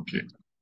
Okay.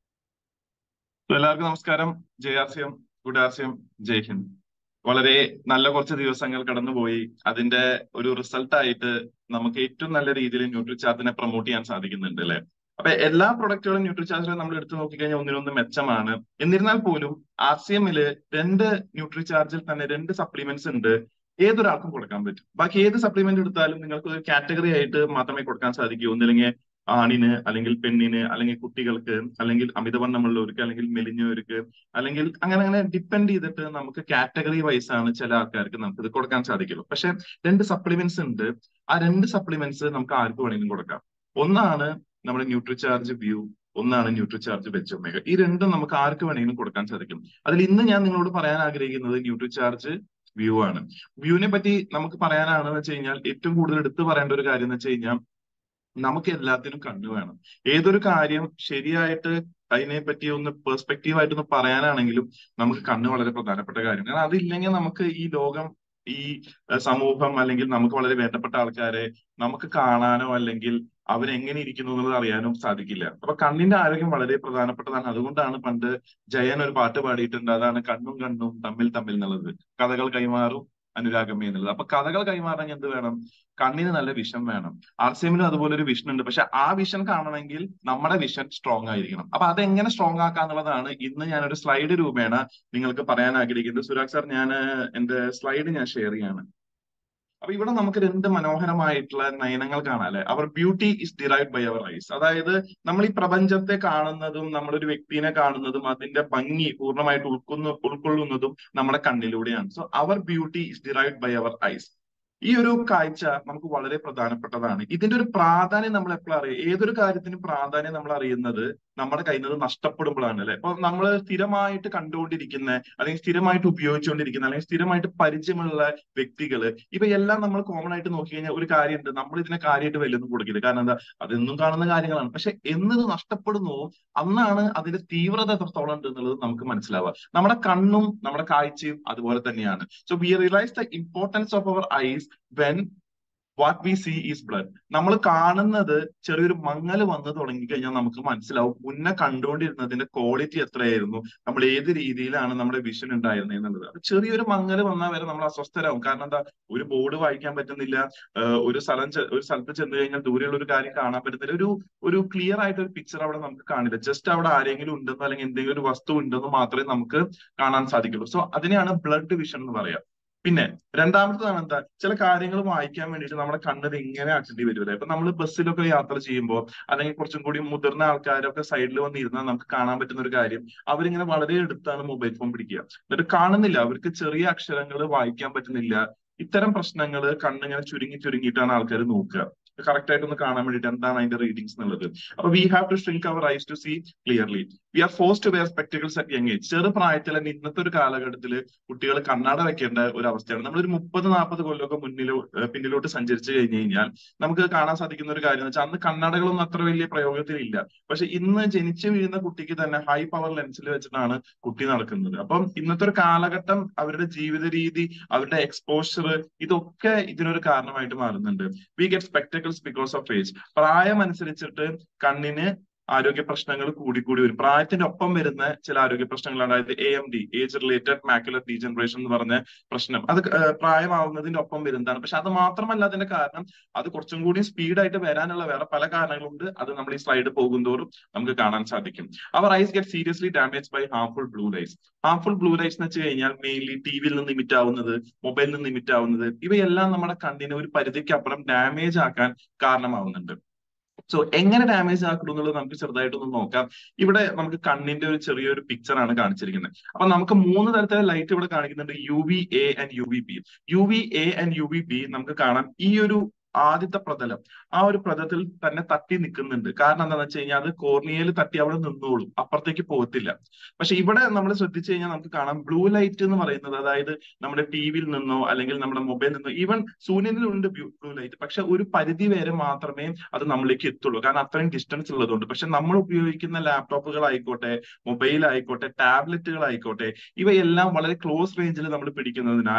എല്ലാവർക്കും നമസ്കാരം. JRCM, good RCM, Jai Hind. വളരെ നല്ല കുറച്ച് ദിവസങ്ങൾ കടന്നുപോയി. അതിന്റെ ഒരു റിസൾട്ട് ആയിട്ട് നമുക്ക് ഏറ്റവും നല്ല രീതിയിൽ ന്യൂട്രിചാർജിനെ പ്രൊമോട്ട് ചെയ്യാൻ സാധിക്കുന്നുണ്ട് അല്ലെ. അപ്പൊ എല്ലാ പ്രൊഡക്റ്റുകളും ന്യൂട്രിചാർജിലും നമ്മൾ എടുത്തു നോക്കിക്കഴിഞ്ഞാൽ ഒന്നിനൊന്ന് മെച്ചമാണ്. എന്നിരുന്നാൽ പോലും RCMല് രണ്ട് ന്യൂട്രിചാർജിൽ തന്നെ രണ്ട് സപ്ലിമെന്റ്സ് ഉണ്ട്. ഏതൊരാൾക്കും കൊടുക്കാൻ പറ്റും. ബാക്കി ഏത് സപ്ലിമെന്റ് എടുത്താലും നിങ്ങൾക്ക് ഒരു കാറ്റഗറി ആയിട്ട് മാത്രമേ കൊടുക്കാൻ സാധിക്കൂ. ഒന്നില്ലെങ്കിൽ ആണിന്, അല്ലെങ്കിൽ പെണ്ണിന്, അല്ലെങ്കിൽ കുട്ടികൾക്ക്, അല്ലെങ്കിൽ അമിതവണ്ണമുള്ളവർക്ക്, അല്ലെങ്കിൽ മെലിഞ്ഞവർക്ക്, അല്ലെങ്കിൽ അങ്ങനെ അങ്ങനെ ഡിപ്പെൻഡ് ചെയ്തിട്ട് നമുക്ക് കാറ്റഗറി വൈസ് ആണ് ചില ആൾക്കാർക്ക് നമുക്ക് ഇത് കൊടുക്കാൻ സാധിക്കുള്ളൂ. പക്ഷെ രണ്ട് സപ്ലിമെന്റ്സ് ഉണ്ട്. ആ രണ്ട് സപ്ലിമെന്റ്സ് നമുക്ക് ആർക്ക് വേണമെങ്കിലും കൊടുക്കാം. ഒന്നാണ് നമ്മുടെ ന്യൂട്രിചാർജ് വ്യൂ, ഒന്നാണ് ന്യൂട്രിചാർജ് വെച്ച് ഒമേഗ. ഈ രണ്ടും നമുക്ക് ആർക്ക് വേണമെങ്കിലും കൊടുക്കാൻ സാധിക്കും. അതിൽ ഇന്ന് ഞാൻ നിങ്ങളോട് പറയാൻ ആഗ്രഹിക്കുന്നത് ന്യൂട്രിചാർജ് വ്യൂ ആണ്. വ്യൂവിനെ പറ്റി നമുക്ക് പറയാനാണെന്ന് വെച്ച് കഴിഞ്ഞാൽ ഏറ്റവും കൂടുതൽ എടുത്തു പറയേണ്ട ഒരു കാര്യം എന്ന് വെച്ച് കഴിഞ്ഞാൽ നമുക്ക് എല്ലാത്തിനും കണ്ണു വേണം. ഏതൊരു കാര്യം ശരിയായിട്ട് അതിനെ പറ്റി ഒന്ന് പെർസ്പെക്റ്റീവ് ആയിട്ടൊന്ന് പറയാനാണെങ്കിലും നമുക്ക് കണ്ണ് വളരെ പ്രധാനപ്പെട്ട കാര്യം. കാരണം അതില്ലെങ്കിൽ നമുക്ക് ഈ ലോകം, ഈ സമൂഹം, അല്ലെങ്കിൽ നമുക്ക് വളരെ വേണ്ടപ്പെട്ട ആൾക്കാരെ നമുക്ക് കാണാനോ അല്ലെങ്കിൽ അവരെങ്ങനെ ഇരിക്കുന്നു എന്നുള്ളത് അറിയാനും സാധിക്കില്ല. അപ്പൊ കണ്ണിന്റെ ആരോഗ്യം വളരെ പ്രധാനപ്പെട്ടതാണ്. അതുകൊണ്ടാണ് പണ്ട് ജയൻ ഒരു പാട്ട് പാടിയിട്ടുണ്ട്. അതാണ് കണ്ണും കണ്ണും തമ്മിൽ തമ്മിൽ എന്നുള്ളത്. കഥകൾ കൈമാറും അനുരാഗമേ എന്നുള്ളത്. അപ്പൊ കഥകൾ കൈമാറാൻ എന്ത് വേണം? കണ്ണിന് നല്ല വിഷൻ വേണം. RCMലും അതുപോലെ ഒരു വിഷൻ ഉണ്ട്. പക്ഷെ ആ വിഷൻ കാണണമെങ്കിൽ നമ്മുടെ വിഷൻ സ്ട്രോങ് ആയിരിക്കണം. അപ്പൊ അതെങ്ങനെ സ്ട്രോങ് ആക്കാന്നുള്ളതാണ് ഇന്ന് ഞാനൊരു സ്ലൈഡ് രൂപേണ നിങ്ങൾക്ക് പറയാൻ ആഗ്രഹിക്കുന്നത്. സുരാഗ് സാർ, ഞാൻ എന്റെ സ്ലൈഡ് ഞാൻ ഷെയർ ചെയ്യാണ്. അപ്പൊ ഇവിടെ നമുക്ക് രണ്ട് മനോഹരമായിട്ടുള്ള നയനങ്ങൾ കാണാം അല്ലെ. Our beauty is derived by our eyes. അതായത് നമ്മൾ ഈ പ്രപഞ്ചത്തെ കാണുന്നതും നമ്മളൊരു വ്യക്തിനെ കാണുന്നതും അതിന്റെ ഭംഗി പൂർണ്ണമായിട്ട് ഉൾക്കൊള്ളുന്നതും നമ്മുടെ കണ്ണിലൂടെയാണ്. So our beauty is derived by our eyes. ഈ ഒരു കാഴ്ച നമുക്ക് വളരെ പ്രധാനപ്പെട്ടതാണ്. ഇതിന്റെ ഒരു പ്രാധാന്യം നമ്മൾ എപ്പോഴും അറിയാം. ഏതൊരു കാര്യത്തിനും പ്രാധാന്യം നമ്മൾ അറിയുന്നത് നമ്മുടെ കയ്യിൽ നിന്ന് നഷ്ടപ്പെടുമ്പോഴാണ് അല്ലെ. അപ്പൊ നമ്മൾ സ്ഥിരമായിട്ട് കണ്ടുകൊണ്ടിരിക്കുന്ന, അല്ലെങ്കിൽ സ്ഥിരമായിട്ട് ഉപയോഗിച്ചുകൊണ്ടിരിക്കുന്ന, അല്ലെങ്കിൽ സ്ഥിരമായിട്ട് പരിചയമുള്ള വ്യക്തികള്, ഇവയെല്ലാം നമ്മൾ കോമൺ ആയിട്ട് നോക്കി കഴിഞ്ഞാൽ ഒരു കാര്യമുണ്ട്, നമ്മൾ ഇതിനെ കാര്യമായിട്ട് വലുതും കൊടുക്കില്ല. കാരണം എന്താ, അതെന്നും കാണുന്ന കാര്യങ്ങളാണ്. പക്ഷെ എന്നത് നഷ്ടപ്പെടുന്നു അന്നാണ് അതിന്റെ തീവ്രത എത്രത്തോളം ഉണ്ട് എന്നുള്ളത് നമുക്ക് മനസ്സിലാവുക. നമ്മുടെ കണ്ണും നമ്മുടെ കാഴ്ചയും അതുപോലെ തന്നെയാണ്. So we realise the importance of our eyes when what we see is blood. നമ്മൾ കാണുന്നത് ചെറിയൊരു മങ്ങൽ വന്ന് തുടങ്ങിക്കഴിഞ്ഞാൽ നമുക്ക് മനസ്സിലാവും മുന്നേ കണ്ടുകൊണ്ടിരുന്നതിന്റെ ക്വാളിറ്റി എത്രയായിരുന്നു, നമ്മൾ ഏത് രീതിയിലാണ് നമ്മുടെ വിഷൻ ഉണ്ടായിരുന്നത് എന്നുള്ളത്. അപ്പൊ ചെറിയൊരു മങ്ങൽ വന്നാൽ വരെ നമ്മൾ അസ്വസ്ഥരാകും. കാരണം എന്താ, ഒരു ബോർഡ് വായിക്കാൻ പറ്റുന്നില്ല, ഒരു സ്ഥലത്ത് ചെന്ന് കഴിഞ്ഞാൽ ദൂരെയുള്ള ഒരു കാര്യം കാണാൻ പറ്റുന്നില്ല, ഒരു ക്ലിയർ ആയിട്ട് ഒരു പിക്ചർ അവിടെ നമുക്ക് കാണില്ല. ജസ്റ്റ് അവിടെ ആരെങ്കിലും ഉണ്ടെന്നോ അല്ലെങ്കിൽ എന്തെങ്കിലും ഒരു വസ്തു ഉണ്ടെന്നോ മാത്രമേ നമുക്ക് കാണാൻ സാധിക്കുള്ളൂ. സോ അതിനെയാണ് ബ്ലഡ് വിഷൻ എന്ന് പറയുക. പിന്നെ രണ്ടാമത്തതാണ് എന്താ, ചില കാര്യങ്ങൾ വായിക്കാൻ വേണ്ടിയിട്ട് നമ്മുടെ കണ്ണിൽ ഇങ്ങനെ ആക്കേണ്ടി വരില്ലേ. ഇപ്പൊ നമ്മൾ ബസ്സിലൊക്കെ യാത്ര ചെയ്യുമ്പോൾ, അല്ലെങ്കിൽ കുറച്ചും കൂടി മുതിർന്ന ആൾക്കാരൊക്കെ സൈഡിൽ വന്നിരുന്നാൽ നമുക്ക് കാണാൻ പറ്റുന്ന ഒരു കാര്യം, അവരിങ്ങനെ വളരെ അടുത്താണ് മൊബൈൽ ഫോൺ പിടിക്കുക, എന്നിട്ട് കാണുന്നില്ല, അവർക്ക് ചെറിയ അക്ഷരങ്ങൾ വായിക്കാൻ പറ്റുന്നില്ല. ഇത്തരം പ്രശ്നങ്ങൾ കണ്ണിങ്ങനെ ചുരുങ്ങിയിട്ടാണ് ആൾക്കാർ നോക്കുക, കറക്റ്റ് ആയിട്ട് ഒന്ന് കാണാൻ വേണ്ടിയിട്ട് എന്താണ് അതിന്റെ റീഡിങ്സ് എന്നുള്ളത്. അപ്പൊ we have to shrink our eyes to see clearly. We are forced to wear spectacles at young age. ചെറു പ്രായത്തിൽ തന്നെ ഇന്നത്തെ ഒരു കാലഘട്ടത്തിൽ കുട്ടികൾ കണ്ണട വെക്കേണ്ട ഒരു അവസ്ഥയാണ്. നമ്മളൊരു 30-40 കൊല്ലമൊക്കെ പിന്നിലോട്ട് സഞ്ചരിച്ചു കഴിഞ്ഞു കഴിഞ്ഞാൽ നമുക്ക് കാണാൻ സാധിക്കുന്ന ഒരു കാര്യം എന്ന് വെച്ചാൽ അന്ന് കണ്ണടകളൊന്നും അത്ര വലിയ പ്രയോഗത്തിലില്ല. പക്ഷെ ഇന്ന് ജനിച്ചു വീഴുന്ന കുട്ടിക്ക് തന്നെ ഹൈ പവർ ലെൻസിൽ വെച്ചിട്ടാണ് കുട്ടി നടക്കുന്നത്. അപ്പം ഇന്നത്തെ ഒരു കാലഘട്ടം, അവരുടെ ജീവിത രീതി, അവരുടെ എക്സ്പോഷർ, ഇതൊക്കെ ഇതിനൊരു കാരണമായിട്ട് മാറുന്നുണ്ട്. We get spectacles because of age. പ്രായം അനുസരിച്ചിട്ട് കണ്ണിന് ആരോഗ്യ പ്രശ്നങ്ങൾ കൂടി വരും. പ്രായത്തിന്റെ ഒപ്പം വരുന്ന ചില ആരോഗ്യ പ്രശ്നങ്ങളാണ്, അതായത് AMD, age related macular degeneration എന്ന് പറഞ്ഞ പ്രശ്നം. അത് പ്രായമാവുന്നതിന്റെ ഒപ്പം വരുന്നതാണ്. പക്ഷെ അത് മാത്രമല്ല അതിന്റെ കാരണം, അത് കുറച്ചും കൂടി സ്പീഡായിട്ട് വരാനുള്ള വേറെ പല കാരണങ്ങളുണ്ട്. അത് നമ്മൾ ഈ സ്ലൈഡ് പോകുന്തോറും നമുക്ക് കാണാൻ സാധിക്കും. Our eyes get seriously damage by harmful blue lights. Harmful blue lights എന്ന് വെച്ച് കഴിഞ്ഞാൽ മെയിൻലി ടിവിയിൽ നിന്ന് ഇമിറ്റ് ആവുന്നത്, മൊബൈലിൽ നിന്ന് ഇമിറ്റ് ആവുന്നത്, ഇവയെല്ലാം നമ്മുടെ കണ്ണിനെ ഒരു പരിധിക്ക് അപ്പുറം ഡാമേജ് ആക്കാൻ കാരണമാവുന്നുണ്ട്. സോ എങ്ങനെ ഡാമേജ് ആക്കണം എന്നുള്ളത് നമുക്ക് ചെറുതായിട്ടൊന്ന് നോക്കാം. ഇവിടെ നമുക്ക് കണ്ണിന്റെ ഒരു ചെറിയൊരു പിക്ചർ ആണ് കാണിച്ചിരിക്കുന്നത്. അപ്പൊ നമുക്ക് 3 തരത്തിലുള്ള ലൈറ്റ് ഇവിടെ കാണിക്കുന്നുണ്ട്, UVA and UVB. UVA and UVB നമുക്ക് കാണാം ഈ ഒരു ആദ്യത്തെ പ്രതലം, ആ ഒരു പ്രതലത്തിൽ തന്നെ തട്ടി നിൽക്കുന്നുണ്ട്. കാരണം എന്താണെന്ന് വെച്ച് കഴിഞ്ഞാൽ അത് കോർണിയയിൽ തട്ടി അവിടെ നിന്നോളും, അപ്പുറത്തേക്ക് പോകത്തില്ല. പക്ഷെ ഇവിടെ നമ്മൾ ശ്രദ്ധിച്ചു കഴിഞ്ഞാൽ നമുക്ക് കാണാം ബ്ലൂ ലൈറ്റ് എന്ന് പറയുന്നത്, അതായത് നമ്മുടെ ടിവിയിൽ നിന്നോ അല്ലെങ്കിൽ നമ്മുടെ മൊബൈലിൽ നിന്നോ, ഈവൻ സൂര്യനിലുണ്ട് ബ്ലൂ ലൈറ്റ്, പക്ഷെ ഒരു പരിധി വരെ മാത്രമേ അത് നമ്മളിലേക്ക് എത്തുള്ളൂ. കാരണം അത്രയും ഡിസ്റ്റൻസ് ഉള്ളതുകൊണ്ട്. പക്ഷെ നമ്മൾ ഉപയോഗിക്കുന്ന ലാപ്ടോപ്പുകൾ ആയിക്കോട്ടെ, മൊബൈൽ ആയിക്കോട്ടെ, ടാബ്ലറ്റുകൾ ആയിക്കോട്ടെ, ഇവയെല്ലാം വളരെ ക്ലോസ് റേഞ്ചിൽ നമ്മൾ പിടിക്കുന്നതിനാൽ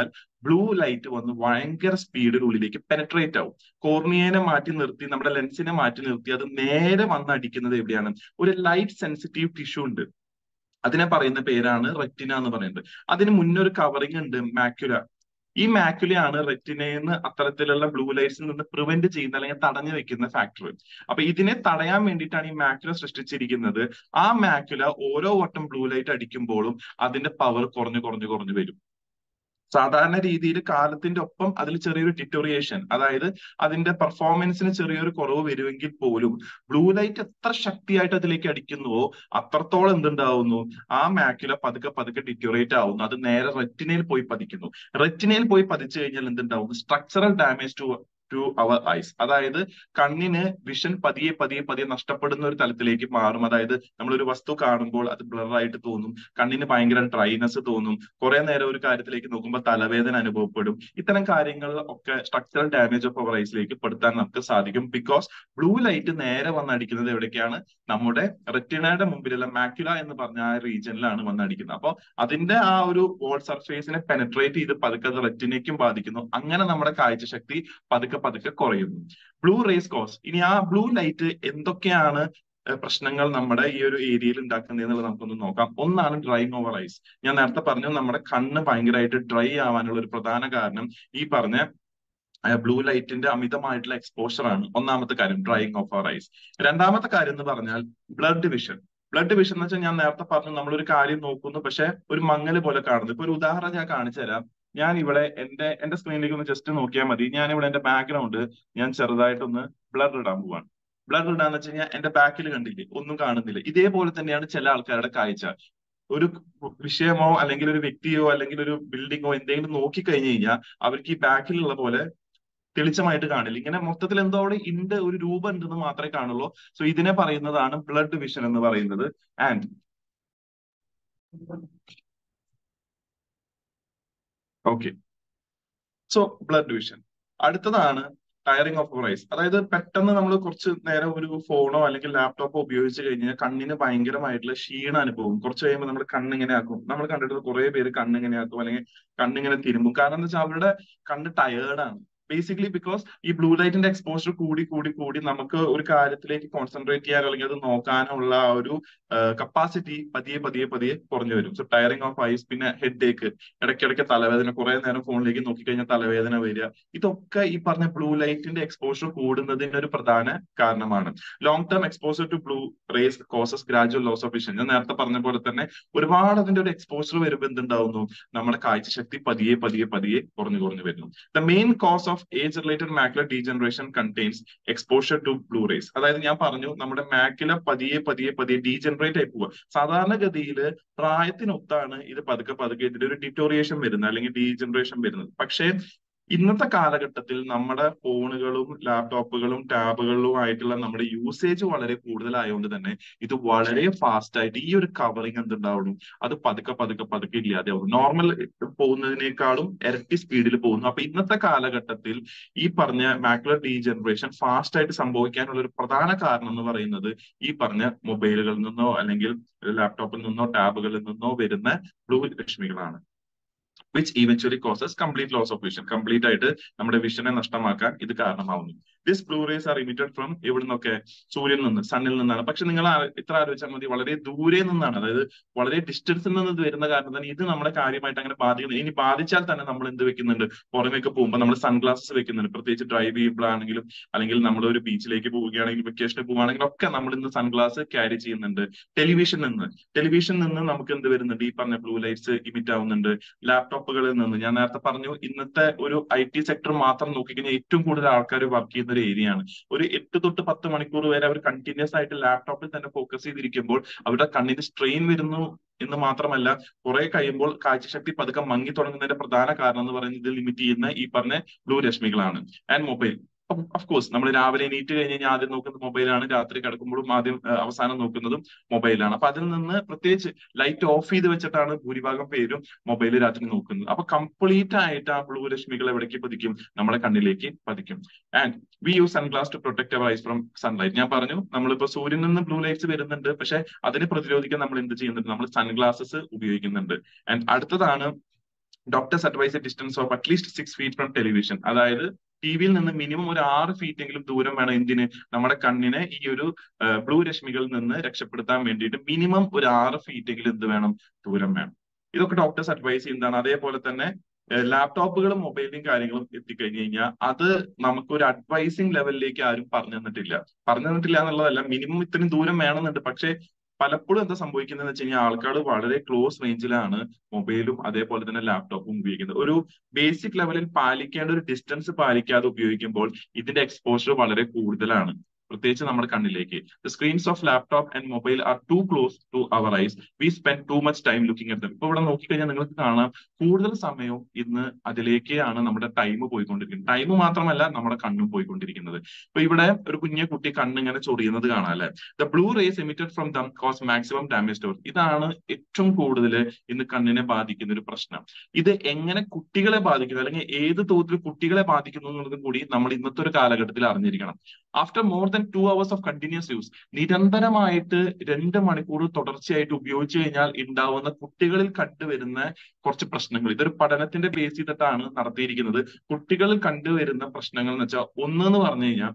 ബ്ലൂ ലൈറ്റ് വന്ന് ഭയങ്കര സ്പീഡിൽ ഉള്ളിലേക്ക് പെനട്രേറ്റ് ആവും. കോർണിയനെ മാറ്റി നിർത്തി, നമ്മുടെ ലെൻസിനെ മാറ്റി നിർത്തി അത് നേരെ വന്ന് അടിക്കുന്നത് എവിടെയാണ്? ഒരു ലൈറ്റ് സെൻസിറ്റീവ് ടിഷ്യൂ ഉണ്ട്, അതിനെ പറയുന്ന പേരാണ് റെറ്റിന എന്ന് പറയുന്നത്. അതിന് മുന്നേ ഒരു കവറിങ് ഉണ്ട്, മാക്യുല. ഈ മാക്യുലയാണ് റെറ്റിനയിൽ അത്തരത്തിലുള്ള ബ്ലൂ ലൈറ്റ്സിൽ നിന്ന് പ്രിവെന്റ് ചെയ്യുന്ന അല്ലെങ്കിൽ തടഞ്ഞു വെക്കുന്ന ഫാക്ടർ. അപ്പൊ ഇതിനെ തടയാൻ വേണ്ടിയിട്ടാണ് ഈ മാക്യുല സൃഷ്ടിച്ചിരിക്കുന്നത്. ആ മാക്യുല ഓരോ വട്ടം ബ്ലൂ ലൈറ്റ് അടിക്കുമ്പോഴും അതിന്റെ പവർ കുറഞ്ഞു കുറഞ്ഞു കുറഞ്ഞു വരും. സാധാരണ രീതിയിൽ കാലത്തിന്റെ ഒപ്പം അതിൽ ചെറിയൊരു ഡിറ്റോറിയേഷൻ, അതായത് അതിന്റെ പെർഫോമൻസിന് ചെറിയൊരു കുറവ് വരുമെങ്കിൽ പോലും ബ്ലൂ ലൈറ്റ് എത്ര ശക്തിയായിട്ട് അതിലേക്ക് അടിക്കുന്നുവോ അത്രത്തോളം എന്തുണ്ടാവുന്നു? ആ മാക്യുല പതുക്കെ പതുക്കെ ഡിറ്റോറിയേറ്റ് ആവുന്നു. അത് നേരെ റെറ്റിനയിൽ പോയി പതിക്കുന്നു. റെറ്റിനയിൽ പോയി പതിച്ചു കഴിഞ്ഞാൽ എന്തുണ്ടാവും? Structural damage to our eyes. അതായത് കണ്ണിന് വിഷൻ പതിയെ പതിയെ പതിയെ നഷ്ടപ്പെടുന്ന ഒരു തലത്തിലേക്ക് മാറും. അതായത് നമ്മളൊരു വസ്തു കാണുമ്പോൾ അത് ബ്ലർ ആയിട്ട് തോന്നും, കണ്ണിന് ഭയങ്കര ഡ്രൈനെസ് തോന്നും, കുറെ നേരം ഒരു കാര്യത്തിലേക്ക് നോക്കുമ്പോൾ തലവേദന അനുഭവപ്പെടും. ഇത്തരം കാര്യങ്ങൾ ഒക്കെ സ്ട്രക്ചറൽ ഡാമേജ് ഓഫ് അവർ ഐസിലേക്ക് പെടുത്താൻ നമുക്ക് സാധിക്കും. ബിക്കോസ് ബ്ലൂ ലൈറ്റ് നേരെ വന്നടിക്കുന്നത് എവിടേക്കാണ്? നമ്മുടെ റെറ്റിനയുടെ മുമ്പിലുള്ള മാക്യുല എന്ന് പറഞ്ഞ ആ റീജിയനിലാണ് വന്നടിക്കുന്നത്. അപ്പോൾ അതിന്റെ ആ ഒരു വോൾ സർഫേസിനെ പെനട്രേറ്റ് ചെയ്ത് പതുക്കെ അത് റെറ്റിനയ്ക്കും ബാധിക്കുന്നു. അങ്ങനെ നമ്മുടെ കാഴ്ചശക്തി പതുക്കെ പതുക്കെ കുറയുന്നു. Blue rays cause. ഇനി ആ ബ്ലൂ ലൈറ്റ് എന്തൊക്കെയാണ് പ്രശ്നങ്ങൾ നമ്മുടെ ഈ ഒരു ഏരിയയിൽ ഉണ്ടാക്കുന്നത് എന്നുള്ളത് നമുക്കൊന്ന് നോക്കാം. ഒന്നാണ് ഡ്രൈയിങ് ഓവർ ഐസ്. ഞാൻ നേരത്തെ പറഞ്ഞു നമ്മുടെ കണ്ണ് ഭയങ്കരമായിട്ട് ഡ്രൈ ആവാനുള്ള ഒരു പ്രധാന കാരണം ഈ പറഞ്ഞ ബ്ലൂ ലൈറ്റിന്റെ അമിതമായിട്ടുള്ള എക്സ്പോഷർ ആണ്. ഒന്നാമത്തെ കാര്യം ഡ്രൈയിങ് ഓഫ് അവർ ഐസ്. രണ്ടാമത്തെ കാര്യം എന്ന് പറഞ്ഞാൽ ബ്ലഡ് വിഷൻ. ബ്ലഡ് വിഷൻ എന്ന് വെച്ചാൽ ഞാൻ നേരത്തെ പറഞ്ഞു നമ്മളൊരു കാര്യം നോക്കുന്നു പക്ഷെ ഒരു മങ്ങൽ പോലെ കാണുന്നു. ഇപ്പൊ ഒരു ഉദാഹരണം ഞാൻ കാണിച്ചു തരാം. ഞാൻ ഇവിടെ എന്റെ സ്ക്രീനിലേക്ക് ഒന്ന് ജസ്റ്റ് നോക്കിയാൽ മതി. ഞാൻ ഇവിടെ എന്റെ ബാക്ക്ഗ്രൗണ്ട് ഞാൻ ചെറുതായിട്ടൊന്ന് ബ്ലർ ഇടാൻ പോവാണ്. ബ്ലർ ഇടാന്ന് വെച്ച് കഴിഞ്ഞാൽ എന്റെ ബാക്കിൽ കണ്ടില്ലേ, ഒന്നും കാണുന്നില്ല. ഇതേപോലെ തന്നെയാണ് ചില ആൾക്കാരുടെ കാഴ്ച. ഒരു വിഷയമോ അല്ലെങ്കിൽ ഒരു വ്യക്തിയോ അല്ലെങ്കിൽ ഒരു ബിൽഡിങ്ങോ എന്തെങ്കിലും നോക്കി കഴിഞ്ഞു കഴിഞ്ഞാൽ അവർക്ക് ഈ ബാക്കിലുള്ള പോലെ തെളിച്ചമായിട്ട് കാണില്ല. ഇങ്ങനെ മൊത്തത്തിൽ എന്തോ അവിടെ ഉണ്ട്, ഒരു രൂപം ഉണ്ടെന്ന് മാത്രമേ കാണുള്ളൂ. സോ ഇതിനെ പറയുന്നതാണ് ബ്ലഡ് വിഷൻ എന്ന് പറയുന്നത്. And okay, so blurred vision. അടുത്തതാണ് ടയറിങ് ഓഫ് ഐസ്. അതായത് പെട്ടെന്ന് നമ്മൾ കുറച്ച് നേരം ഒരു ഫോണോ അല്ലെങ്കിൽ ലാപ്ടോപ്പോ ഉപയോഗിച്ച് കഴിഞ്ഞാൽ കണ്ണിന് ഭയങ്കരമായിട്ടുള്ള ക്ഷീണം അനുഭവം. കുറച്ച് കഴിയുമ്പോൾ നമ്മൾ കണ്ണിങ്ങനെ ആക്കും. നമ്മൾ കണ്ടിട്ട് കുറെ പേര് കണ്ണിങ്ങനെ ആക്കും അല്ലെങ്കിൽ കണ്ണിങ്ങനെ തിരുമ്പും. കാരണം എന്താ വെച്ചാൽ അവരുടെ കണ്ണ് ടയേർഡാണ്. ബേസിക്കലി ബിക്കോസ് ഈ ബ്ലൂ ലൈറ്റിന്റെ എക്സ്പോഷർ കൂടി കൂടി കൂടി നമുക്ക് ഒരു കാര്യത്തിലേക്ക് കോൺസെൻട്രേറ്റ് ചെയ്യാനോ അല്ലെങ്കിൽ അത് നോക്കാനുള്ള ആ ഒരു കപ്പാസിറ്റി പതിയെ പതിയെ പതിയെ കുറഞ്ഞു വരും. So tiring of eyes. പിന്നെ ഹെഡ് ഏക്ക്, ഇടയ്ക്കിടയ്ക്ക് തലവേദന, കുറെ നേരം ഫോണിലേക്ക് നോക്കിക്കഴിഞ്ഞാൽ തലവേദന വരിക. ഇതൊക്കെ ഈ പറഞ്ഞ ബ്ലൂ ലൈറ്റിന്റെ എക്സ്പോഷർ കൂടുന്നതിന് ഒരു പ്രധാന കാരണമാണ്. Long term exposure to blue rays causes gradual loss of vision. ഞാൻ നേരത്തെ പറഞ്ഞ പോലെ തന്നെ ഒരുപാട് അതിന്റെ ഒരു എക്സ്പോഷർ വരുമ്പോൾ എന്തുണ്ടാവുന്നു? നമ്മുടെ കാഴ്ചശക്തി പതിയെ പതിയെ പതിയെ കുറഞ്ഞു കുറഞ്ഞു വരുന്നു. The main cause of age related macular degeneration contains exposure to blue rays. അതായത് ഞാൻ പറഞ്ഞു നമ്മുടെ മാക്യുല പതിയെ പതിയെ പതിയെ ഡീജനറേറ്റ് ആയി പോവുക. സാധാരണഗതിയിൽ പ്രായത്തിനൊത്താണ് ഇത് പതുക്കെ പതുക്കെ ഇതിന്റെ ഒരു ഡിറ്റോറിയേഷൻ വരുന്നത് അല്ലെങ്കിൽ ഡീജനറേഷൻ വരുന്നത്. പക്ഷേ ഇന്നത്തെ കാലഘട്ടത്തിൽ നമ്മുടെ ഫോണുകളും ലാപ്ടോപ്പുകളും ടാബുകളിലും ആയിട്ടുള്ള നമ്മുടെ യൂസേജ് വളരെ കൂടുതലായതുകൊണ്ട് തന്നെ ഇത് വളരെ ഫാസ്റ്റ് ആയിട്ട് ഈ ഒരു കവറിങ് എന്തുണ്ടാവണം, അത് പതുക്കെ പതുക്കെ പതുക്കെ ഇല്ലാതെയാവും. നോർമൽ പോകുന്നതിനേക്കാളും ഇരട്ടി സ്പീഡിൽ പോകുന്നു. അപ്പൊ ഇന്നത്തെ കാലഘട്ടത്തിൽ ഈ പറഞ്ഞ മാക്യുലർ ഡീജനറേഷൻ ഫാസ്റ്റ് ആയിട്ട് സംഭവിക്കാനുള്ള ഒരു പ്രധാന കാരണം എന്ന് പറയുന്നത് ഈ പറഞ്ഞ മൊബൈലുകളിൽ നിന്നോ അല്ലെങ്കിൽ ലാപ്ടോപ്പിൽ നിന്നോ ടാബുകളിൽ നിന്നോ വരുന്ന ബ്ലൂ രശ്മികളാണ്. which eventually causes complete loss of vision. Complete ആയിട്ട് നമ്മുടെ വിഷനെ നഷ്ടമാക്കാൻ ഇത് കാരണമാവുന്നു. This blue rays are emitted from എവിടെ നിന്നൊക്കെ? സൂര്യനിൽ നിന്ന്, സണ്ണിൽ നിന്നാണ്. പക്ഷെ നിങ്ങൾ ഇത്ര ആലോചിച്ചാൽ മതി, വളരെ ദൂരെ നിന്നാണ്, അതായത് വളരെ ഡിസ്റ്റൻസിൽ നിന്ന് ഇത് വരുന്ന കാരണം തന്നെ ഇത് നമ്മളെ കാര്യമായിട്ട് അങ്ങനെ ബാധിക്കുന്നത്. ഇനി ബാധിച്ചാൽ തന്നെ നമ്മൾ എന്ത് വെക്കുന്നുണ്ട്? പുറമേക്ക് പോകുമ്പോൾ നമ്മൾ സൺഗ്ലാസസ് വെക്കുന്നുണ്ട്. പ്രത്യേകിച്ച് ഡ്രൈവ് ചെയ്യുമ്പോഴാണെങ്കിലും അല്ലെങ്കിൽ നമ്മൾ ഒരു ബീച്ചിലേക്ക് പോവുകയാണെങ്കിലും വെക്കേഷന് പോവുകയാണെങ്കിലും ഒക്കെ നമ്മൾ ഇന്ന് സൺഗ്ലാസ് ക്യാരി ചെയ്യുന്നുണ്ട്. ടെലിവിഷൻ നിന്ന് നമുക്ക് എന്ത് വരുന്നുണ്ട്? ഈ പറഞ്ഞ ബ്ലൂ ലൈറ്റ്സ് ഇമിറ്റ് ആവുന്നുണ്ട്. ലാപ്ടോപ്പുകളിൽ നിന്ന് ഞാൻ നേരത്തെ പറഞ്ഞു, ഇന്നത്തെ ഒരു IT സെക്ടർ മാത്രം നോക്കിക്കഴിഞ്ഞാൽ ഏറ്റവും കൂടുതൽ ആൾക്കാർ വർക്ക് ചെയ്യുന്ന ഒരു ഏരിയ ആണ്. ഒരു 8 തൊട്ട് 10 മണിക്കൂർ വരെ അവർ കണ്ടിന്യൂസ് ആയിട്ട് ലാപ്ടോപ്പിൽ തന്നെ ഫോക്കസ് ചെയ്തിരിക്കുമ്പോൾ അവരുടെ കണ്ണിന് സ്ട്രെയിൻ വരുന്നു എന്ന് മാത്രമല്ല കുറെ കഴിയുമ്പോൾ കാഴ്ചശക്തി പതുക്കെ മങ്ങി തുടങ്ങുന്നതിന്റെ പ്രധാന കാരണം എന്ന് പറയുന്നത് ഇത് ലിമിറ്റ് ചെയ്യുന്ന ഈ പറഞ്ഞ ബ്ലൂ രശ്മികളാണ്. And mobile. ഓഫ് കോഴ്സ് നമ്മൾ രാവിലെ എണീറ്റ് കഴിഞ്ഞ് കഴിഞ്ഞാൽ ആദ്യം നോക്കുന്നത് മൊബൈലാണ്. രാത്രി കിടക്കുമ്പോഴും ആദ്യം അവസാനം നോക്കുന്നതും മൊബൈലാണ്. അപ്പൊ അതിൽ നിന്ന് പ്രത്യേകിച്ച് ലൈറ്റ് ഓഫ് ചെയ്ത് വെച്ചിട്ടാണ് ഭൂരിഭാഗം പേരും മൊബൈൽ രാത്രി നോക്കുന്നത്. അപ്പൊ കംപ്ലീറ്റ് ആയിട്ട് ആ ബ്ലൂ രശ്മികൾ എവിടേക്ക് പതിക്കും? നമ്മുടെ കണ്ണിലേക്ക് പതിക്കും. And we use sunglass to protect our eyes from sunlight. ഞാൻ പറഞ്ഞു നമ്മളിപ്പോ സൂര്യനിൽ നിന്ന് ബ്ലൂ ലൈറ്റ്സ് വരുന്നുണ്ട്, പക്ഷെ അതിനെ പ്രതിരോധിക്കാൻ നമ്മൾ എന്ത് ചെയ്യുന്നുണ്ട്? നമ്മൾ സൺഗ്ലാസസ് ഉപയോഗിക്കുന്നുണ്ട്. ആൻഡ് അടുത്തതാണ് doctors advise a distance of at least 6 feet from television. അതായത് ടിവിയിൽ നിന്ന് മിനിമം ഒരു 6 feet എങ്കിലും ദൂരം വേണം. എന്തിന്? നമ്മുടെ കണ്ണിനെ ഈ ഒരു ബ്ലൂ രശ്മികളിൽ നിന്ന് രക്ഷപ്പെടുത്താൻ വേണ്ടിയിട്ട് മിനിമം ഒരു 6 feet എങ്കിലും എന്ത് വേണം? ദൂരം വേണം. ഇതൊക്കെ ഡോക്ടേഴ്സ് അഡ്വൈസ് ചെയ്യുന്നതാണ്. അതേപോലെ തന്നെ ലാപ്ടോപ്പുകളും മൊബൈലും കാര്യങ്ങളും എത്തിക്കഴിഞ്ഞ് കഴിഞ്ഞാൽ അത് നമുക്ക് ഒരു അഡ്വൈസിങ് ലെവലിലേക്ക് ആരും പറഞ്ഞു തന്നിട്ടില്ല എന്നുള്ളതല്ല, മിനിമം ഇത്രയും ദൂരം വേണമെന്നുണ്ട്. പക്ഷേ പലപ്പോഴും എന്താ സംഭവിക്കുന്നതെന്ന് വെച്ച് കഴിഞ്ഞാൽ ആൾക്കാർ വളരെ ക്ലോസ് റേഞ്ചിലാണ് മൊബൈലും അതേപോലെ തന്നെ ലാപ്ടോപ്പും ഉപയോഗിക്കുന്നത്. ഒരു ബേസിക് ലെവലിൽ പാലിക്കേണ്ട ഒരു ഡിസ്റ്റൻസ് പാലിക്കാതെ ഉപയോഗിക്കുമ്പോൾ ഇതിന്റെ എക്സ്പോഷർ വളരെ കൂടുതലാണ്, പ്രത്യേകിച്ച് നമ്മുടെ കണ്ണിലേക്ക്. The screens of laptop and mobile are too close to our eyes. We spend too much time looking at them. ഇപ്പൊ ഇവിടെ നോക്കിക്കഴിഞ്ഞാൽ നിങ്ങൾക്ക് കാണാം കൂടുതൽ സമയവും ഇന്ന് അതിലേക്കാണ് നമ്മുടെ ടൈം പോയിക്കൊണ്ടിരിക്കുന്നത്. ടൈം മാത്രമല്ല നമ്മുടെ കണ്ണും പോയിക്കൊണ്ടിരിക്കുന്നത്. ഇപ്പൊ ഇവിടെ ഒരു കുഞ്ഞു കുട്ടി കണ്ണിങ്ങനെ ചൊറിയുന്നത് കാണാം അല്ലെ. The blue rays emitted from them cause maximum damage to. ഇതാണ് ഏറ്റവും കൂടുതൽ ഇന്ന് കണ്ണിനെ ബാധിക്കുന്ന ഒരു പ്രശ്നം. ഇത് എങ്ങനെ കുട്ടികളെ ബാധിക്കുന്നു അല്ലെങ്കിൽ ഏത് തോതിൽ കുട്ടികളെ ബാധിക്കുന്നു എന്നുള്ളതും കൂടി നമ്മൾ ഇന്നത്തെ ഒരു കാലഘട്ടത്തിൽ അറിഞ്ഞിരിക്കണം. After more than 2 hours of continuous use, നിരന്തരമായിട്ട് 2 മണിക്കൂർ തുടർച്ചയായിട്ട് ഉപയോഗിച്ചു കഴിഞ്ഞാൽ ഉണ്ടാവുന്ന കുട്ടികളിൽ കണ്ടുവരുന്ന കുറച്ച് പ്രശ്നങ്ങൾ, ഇതൊരു പഠനത്തിന്റെ ബേസ് ചെയ്തിട്ടാണ് നടത്തിയിരിക്കുന്നത്. കുട്ടികളിൽ കണ്ടുവരുന്ന പ്രശ്നങ്ങൾ എന്ന് വെച്ചാൽ ഒന്ന് പറഞ്ഞു കഴിഞ്ഞാൽ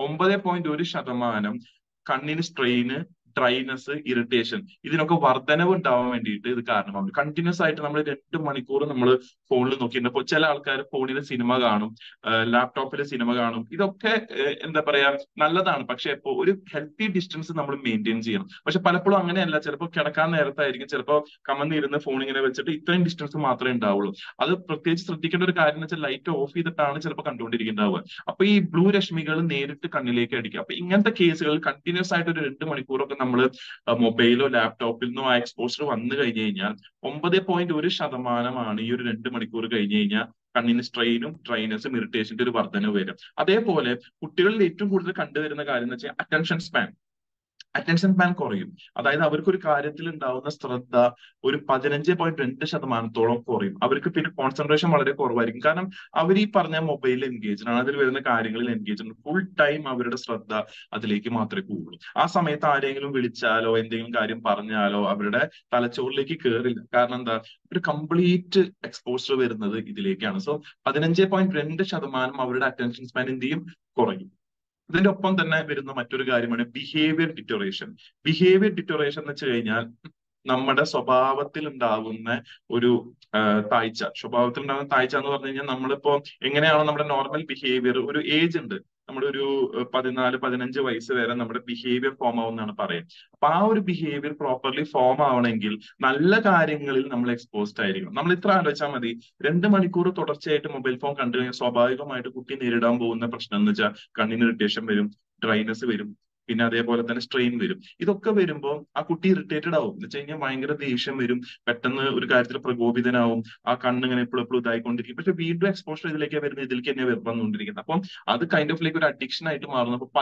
9.1% കണ്ണിന് സ്ട്രെയിന്, ഡ്രൈനസ്, ഇറിറ്റേഷൻ, ഇതിനൊക്കെ വർധനവ് ഉണ്ടാവാൻ വേണ്ടിയിട്ട് ഇത് കാരണമാകും. കണ്ടിന്യൂസ് ആയിട്ട് നമ്മൾ 2 മണിക്കൂർ നമ്മൾ ഫോണിൽ നോക്കിയിട്ടുണ്ട്. ഇപ്പോൾ ചില ആൾക്കാർ ഫോണിൽ സിനിമ കാണും, ലാപ്ടോപ്പിൽ സിനിമ കാണും. ഇതൊക്കെ എന്താ പറയാ നല്ലതാണ്, പക്ഷെ ഇപ്പോൾ ഒരു ഹെൽത്തി ഡിസ്റ്റൻസ് നമ്മൾ മെയിൻറ്റെയിൻ ചെയ്യണം. പക്ഷെ പലപ്പോഴും അങ്ങനെയല്ല. ചിലപ്പോൾ കിടക്കാൻ നേരത്തായിരിക്കും, ചിലപ്പോൾ കമന്നിരുന്ന് ഫോൺ ഇങ്ങനെ വെച്ചിട്ട് ഇത്രയും ഡിസ്റ്റൻസ് മാത്രമേ ഉണ്ടാവുള്ളൂ. അത് പ്രത്യേകിച്ച് ശ്രദ്ധിക്കേണ്ട ഒരു കാര്യം എന്ന് വെച്ചാൽ ലൈറ്റ് ഓഫ് ചെയ്തിട്ടാണ് ചിലപ്പോൾ കണ്ടുകൊണ്ടിരിക്കുന്നുണ്ടാവുക. അപ്പൊ ഈ ബ്ലൂ രശ്മികൾ നേരിട്ട് കണ്ണിലേക്ക് അടിക്കുക. അപ്പൊ ഇങ്ങനത്തെ കേസുകൾ കണ്ടിന്യൂസ് ആയിട്ട് ഒരു 2 മണിക്കൂറൊക്കെ നമ്മൾ മൊബൈലോ ലാപ്ടോപ്പിൽ നിന്നോ ആ എക്സ്പോഷർ വന്നു കഴിഞ്ഞു കഴിഞ്ഞാൽ 9.1% ഈ ഒരു 2 മണിക്കൂർ കഴിഞ്ഞു കഴിഞ്ഞാൽ കണ്ണിന് സ്ട്രെയിനും, ഡ്രൈനസും, ഇറിറ്റേഷന്റെ ഒരു വർധനവ് വരും. അതേപോലെ കുട്ടികളിൽ ഏറ്റവും കൂടുതൽ കണ്ടുവരുന്ന കാര്യം എന്ന് വെച്ചാൽ അറ്റൻഷൻ സ്പാൻ കുറയും. അതായത് അവർക്ക് ഒരു കാര്യത്തിൽ ഉണ്ടാവുന്ന ശ്രദ്ധ ഒരു 15.2% കുറയും. അവർക്ക് പിന്നെ കോൺസെൻട്രേഷൻ വളരെ കുറവായിരിക്കും. കാരണം അവർ ഈ പറഞ്ഞ മൊബൈലിൽ എൻഗേജ് ആണ്, അതിൽ വരുന്ന കാര്യങ്ങളിൽ എൻഗേജ് ആണ്. ഫുൾ ടൈം അവരുടെ ശ്രദ്ധ അതിലേക്ക് മാത്രമേ കൂടുള്ളൂ. ആ സമയത്ത് ആരെങ്കിലും വിളിച്ചാലോ എന്തെങ്കിലും കാര്യം പറഞ്ഞാലോ അവരുടെ തലച്ചോറിലേക്ക് കയറില്ല. കാരണം എന്താ? ഒരു കംപ്ലീറ്റ് എക്സ്പോഷർ വരുന്നത് ഇതിലേക്കാണ്. സോ 15.2% അവരുടെ അറ്റൻഷൻ സ്പാൻ എന്ത് ചെയ്യും? കുറയും. ഇതിന്റെ ഒപ്പം തന്നെ വരുന്ന മറ്റൊരു കാര്യമാണ് ബിഹേവിയർ ഡിറ്റോറേഷൻ. എന്ന് വെച്ച് കഴിഞ്ഞാൽ നമ്മുടെ സ്വഭാവത്തിൽ ഉണ്ടാകുന്ന ഒരു സ്വഭാവത്തിൽ ഉണ്ടാകുന്ന താഴ്ച എന്ന് പറഞ്ഞു കഴിഞ്ഞാൽ നമ്മളിപ്പോ എങ്ങനെയാണോ നമ്മുടെ നോർമൽ ബിഹേവിയർ, ഒരു ഏജ് ഉണ്ട്, നമ്മുടെ ഒരു 14-15 വയസ്സ് വരെ നമ്മുടെ ബിഹേവിയർ ഫോം ആവുമെന്നാണ് പറയുക. അപ്പൊ ആ ഒരു ബിഹേവിയർ പ്രോപ്പർലി ഫോം ആവണമെങ്കിൽ നല്ല കാര്യങ്ങളിൽ നമ്മൾ എക്സ്പോസ്ഡ് ആയിരിക്കണം. നമ്മൾ ഇത്ര ആലോചിച്ചാൽ മതി, 2 മണിക്കൂർ തുടർച്ചയായിട്ട് മൊബൈൽ ഫോൺ കണ്ടു കഴിഞ്ഞാൽ സ്വാഭാവികമായിട്ട് കുട്ടി നേരിടാൻ പോകുന്ന പ്രശ്നം എന്ന് വെച്ചാൽ കണ്ണിന് ഇറിറ്റേഷൻ വരും, ഡ്രൈനസ് വരും, പിന്നെ അതേപോലെ തന്നെ സ്ട്രെയിൻ വരും. ഇതൊക്കെ വരുമ്പോൾ ആ കുട്ടി ഇറിറ്റേറ്റഡ് ആവും. എന്ന് വെച്ച് കഴിഞ്ഞാൽ ഭയങ്കര ദേഷ്യം വരും, പെട്ടെന്ന് ഒരു കാര്യത്തിൽ പ്രകോപിതനാവും, ആ കണ്ണിങ്ങനെ എപ്പോഴും ഇതായിക്കൊണ്ടിരിക്കും. പക്ഷെ വീണ്ടും എക്സ്പോഷർ ഇതിലേക്ക് വരുന്നത്, ഇതിലേക്ക് തന്നെ വന്നുകൊണ്ടിരിക്കുന്നത്. അപ്പം അത് കൈൻഡ് ഓഫ് ലൈക്ക് ഒരു അഡിക്ഷൻ ആയിട്ട് മാറുന്നു. അപ്പൊ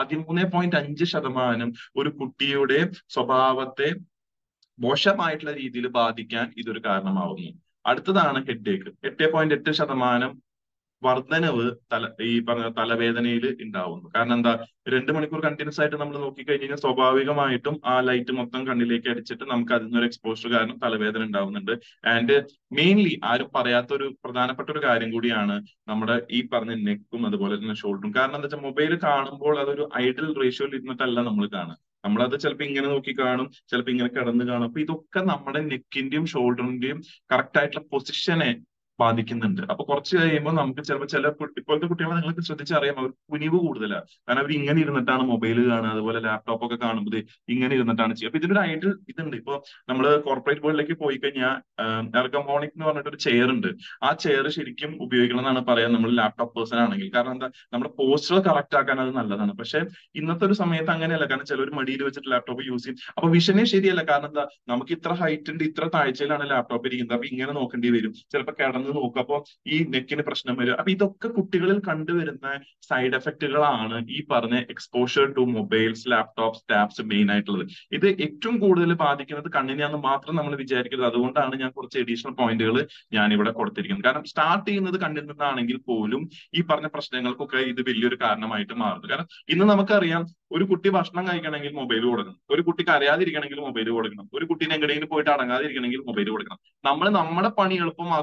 13.5% ഒരു കുട്ടിയുടെ സ്വഭാവത്തെ മോശമായിട്ടുള്ള രീതിയിൽ ബാധിക്കാൻ ഇതൊരു കാരണമാവുന്നു. അടുത്തതാണ് ഹെഡേക്ക്. 8.8% വർധനവ് ഈ പറഞ്ഞ തലവേദനയിൽ ഉണ്ടാവുന്നു. കാരണം എന്താ? 2 മണിക്കൂർ കണ്ടിന്യൂസ് ആയിട്ട് നമ്മൾ നോക്കിക്കഴിഞ്ഞ് കഴിഞ്ഞാൽ സ്വാഭാവികമായിട്ടും ആ ലൈറ്റ് മൊത്തം കണ്ണിലേക്ക് അടിച്ചിട്ട് നമുക്ക് അതിൽ നിന്നൊരു എക്സ്പോഷർ കാരണം തലവേദന ഉണ്ടാവുന്നുണ്ട്. ആൻഡ് മെയിൻലി ആരും പറയാത്ത ഒരു പ്രധാനപ്പെട്ട ഒരു കാര്യം കൂടിയാണ് നമ്മുടെ ഈ പറഞ്ഞ നെക്കും അതുപോലെ തന്നെ ഷോൾഡറും. കാരണം എന്താ വെച്ചാൽ മൊബൈൽ കാണുമ്പോൾ അതൊരു ഐഡൽ റേഷ്യോയിൽ ഇരുന്നിട്ടല്ല നമ്മൾ കാണുക. നമ്മളത് ചിലപ്പോൾ ഇങ്ങനെ നോക്കി കാണും, ചിലപ്പോൾ ഇങ്ങനെ കിടന്ന് കാണും. അപ്പൊ ഇതൊക്കെ നമ്മുടെ നെക്കിന്റെയും ഷോൾഡറിന്റെയും കറക്റ്റ് ആയിട്ടുള്ള പൊസിഷനെ ബാധിക്കുന്നുണ്ട്. അപ്പൊ കുറച്ച് കഴിയുമ്പോൾ നമുക്ക് ചിലപ്പോൾ ഇപ്പോഴത്തെ കുട്ടികളെ നിങ്ങൾക്ക് ശ്രദ്ധിച്ചറിയാം, അവർ കുനിവ് കൂടുതലാണ്. കാരണം അവർ ഇങ്ങനെ ഇരുന്നിട്ടാണ് മൊബൈൽ കാണുക, അതുപോലെ ലാപ്ടോപ്പ് ഒക്കെ കാണുമ്പോൾ ഇങ്ങനെ ഇരുന്നിട്ടാണ് ചെയ്യുക. അപ്പൊ ഇതിനൊരു ഐഡിയൽ ഇതുണ്ട്. ഇപ്പൊ നമ്മൾ കോർപ്പറേറ്റ് വേൾഡിലേക്ക് പോയി കഴിഞ്ഞാൽ എർഗമോണിക് എന്ന് പറഞ്ഞിട്ട് ഒരു ചെയർ ഉണ്ട്. ആ ചെയർ ശരിക്കും ഉപയോഗിക്കണം എന്നാണ് പറയാൻ നമ്മൾ ലാപ്ടോപ്പ് പേഴ്സൺ ആണെങ്കിൽ. കാരണം എന്താ? നമ്മുടെ പോസ്റ്റർ കറക്റ്റ് ആക്കാൻ അത് നല്ലതാണ്. പക്ഷെ ഇന്നത്തെ ഒരു സമയത്ത് അങ്ങനെയല്ല. കാരണം ചിലർ മടിയിൽ വെച്ചിട്ട് ലാപ്ടോപ്പ് യൂസ് ചെയ്യും. അപ്പൊ വിഷനെ ശരിയല്ല. കാരണം എന്താ? നമുക്ക് ഇത്ര ഹൈറ്റ് ഉണ്ട്, ഇത്ര താഴ്ചയിലാണ് ലാപ്ടോപ്പ് ഇരിക്കുന്നത്. അപ്പൊ ഇങ്ങനെ നോക്കേണ്ടി വരും, ചിലപ്പോൾ കിടന്ന് നോക്കുക, അപ്പൊ ഈ നെക്കിന് പ്രശ്നം വരും. അപ്പൊ ഇതൊക്കെ കുട്ടികളിൽ കണ്ടുവരുന്ന സൈഡ് എഫക്റ്റുകളാണ് ഈ പറഞ്ഞ exposure to mobiles, laptops, tabs main ആയിട്ടുള്ളത്. ഇത് ഏറ്റവും കൂടുതൽ ബാധിക്കുന്നത് കണ്ണിനെയാണെന്ന് മാത്രം നമ്മൾ വിചാരിക്കരുത്. അതുകൊണ്ടാണ് ഞാൻ കുറച്ച് അഡീഷണൽ പോയിന്റുകൾ ഞാൻ ഇവിടെ കൊടുത്തിരിക്കുന്നത്. കാരണം സ്റ്റാർട്ട് ചെയ്യുന്നത് കണ്ണിൽ നിന്നാണെങ്കിൽ പോലും ഈ പറഞ്ഞ പ്രശ്നങ്ങൾക്കൊക്കെ ഇത് വലിയൊരു കാരണമായിട്ട് മാറുന്നു. കാരണം ഇന്ന് നമുക്കറിയാം, ഒരു കുട്ടി ഭക്ഷണം കഴിക്കണമെങ്കിൽ മൊബൈൽ കൊടുക്കണം, ഒരു കുട്ടിക്ക് അറിയാതിരിക്കണമെങ്കിൽ മൊബൈൽ കൊടുക്കണം, ഒരു കുട്ടീനെ എങ്ങനെയെങ്കിലും പോയിട്ട് അടങ്ങാതിരിക്കണമെങ്കിൽ മൊബൈൽ കൊടുക്കണം. നമ്മൾ നമ്മുടെ പണി എളുപ്പമാക്കുമ്പോൾ ഇത്ര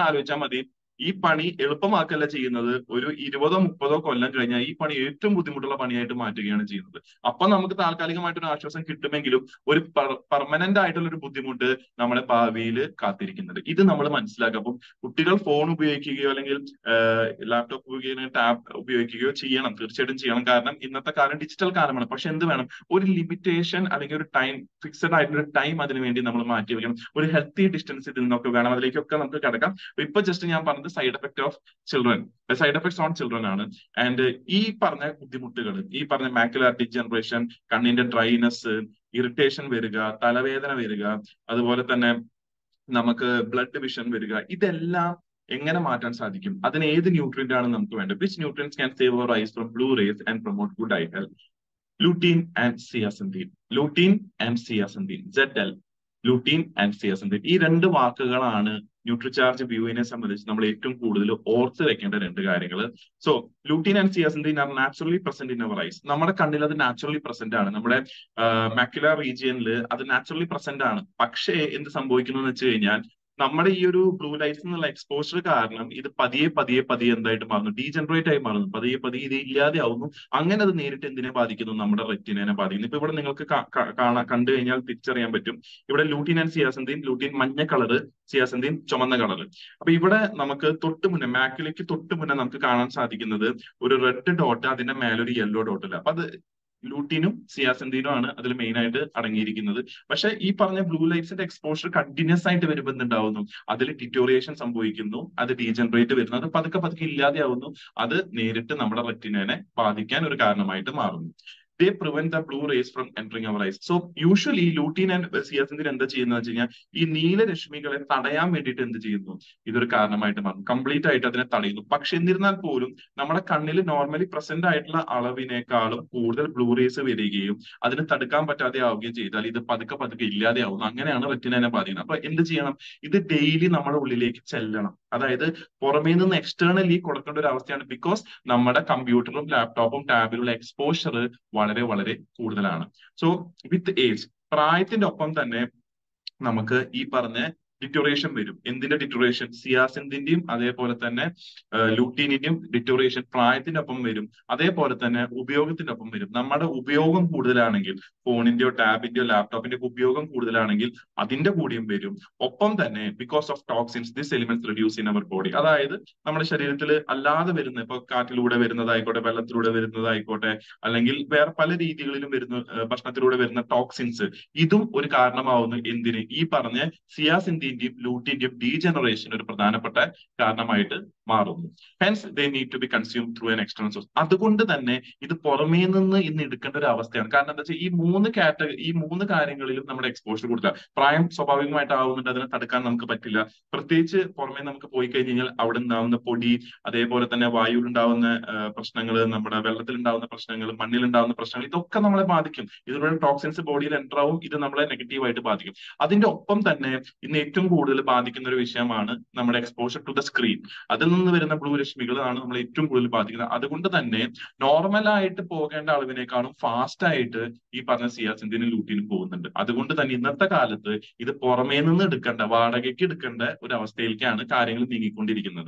ആലോചിച്ചാൽ മതി. ഈ പണി എളുപ്പമാക്കല്ല ചെയ്യുന്നത്, ഒരു 20-30 കൊല്ലം കഴിഞ്ഞാൽ ഈ പണി ഏറ്റവും ബുദ്ധിമുട്ടുള്ള പണിയായിട്ട് മാറ്റുകയാണ് ചെയ്യുന്നത്. അപ്പൊ നമുക്ക് താൽക്കാലികമായിട്ടൊരു ആശ്വാസം കിട്ടുമെങ്കിലും ഒരു പെർമനന്റ് ആയിട്ടുള്ള ഒരു ബുദ്ധിമുട്ട് നമ്മളെ ഭാവിയിൽ കാത്തിരിക്കുന്നുണ്ട്. ഇത് നമ്മൾ മനസ്സിലാക്കുക. അപ്പം കുട്ടികൾ ഫോൺ ഉപയോഗിക്കുകയോ അല്ലെങ്കിൽ ലാപ്ടോപ്പ് ഉപയോഗിക്കുകയോ ടാബ് ഉപയോഗിക്കുകയോ ചെയ്യണം, തീർച്ചയായിട്ടും ചെയ്യണം. കാരണം ഇന്നത്തെ കാലം ഡിജിറ്റൽ കാലമാണ്. പക്ഷെ എന്ത് വേണം, ഒരു ലിമിറ്റേഷൻ അല്ലെങ്കിൽ ഒരു ടൈം, ഫിക്സഡ് ആയിട്ടുള്ള ടൈം അതിന് വേണ്ടി നമ്മൾ മാറ്റി വെക്കണം. ഒരു ഹെൽത്തി ഡിസ്റ്റൻസ് ഇതിൽ നിന്നൊക്കെ വേണം. അതിലേക്കൊക്കെ നമുക്ക് കിടക്കാം. ഇപ്പൊ ജസ്റ്റ് ഞാൻ പറഞ്ഞത് side effect of children, side effects on children ആണ്. ആൻഡ് ഈ പറഞ്ഞ ബുദ്ധിമുട്ടുകൾ, ഈ പറഞ്ഞ മാക്യുലാർ ഡിജനറേഷൻ, കണ്ണിന്റെ ഡ്രൈനെസ്, ഇറിറ്റേഷൻ വരിക, തലവേദന വരിക, അതുപോലെ തന്നെ നമുക്ക് ബ്ലഡ് വിഷൻ വരിക, ഇതെല്ലാം എങ്ങനെ മാറ്റാൻ സാധിക്കും? അതിന് ഏത് ന്യൂട്രിയന്റ് ആണ് നമുക്ക് വേണ്ടത്? Which nutrients can save our eyes from blue rays and promote good eye health? Lutein and zeaxanthin. Lutein and zeaxanthin, ZL, lutein and zeaxanthin. ഈ രണ്ട് വാക്കുകളാണ് ന്യൂട്രിചാർജ് വ്യൂവിനെ സംബന്ധിച്ച് നമ്മൾ ഏറ്റവും കൂടുതൽ ഓർത്ത് വെക്കേണ്ട രണ്ട് കാര്യങ്ങൾ. So lutein and zeaxanthin are naturally present in our eyes. നമ്മുടെ കണ്ണിൽ അത് നാച്ചുറലി പ്രസന്റ് ആണ്. നമ്മുടെ മാക്യുലർ റീജിയനിൽ അത് നാച്ചുറലി പ്രസന്റ് ആണ്. പക്ഷേ എന്ത് സംഭവിക്കുന്നു എന്ന് വെച്ച് കഴിഞ്ഞാൽ നമ്മുടെ ഈ ഒരു ബ്ലൂ ലൈറ്റ്സ് എന്നുള്ള എക്സ്പോഷർ കാരണം ഇത് പതിയെ പതിയെ പതിയെ എന്തായിട്ട് മാറുന്നു, ഡീജനറേറ്റ് ആയി മാറുന്നു, പതിയെ പതിയെ ഇത് ഇല്ലാതെ ആവുന്നു. അങ്ങനെ അത് നേരിട്ട് എന്തിനെ ബാധിക്കുന്നു? നമ്മുടെ റെറ്റിനെ ബാധിക്കുന്നു. ഇപ്പൊ ഇവിടെ നിങ്ങൾക്ക് കണ്ടു കഴിഞ്ഞാൽ തിരിച്ചറിയാൻ പറ്റും. ഇവിടെ ലൂട്ടീൻ ആൻഡ് സിയാസിൻതീൻ, ലൂട്ടീൻ മഞ്ഞ കളറ്, സിയാസിൻതീൻ ചുമന്ന കളറ്. അപ്പൊ ഇവിടെ നമുക്ക് തൊട്ട് മുന്നേ, മാക്യുലയ്ക്ക് തൊട്ട് മുന്നേ നമുക്ക് കാണാൻ സാധിക്കുന്നത് ഒരു റെഡ് ഡോട്ട്, അതിന്റെ മേലെ ഒരു യെല്ലോ ഡോട്ട് ഇല്ല. അപ്പൊ അത് ലൂട്ടീനും സിയാസിൻതീനും ആണ് അതിൽ മെയിൻ ആയിട്ട് അടങ്ങിയിരിക്കുന്നത്. പക്ഷെ ഈ പറഞ്ഞ ബ്ലൂ ലൈറ്റ്സിന്റെ എക്സ്പോഷർ കണ്ടിന്യൂസ് ആയിട്ട് വരുമ്പോൾ എന്തുണ്ടാവുന്നു? അതിൽ ഡിറ്റോറിയേഷൻ സംഭവിക്കുന്നു, അത് ഡീജനറേറ്റ് വരുന്നു, അത് പതുക്കെ പതുക്കെ ഇല്ലാതെയാവുന്നു. അത് നേരിട്ട് നമ്മുടെ റെറ്റിനെ ബാധിക്കാൻ ഒരു കാരണമായിട്ട് മാറുന്നു. They prevent the blue rays from entering our eyes. So usually lutein and zeaxanthin എന്താ ചെയ്യുന്നത് വെച്ച് കഴിഞ്ഞാൽ ഈ നീലരശ്മികളെ തടയാൻ വേണ്ടിയിട്ട് എന്ത് ചെയ്യുന്നു? ഇതൊരു കാരണമായിട്ട് മാറും, കംപ്ലീറ്റ് ആയിട്ട് അതിനെ തടയുന്നു. പക്ഷെ എന്നിരുന്നാൽ പോലും നമ്മുടെ കണ്ണിൽ നോർമലി പ്രസന്റ് ആയിട്ടുള്ള അളവിനേക്കാളും കൂടുതൽ ബ്ലൂ റേസ് വരികയും അതിന് തടുക്കാൻ പറ്റാതെ ആവുകയും ചെയ്താൽ ഇത് പതുക്കെ പതുക്കെ ഇല്ലാതെയാവുന്നു. അങ്ങനെയാണ് റെറ്റിനെ ബാധിക്കുന്നത്. അപ്പൊ എന്ത് ചെയ്യണം? ഇത് ഡെയിലി നമ്മുടെ ഉള്ളിലേക്ക് ചെല്ലണം. അതായത് പുറമേ നിന്ന് എക്സ്റ്റേണലി കൊടുക്കേണ്ട ഒരു അവസ്ഥയാണ്. ബിക്കോസ് നമ്മുടെ കമ്പ്യൂട്ടറും ലാപ്ടോപ്പും ടാബിലുള്ള എക്സ്പോഷർ വളരെ വളരെ കൂടുതലാണ്. സോ വിത്ത് ഏജ്, പ്രായത്തിന്റെ ഒപ്പം തന്നെ നമുക്ക് ഈ പറഞ്ഞ ഡിറ്റോറേഷൻ വരും. എന്തിന്റെ ഡിറ്റോറേഷൻ? സിയാസിൻതിന്റെയും അതേപോലെ തന്നെ ലൂട്ടീനിന്റെയും ഡിറ്റോറേഷൻ പ്രായത്തിന്റെ ഒപ്പം വരും. അതേപോലെ തന്നെ ഉപയോഗത്തിന്റെ ഒപ്പം വരും. നമ്മുടെ ഉപയോഗം കൂടുതലാണെങ്കിൽ, ഫോണിന്റെയോ ടാബിന്റെയോ ലാപ്ടോപ്പിന്റെയോ ഉപയോഗം കൂടുതലാണെങ്കിൽ അതിന്റെ കൂടിയും വരും. ഒപ്പം തന്നെ because of toxins, this elements reduce in our body. അതായത് നമ്മുടെ ശരീരത്തിൽ അല്ലാതെ വരുന്ന, ഇപ്പൊ കാറ്റിലൂടെ വരുന്നതായിക്കോട്ടെ, വെള്ളത്തിലൂടെ വരുന്നതായിക്കോട്ടെ, അല്ലെങ്കിൽ വേറെ പല രീതികളിലും വരുന്ന, ഭക്ഷണത്തിലൂടെ വരുന്ന ടോക്സിൻസ്, ഇതും ഒരു കാരണമാവുന്നു. എന്തിന്? ഈ പറഞ്ഞ സിയാസിൻതീന്റെയും ലൂട്ടീന്റെയും ഡീജനറേഷൻ ഒരു പ്രധാനപ്പെട്ട കാരണമായിട്ട് മാറുന്നു. Hence they need to be consume through an external source. അതുകൊണ്ട് തന്നെ ഇത് പുറമേ നിന്ന് ഇന്ന് എടുക്കേണ്ട ഒരു അവസ്ഥയാണ്. കാരണം എന്താ വെച്ചാൽ ഈ മൂന്ന് കാര്യങ്ങളിലും നമ്മുടെ എക്സ്പോഷർ കൊടുക്കുക. പ്രായം സ്വാഭാവികമായിട്ട് ആവുന്നുണ്ട്, അതിനെ തടുക്കാൻ നമുക്ക് പറ്റില്ല. പ്രത്യേകിച്ച് പുറമേ നമുക്ക് പോയി കഴിഞ്ഞ് കഴിഞ്ഞാൽ അവിടെ ഉണ്ടാവുന്ന പൊടി, അതേപോലെ തന്നെ വായുവിൽ ഉണ്ടാവുന്ന പ്രശ്നങ്ങൾ, നമ്മുടെ വെള്ളത്തിൽ ഉണ്ടാവുന്ന പ്രശ്നങ്ങൾ, മണ്ണിൽ ഉണ്ടാവുന്ന പ്രശ്നങ്ങൾ, ഇതൊക്കെ നമ്മളെ ബാധിക്കും. ഇതിലൂടെ ടോക്സിൻസ് ബോഡിയിൽ എൻ്റർ ആവും. ഇത് നമ്മളെ നെഗറ്റീവായിട്ട് ബാധിക്കും. അതിന്റെ ഒപ്പം തന്നെ ഇന്ന് ഏറ്റവും കൂടുതൽ ബാധിക്കുന്ന ഒരു വിഷയമാണ് നമ്മുടെ എക്സ്പോഷർ ടു ദ സ്ക്രീൻ. അതിൽ നിന്ന് വരുന്ന ബ്ലൂ രശ്മികളാണ് നമ്മളെ ഏറ്റവും കൂടുതൽ ബാധിക്കുന്നത്. അതുകൊണ്ട് തന്നെ നോർമലായിട്ട് പോകേണ്ട അളവിനേക്കാളും ഫാസ്റ്റ് ആയിട്ട് ഈ പറഞ്ഞ സിയാസിൻതീനും ലൂട്ടീനും പോകുന്നുണ്ട്. അതുകൊണ്ട് തന്നെ ഇന്നത്തെ കാലത്ത് ഇത് പുറമേ നിന്ന് എടുക്കേണ്ട, വാടകയ്ക്ക് എടുക്കേണ്ട ഒരു അവസ്ഥയിലേക്കാണ് കാര്യങ്ങൾ നീങ്ങിക്കൊണ്ടിരിക്കുന്നത്.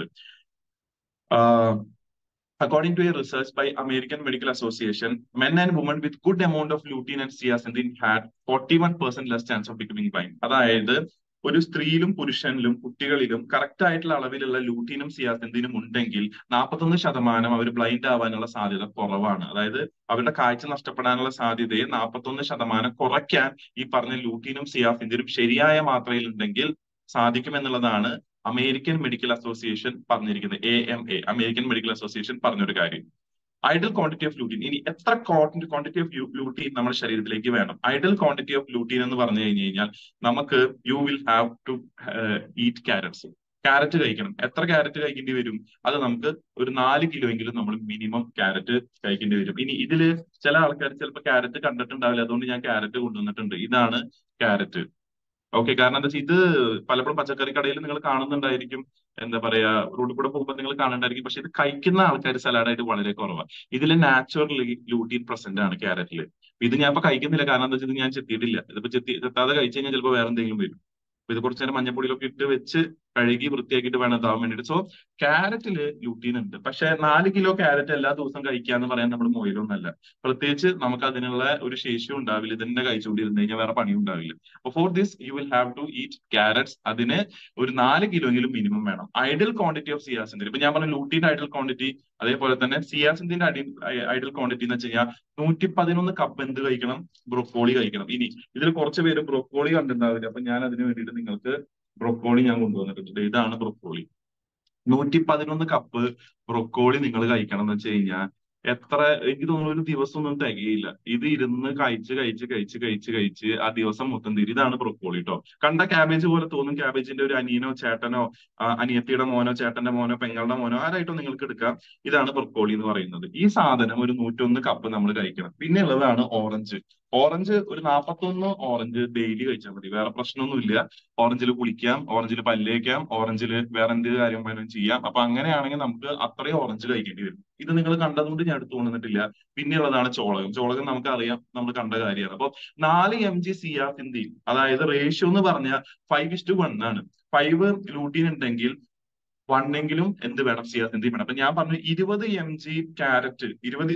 According to a research by American Medical Association, men and women with good amount of lutein and zeaxanthin had 41% less chance of becoming blind. അതായത് ഒരു സ്ത്രീയിലും പുരുഷനിലും കുട്ടികളിലും കറക്റ്റ് ആയിട്ടുള്ള അളവിലുള്ള ലൂട്ടീനും സിയാസിൻതീനും ഉണ്ടെങ്കിൽ 41% അവർ ബ്ലൈൻഡ് ആവാനുള്ള സാധ്യത കുറവാണ്. അതായത് അവരുടെ കാഴ്ച നഷ്ടപ്പെടാനുള്ള സാധ്യതയെ 41% കുറയ്ക്കാൻ ഈ പറഞ്ഞ ലൂട്ടീനും സിയാസിൻതീനും ശരിയായ മാത്രയിൽ ഉണ്ടെങ്കിൽ സാധിക്കുമെന്നുള്ളതാണ് അമേരിക്കൻ മെഡിക്കൽ അസോസിയേഷൻ പറഞ്ഞിരിക്കുന്നത്. AMA, അമേരിക്കൻ മെഡിക്കൽ അസോസിയേഷൻ പറഞ്ഞൊരു കാര്യം. Ideal quantity of lutein. ഇനി എത്ര ക്വാണ്ടിറ്റി ഓഫ് ലൂട്ടീൻ നമ്മുടെ ശരീരത്തിലേക്ക് വേണം? ഐഡൽ ക്വാണ്ടിറ്റി ഓഫ് ലൂട്ടീൻ എന്ന് പറഞ്ഞു കഴിഞ്ഞാൽ നമുക്ക് you will have to eat carrots. Carrot കഴിക്കണം. എത്ര ക്യാരറ്റ് കഴിക്കേണ്ടി വരും? അത് നമുക്ക് ഒരു 4 കിലോ എങ്കിലും നമ്മൾ മിനിമം ക്യാരറ്റ് കഴിക്കേണ്ടി വരും. ഇനി ഇതില് ചില ആൾക്കാർ ചിലപ്പോൾ ക്യാരറ്റ് കണ്ടിട്ടുണ്ടാവില്ല, അതുകൊണ്ട് ഞാൻ ക്യാരറ്റ് കൊണ്ടുവന്നിട്ടുണ്ട്. ഇതാണ് ക്യാരറ്റ്. ഓക്കെ, കാരണം എന്താ വെച്ചാൽ ഇത് പലപ്പോഴും പച്ചക്കറി കടയിൽ നിങ്ങൾ കാണുന്നുണ്ടായിരിക്കും, എന്താ പറയാ, റോഡിൽ കൂടെ പോകുമ്പോൾ നിങ്ങൾ കാണുന്നുണ്ടായിരിക്കും. പക്ഷെ ഇത് കഴിക്കുന്ന ആൾക്കാർ സലാഡായിട്ട് വളരെ കുറവാണ്. ഇതിൽ നാച്ചുറലി ലൂട്ടീൻ പ്രസന്റ് ആണ് ക്യാരറ്റിൽ. ഇത് ഞാൻ ഇപ്പൊ കഴിക്കുന്നില്ല, കാരണം എന്താ വെച്ചാൽ ഞാൻ ചെത്തിയിട്ടില്ല. ഇതിപ്പോ ചെത്താതെ കഴിച്ചു കഴിഞ്ഞാൽ ചിലപ്പോൾ വേറെ എന്തെങ്കിലും വരും. ഇത് കുറച്ച് നേരം മഞ്ഞപ്പൊടിയിലൊക്കെ ഇട്ട് വെച്ച് കഴുകി വൃത്തിയാക്കിയിട്ട് വേണം ഇതാവാൻ വേണ്ടിയിട്ട്. സോ ക്യാരറ്റില് ലൂട്ടീൻ ഉണ്ട്. പക്ഷെ 4 കിലോ ക്യാരറ്റ് എല്ലാ ദിവസവും കഴിക്കുക എന്ന് പറയാൻ നമ്മൾ മൊയിലൊന്നല്ല. പ്രത്യേകിച്ച് നമുക്ക് അതിനുള്ള ഒരു ശേഷിയും ഉണ്ടാവില്ല. ഇതിന്റെ കഴിച്ചുകൊണ്ടിരുന്ന് കഴിഞ്ഞാൽ വേറെ പണിയും ഉണ്ടാവില്ല. അപ്പൊ for this you will have to eat carrots. അതിന് ഒരു 4 കിലോ എങ്കിലും മിനിമം വേണം. ഐഡിയൽ ക്വാണ്ടിറ്റി ഓഫ് സിയാസിൻ, ഇപ്പൊ ഞാൻ പറഞ്ഞ ലൂട്ടീന്റെ ഐഡിയൽ ക്വാണ്ടിറ്റി, അതേപോലെ തന്നെ സിയാസിന്റെ ഐഡിയൽ ക്വാണ്ടിറ്റി എന്ന് വെച്ച് കഴിഞ്ഞാൽ 111 കപ്പ് എന്ത് കഴിക്കണം? ബ്രൊക്കോളി കഴിക്കണം. ഇനി ഇതിൽ കുറച്ച് പേര് ബ്രൊക്കോളി കണ്ടിട്ടുണ്ടാവില്ല. അപ്പൊ ഞാൻ അതിന് വേണ്ടിയിട്ട് നിങ്ങൾക്ക് ബ്രൊക്കോളി ഞാൻ കൊണ്ടുവന്നിട്ടുണ്ട്. ഇതാണ് ബ്രൊക്കോളി. 111 കപ്പ് ബ്രൊക്കോളി നിങ്ങൾ കഴിക്കണം എന്ന് വെച്ച് കഴിഞ്ഞാൽ എത്ര, എനിക്ക് തോന്നുന്നു ഒരു ദിവസം ഒന്നും തികയില്ല. ഇത് ഇരുന്ന് കഴിച്ച് ആ ദിവസം മൊത്തം തീരും. ഇതാണ് ബ്രൊക്കോളി കേട്ടോ. കണ്ട ക്യാബേജ് പോലെ തോന്നും. ക്യാബേജിന്റെ ഒരു അനിയനോ ചേട്ടനോ അനിയത്തിയുടെ മോനോ ചേട്ടന്റെ മോനോ പെങ്ങളുടെ മോനോ ആരായിട്ടോ നിങ്ങൾക്ക് എടുക്കാം. ഇതാണ് ബ്രൊക്കോളി എന്ന് പറയുന്നത്. ഈ സാധനം ഒരു 101 കപ്പ് നമ്മൾ കഴിക്കണം. പിന്നെ ഉള്ളതാണ് ഓറഞ്ച്. ഓറഞ്ച് ഒരു 41 ഓറഞ്ച് ഡെയിലി കഴിച്ചാൽ മതി. വേറെ പ്രശ്നമൊന്നുമില്ല. ഓറഞ്ചിൽ കുളിക്കാം, ഓറഞ്ചിൽ പല്ല് തേക്കാം, ഓറഞ്ചിൽ വേറെ എന്ത് കാര്യം വേണം ചെയ്യാം. അപ്പൊ അങ്ങനെയാണെങ്കിൽ നമുക്ക് അത്രയും ഓറഞ്ച് കഴിക്കേണ്ടി വരും. ഇത് നിങ്ങൾ കണ്ടതുകൊണ്ട് ഞാൻ എടുത്തു കൊണ്ടുവന്നിട്ടില്ല. പിന്നെയുള്ളതാണ് ചോളകം. ചോളകം നമുക്കറിയാം, നമ്മൾ കണ്ട കാര്യമാണ്. അപ്പൊ 4 mg സിയാസിന്റെയും, അതായത് റേഷ്യോ എന്ന് പറഞ്ഞാൽ 5:1 ആണ്. 5 ലൂട്ടീൻ ഉണ്ടെങ്കിൽ 1 എങ്കിലും എന്ത് വേണം? സിയാസിന്റെയും വേണം. അപ്പൊ ഞാൻ പറഞ്ഞു 20 mg ക്യാരറ്റ്,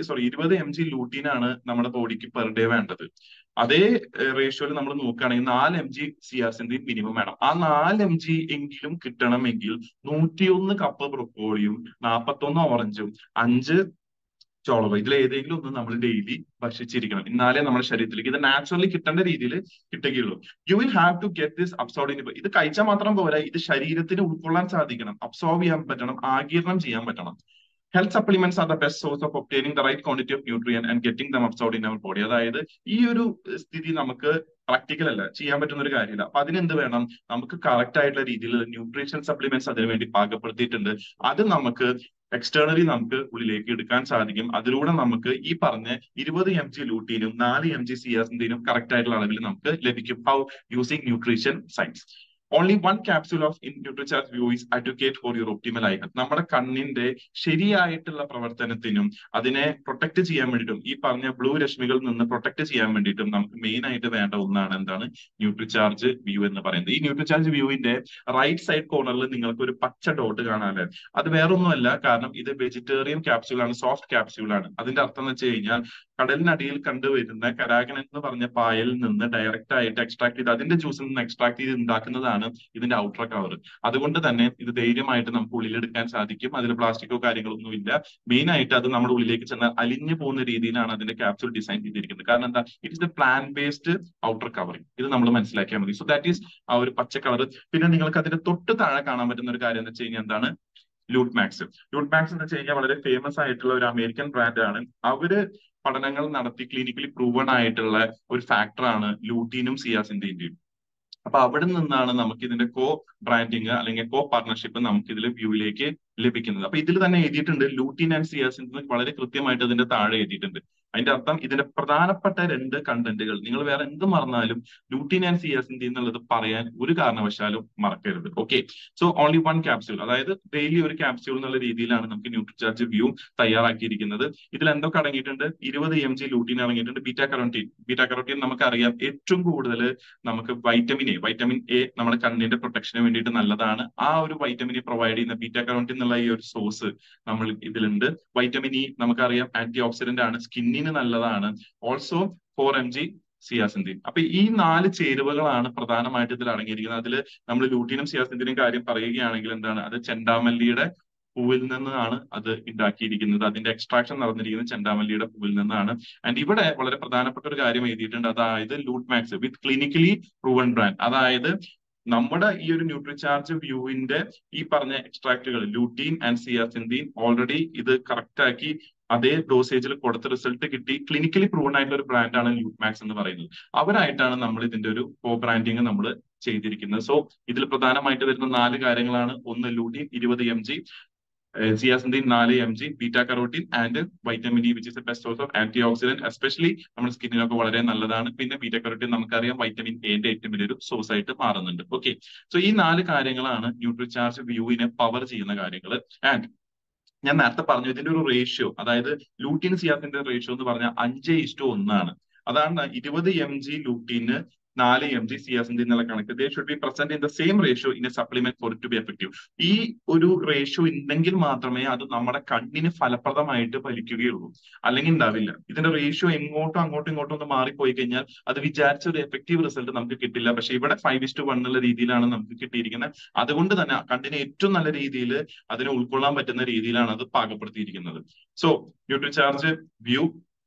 20 mg ലൂട്ടീൻ ആണ് നമ്മുടെ ബോഡിക്ക് പെർ ഡേ വേണ്ടത്. അതേ റേഷ്യോയിൽ നമ്മൾ നോക്കുകയാണെങ്കിൽ 4 mg സിയാസിന്റെയും മിനിമം വേണം. ആ 4 mg എങ്കിലും കിട്ടണമെങ്കിൽ 101 കപ്പ് ബ്രൊക്കോളിയും 41 ഓറഞ്ചും 5 ചോളവും, ഇതിൽ ഏതെങ്കിലും ഒന്ന് നമ്മൾ ഡെയിലി ഭക്ഷിച്ചിരിക്കണം. എന്നാലേ നമ്മുടെ ശരീരത്തിലേക്ക് ഇത് നാച്ചുറലി കിട്ടേണ്ട രീതിയിൽ കിട്ടുകയുള്ളൂ. You will have to get this absorb in. ഇത് കഴിച്ചാൽ മാത്രം പോരാ, ഇത് ശരീരത്തിന് ഉൾക്കൊള്ളാൻ സാധിക്കണം, അബ്സോർബ് ചെയ്യാൻ പറ്റണം, ആഗിരണം ചെയ്യാൻ പറ്റണം. Health supplements are the best source of obtaining the right quantity of nutrient and getting them absorb in our body. അതായത് ഈ ഒരു സ്ഥിതി നമുക്ക് പ്രാക്ടിക്കൽ അല്ല, ചെയ്യാൻ പറ്റുന്ന ഒരു കാര്യമില്ല. അപ്പൊ അതിനെന്ത് വേണം? നമുക്ക് കറക്റ്റ് ആയിട്ടുള്ള രീതിയിൽ ന്യൂട്രീഷൻ സപ്ലിമെന്റ്സ് അതിനു വേണ്ടി പാകപ്പെടുത്തിയിട്ടുണ്ട്. അത് നമുക്ക് എക്സ്റ്റേണലി നമുക്ക് ഉള്ളിലേക്ക് എടുക്കാൻ സാധിക്കും. അതിലൂടെ നമുക്ക് ഈ പറഞ്ഞ 20 mg ലൂട്ടീനും 4 mg സിയാസിന്റെയും കറക്റ്റ് ആയിട്ടുള്ള അളവിൽ നമുക്ക് ലഭിക്കും. How? Using nutrition science. Only 1 capsule of in NutriCharge View is adequate for your optimal eye health. നമ്മുടെ കണ്ണിന്റെ ശരിയായിട്ടുള്ള പ്രവർത്തനത്തിനും അതിനെ പ്രൊട്ടക്ട് ചെയ്യാൻ വേണ്ടിയിട്ടും ഈ പറഞ്ഞ ബ്ലൂ രശ്മികളിൽ നിന്ന് പ്രൊട്ടക്ട് ചെയ്യാൻ വേണ്ടിയിട്ടും നമുക്ക് മെയിൻ ആയിട്ട് വേണ്ട ഒന്നാണ് എന്താണ്? ന്യൂട്രിചാർജ് വ്യൂ എന്ന് പറയുന്നത്. ഈ ന്യൂട്രിചാർജ് വ്യൂവിന്റെ റൈറ്റ് സൈഡ് കോർണറിൽ നിങ്ങൾക്ക് ഒരു പച്ച ഡോട്ട് കാണാല്ലേ? അത് വേറൊന്നുമല്ല, കാരണം ഇത് വെജിറ്റേറിയൻ ക്യാപ്സ്യൂൾ ആണ്, സോഫ്റ്റ് ക്യാപ്സ്യൂൾ ആണ്. അതിന്റെ അർത്ഥം എന്ന് വെച്ച് കഴിഞ്ഞാൽ കടലിനടിയിൽ കണ്ടുവരുന്ന കരാഗൻ എന്ന് പറഞ്ഞ പായൽ നിന്ന് ഡയറക്റ്റ് ആയിട്ട് എക്സ്ട്രാക്ട് ചെയ്ത് അതിന്റെ ജ്യൂസിൽ നിന്ന് എക്സ്ട്രാക്ട് ചെയ്ത് ഉണ്ടാക്കുന്നതാണ് ഇതിന്റെ ഔട്ടർ കവർ. അതുകൊണ്ട് തന്നെ ഇത് ധൈര്യമായിട്ട് നമുക്ക് ഉള്ളിലെടുക്കാൻ സാധിക്കും. അതിൽ പ്ലാസ്റ്റിക്കോ കാര്യങ്ങളൊന്നും ഇല്ല. മെയിൻ ആയിട്ട് അത് നമ്മുടെ ഉള്ളിലേക്ക് ചെന്നാൽ അലിഞ്ഞു പോകുന്ന രീതിയിലാണ് അതിന്റെ ക്യാപ്സ്യൂൾ ഡിസൈൻ ചെയ്തിരിക്കുന്നത്. കാരണം എന്താ? It is a plan based outer covering. ഇത് നമ്മൾ മനസ്സിലാക്കിയാൽ മതി. സോ ദാറ്റ് ഈസ് ആ ഒരു പച്ച കളർ. പിന്നെ നിങ്ങൾക്ക് അതിന്റെ തൊട്ട് താഴെ കാണാൻ പറ്റുന്ന ഒരു കാര്യം എന്ന് വെച്ച് കഴിഞ്ഞാൽ എന്താണ്? Loot max. ലൂട്ട് മാക്സ് എന്ന് വെച്ച് കഴിഞ്ഞാൽ വളരെ ഫേമസ് ആയിട്ടുള്ള ഒരു അമേരിക്കൻ ബ്രാൻഡ് ആണ്. അവര് പഠനങ്ങൾ നടത്തി ക്ലിനിക്കലി പ്രൂവൺ ആയിട്ടുള്ള ഒരു ഫാക്ടറാണ് ലൂട്ടീനും സിയാസിന്റെയും. അപ്പൊ അവിടെ നിന്നാണ് നമുക്ക് ഇതിന്റെ കോ ബ്രാൻഡിങ് അല്ലെങ്കിൽ കോ പാർട്ണർഷിപ്പ് നമുക്ക് ഇതിൽ വ്യൂവിലേക്ക് ലഭിക്കുന്നത്. അപ്പൊ ഇതിൽ തന്നെ എഴുതിയിട്ടുണ്ട് ലൂട്ടീൻ ആൻഡ് സിയാസിൻ, വളരെ കൃത്യമായിട്ട് അതിന്റെ താഴെ എഴുതിയിട്ടുണ്ട്. അതിന്റെ അർത്ഥം ഇതിന്റെ പ്രധാനപ്പെട്ട 2 കണ്ടന്റുകൾ നിങ്ങൾ വേറെ എന്ത് മറന്നാലും ലൂട്ടീൻ ആൻഡ് സിയാസിൻ എന്നുള്ളത് പറയാൻ ഒരു കാരണവശാലും മറക്കരുത്. ഓക്കെ, സോ ഓൺലി 1 ക്യാപ്സ്യൂൾ, അതായത് ഡെയിലി ഒരു ക്യാപ്സ്യൂൾ എന്നുള്ള രീതിയിലാണ് നമുക്ക് ന്യൂട്രിചാർജ് വ്യൂ തയ്യാറാക്കിയിരിക്കുന്നത്. ഇതിൽ എന്തൊക്കെ അടങ്ങിയിട്ടുണ്ട്? 20 mg ലൂട്ടീൻ അടങ്ങിയിട്ടുണ്ട്. ബീറ്റാ കരോട്ടീൻ നമുക്കറിയാം ഏറ്റവും കൂടുതൽ നമുക്ക് വൈറ്റമിൻ എ നമ്മുടെ കണ്ണിന്റെ പ്രൊട്ടക്ഷന് വേണ്ടിയിട്ട് നല്ലതാണ്. ആ ഒരു വൈറ്റമിൻ എ പ്രൊവൈഡ് ചെയ്യുന്ന ബീറ്റാ കരോട്ടീൻ എന്നുള്ള ഈ ഒരു സോഴ്സ് നമ്മൾ ഇതിലുണ്ട്. വൈറ്റമിൻ ഇ നമുക്കറിയാം ആന്റി ഓക്സിഡന്റ് ആണ്, സ്കിന്നിന് നല്ലതാണ്. ഓൾസോ 4 mg സിയാസിന്റെയും. അപ്പൊ ഈ 4 ചേരുവകളാണ് പ്രധാനമായിട്ട് ഇതിൽ അടങ്ങിയിരിക്കുന്നത്. അതിൽ നമ്മൾ ലൂട്ടീനും സിയാസിന്റെയും കാര്യം പറയുകയാണെങ്കിൽ എന്താണ്? അത് ചെണ്ടാമല്ലിയുടെ പൂവിൽ നിന്നാണ് അത് ഉണ്ടാക്കിയിരിക്കുന്നത്. അതിന്റെ എക്സ്ട്രാക്ഷൻ നടന്നിരിക്കുന്നത് ചെണ്ടാമല്ലിയുടെ പൂവിൽ നിന്നാണ്. ആൻഡ് ഇവിടെ വളരെ പ്രധാനപ്പെട്ട ഒരു കാര്യം എഴുതിയിട്ടുണ്ട്, അതായത് Lutemax with clinically proven brand. അതായത് നമ്മുടെ ഈ ഒരു ന്യൂട്രിചാർജ് വ്യൂവിന്റെ ഈ പറഞ്ഞ എക്സ്ട്രാക്റ്റുകൾ ലൂട്ടീൻ ആൻഡ് സിയാസിന്റീൻ ഓൾറെഡി ഇത് കറക്റ്റ് ആക്കി അതേ ഡോസേജിൽ കൊടുത്ത റിസൾട്ട് കിട്ടി ക്ലിനിക്കലി പ്രൂവൺ ആയിട്ടുള്ള ഒരു ബ്രാൻഡാണ് ലൂട്ട് മാക്സ് എന്ന് പറയുന്നത്. അവരായിട്ടാണ് നമ്മൾ ഇതിന്റെ ഒരു കോ ബ്രാൻഡിങ് നമ്മൾ ചെയ്തിരിക്കുന്നത്. സോ ഇതിൽ പ്രധാനമായിട്ട് വരുന്ന 4 കാര്യങ്ങളാണ്. ഒന്ന് lutein 20 mg, zeaxanthin 4 mg, beta carotene and vitamin E which is a best source of antioxidant, especially നമ്മുടെ സ്കിന്നിനൊക്കെ വളരെ നല്ലതാണ്. പിന്നെ ബീറ്റാ കരോട്ടീൻ നമുക്കറിയാം വൈറ്റമിൻ എന്റെ ഏറ്റവും വലിയൊരു സോഴ്സ് ആയിട്ട് മാറുന്നുണ്ട്. ഓക്കെ, സോ ഈ 4 കാര്യങ്ങളാണ് ന്യൂട്രിചാർജ് വ്യൂവിനെ പവർ ചെയ്യുന്ന കാര്യങ്ങൾ. ആൻഡ് ഞാൻ നേരത്തെ പറഞ്ഞു ഇതിന്റെ ഒരു റേഷ്യോ, അതായത് ലൂട്ടീൻ സിയാസിന്റെ റേഷ്യോ എന്ന് പറഞ്ഞാൽ 5:1 ആണ്. അതാണ് 20 mg ലൂട്ടീന് 4 mg സിയാസിൻ എന്നുള്ള കണക്ക് they should be present in the same ratio in a supplement for it to be effective. ഈ ഒരു റേഷ്യോ ഉണ്ടെങ്കിൽ മാത്രമേ അത് നമ്മുടെ കണ്ണിന് ഫലപ്രദമായിട്ട് ഫലിക്കുകയുള്ളൂ, അല്ലെങ്കിൽ ഉണ്ടാവില്ല. ഇതിന്റെ റേഷ്യോ എങ്ങോട്ടും അങ്ങോട്ടും ഇങ്ങോട്ടും ഒന്ന് മാറിപ്പോയി കഴിഞ്ഞാൽ അത് വിചാരിച്ച ഒരു എഫക്റ്റീവ് റിസൾട്ട് നമുക്ക് കിട്ടില്ല. പക്ഷെ ഇവിടെ 5:1 എന്നുള്ള രീതിയിലാണ് നമുക്ക് കിട്ടിയിരിക്കുന്നത്. അതുകൊണ്ട് തന്നെ കണ്ണിന് ഏറ്റവും നല്ല രീതിയിൽ അതിനെ ഉൾക്കൊള്ളാൻ പറ്റുന്ന രീതിയിലാണ് അത് പാകപ്പെടുത്തിയിരിക്കുന്നത്. So Nutricharge view,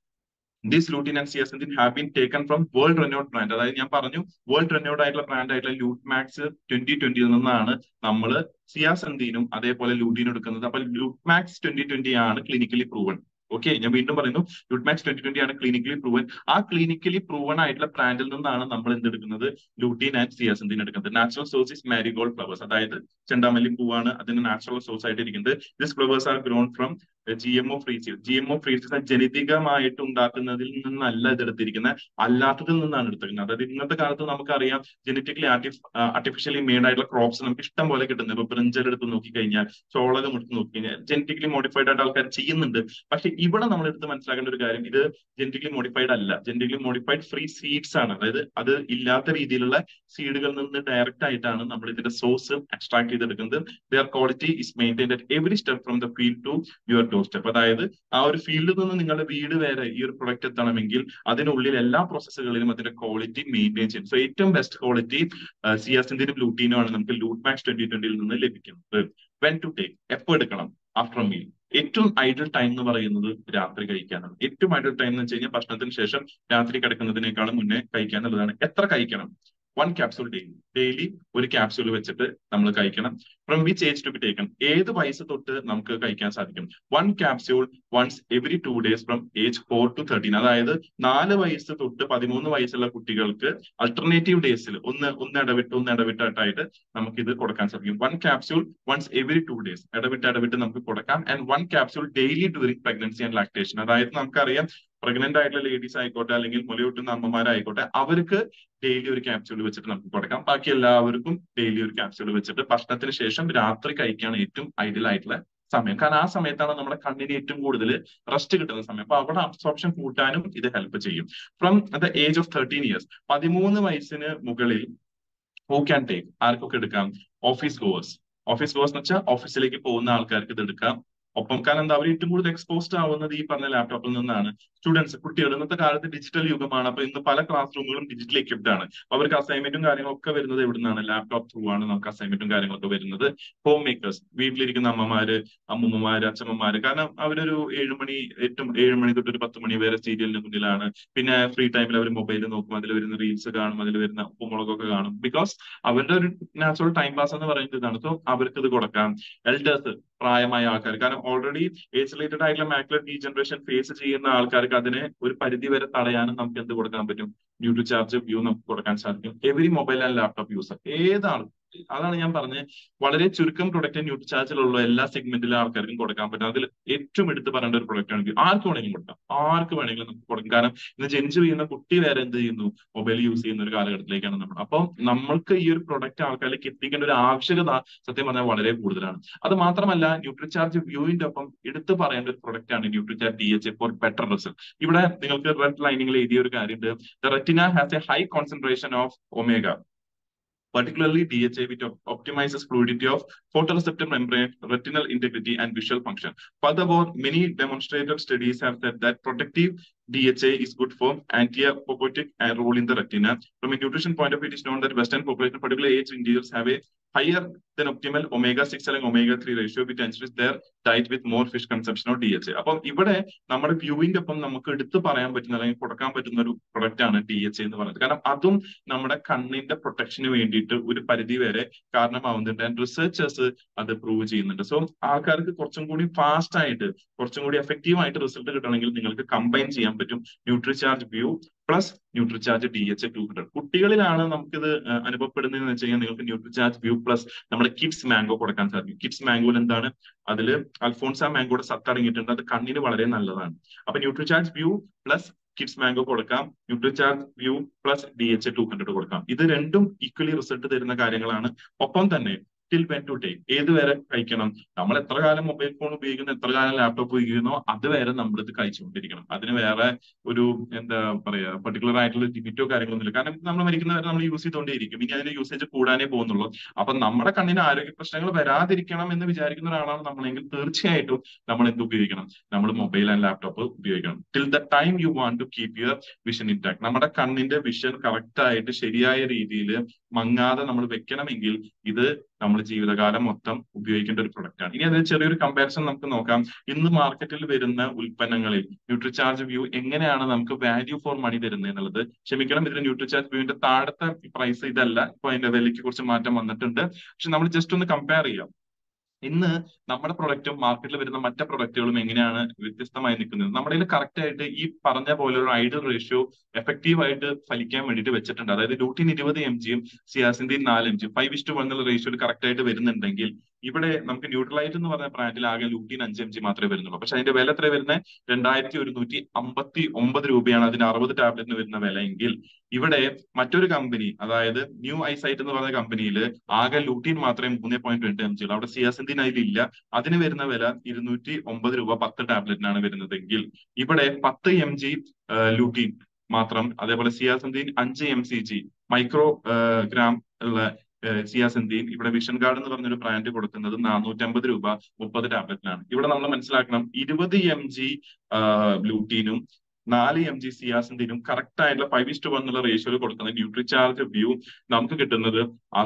this lutein and സിയാസിൻ have been taken from world renowned brand. അതായത് ഞാൻ പറഞ്ഞു വേൾഡ് റെനോഡ് ആയിട്ടുള്ള ബ്രാൻഡ് ആയിട്ടുള്ള ലൂട്ട്മാക്സ് 2020 നിന്നാണ് നമ്മൾ സിയാസെന്തീനും അതേപോലെ ലൂട്ടീനും എടുക്കുന്നത്. അപ്പൊ ലൂട്ട്മാക്സ് 2020 ആണ് ക്ലിനിക്കലി പ്രൂവൺ. ഓക്കെ, ഞാൻ വീണ്ടും പറയുന്നു, ലൂട്ട്മാക്സ് 2020 ആണ് ക്ലിനിക്കലി പ്രൂവൻ. ആ ക്ലിനിക്കലി പ്രൂവൺ ആയിട്ടുള്ള ബ്രാൻഡിൽ നിന്നാണ് നമ്മൾ എന്തെടുക്കുന്നത്, ലൂട്ടീൻ ആൻഡ് സിയാസിൻ എടുക്കുന്നത്. Natural source is marigold flowers, അതായത് ചെണ്ടാമല്ലി പൂവാണ് അതിന്റെ നാച്ചുറൽ സോഴ്സ് ആയിട്ട് ഇരിക്കുന്നത്. This flowers are grown from GMO free seed. GMO free seed ജനിതകമായിട്ട് ഉണ്ടാക്കുന്നതിൽ നിന്നല്ല ഇതെടുത്തിരിക്കുന്നത്, അല്ലാത്തതിൽ നിന്നാണ് എടുത്തിരിക്കുന്നത്. അതായത് ഇന്നത്തെ കാലത്ത് നമുക്കറിയാം ജനറ്റിക്കലി ആർട്ടിഫിഷ്യലി മെയ്ഡ് ആയിട്ടുള്ള ക്രോപ്സ് നമുക്ക് ഇഷ്ടം പോലെ കിട്ടുന്നത്. ഇപ്പൊ ബ്രിഞ്ചൽ എടുത്ത് നോക്കിക്കഴിഞ്ഞാൽ, ചോളകം എടുത്ത് നോക്കിക്കഴിഞ്ഞാൽ ജനറ്റിക്കലി മോഡിഫൈഡ് ആയിട്ട് ആൾക്കാർ ചെയ്യുന്നുണ്ട്. പക്ഷെ ഇവിടെ നമ്മൾ എടുത്ത് മനസ്സിലാക്കേണ്ട ഒരു കാര്യം, ഇത് ജനറ്റിക്കലി മോഡിഫൈഡ് അല്ല, ജനറ്റിക്കലി മോഡിഫൈഡ് ഫ്രീ സീഡ്സ് ആണ്. അതായത് അത് ഇല്ലാത്ത രീതിയിലുള്ള സീഡുകളിൽ നിന്ന് ഡയറക്റ്റ് ആയിട്ടാണ് നമ്മൾ ഇതിന്റെ സോഴ്സ് എക്സ്ട്രാക്ട് ചെയ്തെടുക്കുന്നത്. Their quality is maintained at every step from the field to your doorstep. അതായത് ആ ഒരു ഫീൽഡിൽ നിന്ന് നിങ്ങളുടെ വീട് വരെ ഈ ഒരു പ്രൊഡക്റ്റ് എത്തണമെങ്കിൽ അതിനുള്ളിൽ എല്ലാ പ്രോസസ്സുകളിലും അതിന്റെ ക്വാളിറ്റി മെയിൻറ്റെയിൻ ചെയ്യും. സോ ഏറ്റവും ബെസ്റ്റ് ക്വാളിറ്റി സിയാസിന്റെയും ലൂട്ടീനും ആണ് നമുക്ക് ലൂട്ട്മാക്സ് 2020 നിന്ന് ലഭിക്കുന്നത്. വെൻ ടു ടേക്ക്, എപ്പോൾ എടുക്കണം, ആഫ്റ്റർ മീൽ. ഏറ്റവും ഐഡിയൽ ടൈം എന്ന് പറയുന്നത് രാത്രി കഴിക്കാനാണ്. ഏറ്റവും ഐഡിയൽ ടൈം എന്ന് വെച്ച് കഴിഞ്ഞാൽ ഭക്ഷണത്തിന് ശേഷം രാത്രി കിടക്കുന്നതിനേക്കാളും മുന്നേ കഴിക്കാന്നുള്ളതാണ്. എത്ര കഴിക്കണം? 1 capsule ഡെയിലി ഒരു ക്യാപ്സ്യൂൾ വെച്ചിട്ട് നമ്മൾ കഴിക്കണം. From which age to be taken, ഏത് വയസ്സ് തൊട്ട് നമുക്ക് കഴിക്കാൻ സാധിക്കും? 1 capsule once every 2 days from age 4 to 13. അതായത് 4 വയസ്സ് തൊട്ട് 13 വയസ്സുള്ള കുട്ടികൾക്ക് അൾട്ടർനേറ്റീവ് ഡേയ്സിൽ ഒന്ന് ഇടവിട്ടായിട്ട് നമുക്ക് ഇത് കൊടുക്കാൻ സാധിക്കും. 1 capsule വൺസ് എവറി 2 days ഇടവിട്ട് നമുക്ക് കൊടുക്കാം. And 1 capsule daily during pregnancy and lactation. അതായത് നമുക്കറിയാം പ്രഗ്നന്റ് ആയിട്ടുള്ള ലേഡീസ് ആയിക്കോട്ടെ അല്ലെങ്കിൽ മുലയൂട്ടുന്ന അമ്മമാരായിക്കോട്ടെ, അവർക്ക് ഡെയിലി ഒരു ക്യാപ്സ്യൂൾ വെച്ചിട്ട് നമുക്ക് കൊടുക്കാം. ബാക്കി എല്ലാവർക്കും ഡെയിലി ഒരു ക്യാപ്സ്യൂൾ വെച്ചിട്ട് ഭക്ഷണത്തിന് ശേഷം രാത്രി കഴിക്കുകയാണ് ഏറ്റവും ഐഡിയൽ ആയിട്ടുള്ള സമയം. കാരണം ആ സമയത്താണ് നമ്മുടെ കണ്ണിന് ഏറ്റവും കൂടുതൽ റെസ്റ്റ് കിട്ടുന്ന സമയം. അപ്പൊ അവിടെ അബ്സോർപ്ഷൻ കൂട്ടാനും ഇത് ഹെൽപ്പ് ചെയ്യും. From the age of 13 years, 13 വയസ്സിന് മുകളിൽ ഹൂ ക്യാൻ ടേക്ക്, ആർക്കൊക്കെ എടുക്കാം? ഓഫീസ് ഗോവേഴ്സ് എന്ന് വെച്ചാൽ ഓഫീസിലേക്ക് പോകുന്ന ആൾക്കാർക്ക് ഇത് എടുക്കാം. ഒപ്പം കാരണം എന്താ, അവർ ഏറ്റവും കൂടുതൽ എക്സ്പോസ്ഡ് ആവുന്നത് ഈ പറഞ്ഞ ലാപ്ടോപ്പിൽ നിന്നാണ്. സ്റ്റുഡൻസ്, കുട്ടികൾ, ഇന്നത്തെ കാലത്ത് ഡിജിറ്റൽ യുഗമാണ്. അപ്പൊ ഇന്ന് പല ക്ലാസ് റൂമുകളും ഡിജിറ്റൽ എക്വിപ്ഡ് ആണ്. അവർക്ക് അസൈൻമെന്റും കാര്യങ്ങളൊക്കെ വരുന്നത് എവിടെ നിന്നാണ്? ലാപ്ടോപ്പ് ത്രൂ ആണ് നമുക്ക് അസൈൻമെന്റും കാര്യങ്ങളൊക്കെ വരുന്നത്. ഹോം മേക്കേഴ്സ്, വീട്ടിലിരിക്കുന്ന അമ്മമാര്, അമ്മൂമ്മമാര്, അച്ഛമ്മമാര്, കാരണം അവരൊരു 7 മണി തൊട്ട് ഒരു 10 മണി വരെ സീരിയലിന് മുന്നിലാണ്. പിന്നെ ഫ്രീ ടൈമിൽ അവർ മൊബൈൽ നോക്കും, അതിൽ വരുന്ന റീൽസ് കാണും, അതിൽ വരുന്ന ഉപ്പുമുളകൊക്കെ കാണും. ബിക്കോസ് അവരുടെ ഒരു നാച്ചുറൽ ടൈം പാസ് എന്ന് പറയുന്നത് ഇതാണ്. സോ അവർക്ക് ഇത് കൊടുക്കാം. എൽഡേഴ്സ്, പ്രായമായ ആൾക്കാർ, കാരണം ഓൾറെഡി ഏജ് റിലേറ്റഡ് ആയിട്ടുള്ള മാക്യുലർ ഡീജനറേഷൻ ഫേസ് ചെയ്യുന്ന ആൾക്കാർക്ക് അതിനെ ഒരു പരിധി വരെ തടയാനും നമുക്ക് എന്ത് കൊടുക്കാൻ പറ്റും? ന്യൂട്രിചാർജ് വ്യൂ നമുക്ക് കൊടുക്കാൻ സാധിക്കും. Every mobile and laptop user, ഏതാണ്, അതാണ് ഞാൻ പറഞ്ഞത്, വളരെ ചുരുക്കം പ്രൊഡക്റ്റ് ന്യൂട്രിചാർജിലുള്ള എല്ലാ സെഗ്മെന്റിലെ ആൾക്കാർക്കും കൊടുക്കാൻ പറ്റും. അതിൽ ഏറ്റവും എടുത്ത് പറയേണ്ട ഒരു പ്രൊഡക്റ്റ് ആണെങ്കിൽ ആർക്ക് വേണമെങ്കിലും കൊടുക്കാം, ആർക്ക് വേണമെങ്കിലും നമുക്ക് കൊടുക്കാം. കാരണം ഇന്ന് ജനിച്ചു വീഴുന്ന കുട്ടി വരെ എന്ത് ചെയ്യുന്നു? മൊബൈൽ യൂസ് ചെയ്യുന്ന ഒരു കാലഘട്ടത്തിലേക്കാണ് നമ്മൾ. അപ്പം നമ്മൾക്ക് ഈ ഒരു പ്രൊഡക്റ്റ് ആൾക്കാരിലേക്ക് എത്തിക്കേണ്ട ഒരു ആവശ്യകത സത്യം പറഞ്ഞാൽ വളരെ കൂടുതലാണ്. അത് മാത്രമല്ല ന്യൂട്രിചാർജ് വ്യൂവിന്റെ ഒപ്പം എടുത്തു പറയേണ്ട ഒരു പ്രൊഡക്റ്റ് ആണ് Nutricharge DHA for better result. ഇവിടെ നിങ്ങൾക്ക് റെഡ് ലൈനിങ്ങിൽ എഴുതിയ ഒരു കാര്യമുണ്ട്. The retina has a high concentration of omega, particularly DHA, which optimizes fluidity of photoreceptor membrane, retinal integrity, and visual function. Furthermore, many demonstrated studies have said that protective DHA is good for anti-apoptotic role in the retina. From a nutrition point of view, it is known that Western population, particularly aged individuals, have a higher than optimal omega-6 and omega-3 ratio, which ensures their diet with more fish consumption of DHA. അപ്പം ഇവിടെ നമ്മുടെ വ്യൂവിന്റെ ഒപ്പം നമുക്ക് എടുത്തു പറയാൻ പറ്റുന്ന അല്ലെങ്കിൽ കൊടുക്കാൻ പറ്റുന്ന ഒരു പ്രൊഡക്റ്റ് ആണ് DHA എന്ന് പറയുന്നത്. കാരണം അതും നമ്മുടെ കണ്ണിന്റെ പ്രൊട്ടക്ഷന് വേണ്ടിയിട്ട് ഒരു പരിധി വരെ കാരണമാവുന്നുണ്ട്. ആൻഡ് റിസർച്ചേഴ്സ് അത് പ്രൂവ് ചെയ്യുന്നുണ്ട്. സോ ആൾക്കാർക്ക് കുറച്ചും കൂടി ഫാസ്റ്റ് ആയിട്ട്, കുറച്ചും കൂടി എഫക്റ്റീവ് ആയിട്ട് റിസൾട്ട് കിട്ടണമെങ്കിൽ നിങ്ങൾക്ക് കമ്പൈൻ ചെയ്യാൻ പറ്റും Nutricharge view plus Nutricharge DHA 200. കുട്ടികളിലാണ് നമുക്കിത് അനുഭവപ്പെടുന്നതെന്ന് വെച്ച് കഴിഞ്ഞാൽ നിങ്ങൾക്ക് ന്യൂട്രിചാർജ് വ്യൂ പ്ലസ് നമ്മുടെ കിഡ്സ് മാംഗോ കൊടുക്കാൻ സാധിക്കും. കിഡ്സ് മാംഗോയിൽ എന്താണ്? അതില് അൽഫോൺസ മാംഗോയുടെ സത്ത് അടങ്ങിയിട്ടുണ്ട്. അത് കണ്ണിന് വളരെ നല്ലതാണ്. അപ്പൊ Nutricharge view plus kids mango കൊടുക്കാം, ന്യൂട്രിചാർജ് വ്യൂ പ്ലസ് DHA 200 കൊടുക്കാം. ഇത് രണ്ടും ഈക്വലി റിസൾട്ട് തരുന്ന കാര്യങ്ങളാണ്. ഒപ്പം തന്നെ ടിൽ വെൻ ടു ടേക്ക്, ഏതുവരെ കഴിക്കണം. നമ്മൾ എത്ര കാലം മൊബൈൽ ഫോൺ ഉപയോഗിക്കുന്നു, എത്ര കാലം ലാപ്ടോപ്പ് ഉപയോഗിക്കുന്നോ അതുവരെ നമ്മളിത് കഴിച്ചുകൊണ്ടിരിക്കണം. അതിന് വേറെ ഒരു എന്താ പറയാ പർട്ടിക്കുലർ ആയിട്ടുള്ള ലിമിറ്റോ കാര്യങ്ങളൊന്നുമില്ല. കാരണം നമ്മൾ മരിക്കുന്നവരെ നമ്മൾ യൂസ് ചെയ്തുകൊണ്ടേയിരിക്കും. ഇനി അതിന്റെ യൂസേജ് കൂടാനേ പോകുന്നുള്ളൂ. അപ്പൊ നമ്മുടെ കണ്ണിന് ആരോഗ്യ പ്രശ്നങ്ങൾ വരാതിരിക്കണം എന്ന് വിചാരിക്കുന്ന ഒരാളാണ് നമ്മളെങ്കിൽ തീർച്ചയായിട്ടും നമ്മൾ എന്ത് ഉപയോഗിക്കണം, നമ്മൾ മൊബൈൽ ആൻഡ് ലാപ്ടോപ്പ് ഉപയോഗിക്കണം. Till the time you want to keep your vision intact. നമ്മുടെ കണ്ണിന്റെ വിഷൻ കറക്റ്റ് ആയിട്ട് ശരിയായ രീതിയിൽ മങ്ങാതെ നമ്മൾ വെക്കണമെങ്കിൽ ഇത് നമ്മൾ ജീവിതകാലം മൊത്തം ഉപയോഗിക്കേണ്ട ഒരു പ്രൊഡക്റ്റ് ആണ്. ഇനി അതിൽ ചെറിയൊരു കമ്പാരിസൺ നമുക്ക് നോക്കാം. ഇന്ന് മാർക്കറ്റിൽ വരുന്ന ഉൽപ്പന്നങ്ങളിൽ ന്യൂട്രിചാർജ് വ്യൂ എങ്ങനെയാണ് നമുക്ക് വാല്യൂ ഫോർ മണി തരുന്നത് എന്നുള്ളത്. ക്ഷമിക്കണം, ഇതിന് ന്യൂട്രിചാർജ് വ്യൂവിന്റെ താഴത്തെ പ്രൈസ് ഇതല്ല, ഇപ്പൊ അതിന്റെ വിലയ്ക്ക് കുറച്ച് മാറ്റം വന്നിട്ടുണ്ട്. പക്ഷെ നമ്മൾ ജസ്റ്റ് ഒന്ന് കമ്പയർ ചെയ്യാം. ഇന്ന് നമ്മുടെ പ്രൊഡക്റ്റും മാർക്കറ്റിൽ വരുന്ന മറ്റു പ്രൊഡക്റ്റുകളും എങ്ങനെയാണ് വ്യത്യസ്തമായി നിൽക്കുന്നത്. നമ്മുടെ കയ്യിൽ കറക്റ്റ് ആയിട്ട് ഈ പറഞ്ഞ പോലെ ഒരു ഐഡിയൽ റേഷ്യോ എഫക്റ്റീവ് ആയിട്ട് ഫലിക്കാൻ വേണ്ടിയിട്ട് വെച്ചിട്ടുണ്ട്. അതായത് ലൂട്ടീൻ 20 mg സിയാസിന്റെയും 4 mg 5:1 എന്നുള്ള റേഷ്യോയിൽ കറക്റ്റ് ആയിട്ട് വരുന്നുണ്ടെങ്കിൽ ഇവിടെ നമുക്ക് ന്യൂട്രലൈറ്റ് എന്ന് പറഞ്ഞ ബ്രാൻഡിൽ ആകെ ലൂട്ടീൻ 5 mg മാത്രമേ വരുന്നുള്ളൂ. പക്ഷെ അതിന്റെ വില എത്ര വരുന്നത്? 2159 രൂപയാണ് അതിന്റെ 60 ടാബ്ലറ്റിന് വരുന്ന വില. എങ്കിൽ ഇവിടെ മറ്റൊരു കമ്പനി, അതായത് ന്യൂ ഐസൈറ്റ് എന്ന് പറയുന്ന കമ്പനിയിൽ ആകെ ലൂട്ടീൻ മാത്രമേ 3.2 mg ഉള്ളൂ. അവിടെ സിയാസിന്റെയും അതിലില്ല. അതിന് വരുന്ന വില 209 രൂപ 10 ടാബ്ലറ്റിനാണ് വരുന്നതെങ്കിൽ ഇവിടെ 10 mg ലൂട്ടീൻ മാത്രം, അതേപോലെ സിയാസിന്റെയും 5 mcg മൈക്രോ ഗ്രാം ഉള്ള സിയാസിന്റെയും ഇവിടെ വിഷൻ ഗാർഡ് എന്ന് പറഞ്ഞൊരു ബ്രാൻഡ് കൊടുക്കുന്നത് 450 രൂപ 30 ടാബ്ലറ്റിനാണ്. ഇവിടെ നമ്മൾ മനസ്സിലാക്കണം, 20 mg ലൂട്ടീനും 4 mg സിയാസിന്റെയും കറക്റ്റ് ആയിട്ടുള്ള 5:1 എന്നുള്ള റേഷ്യോയിൽ കൊടുക്കുന്ന ന്യൂട്രിചാർജ് വ്യൂ നമുക്ക് കിട്ടുന്നത്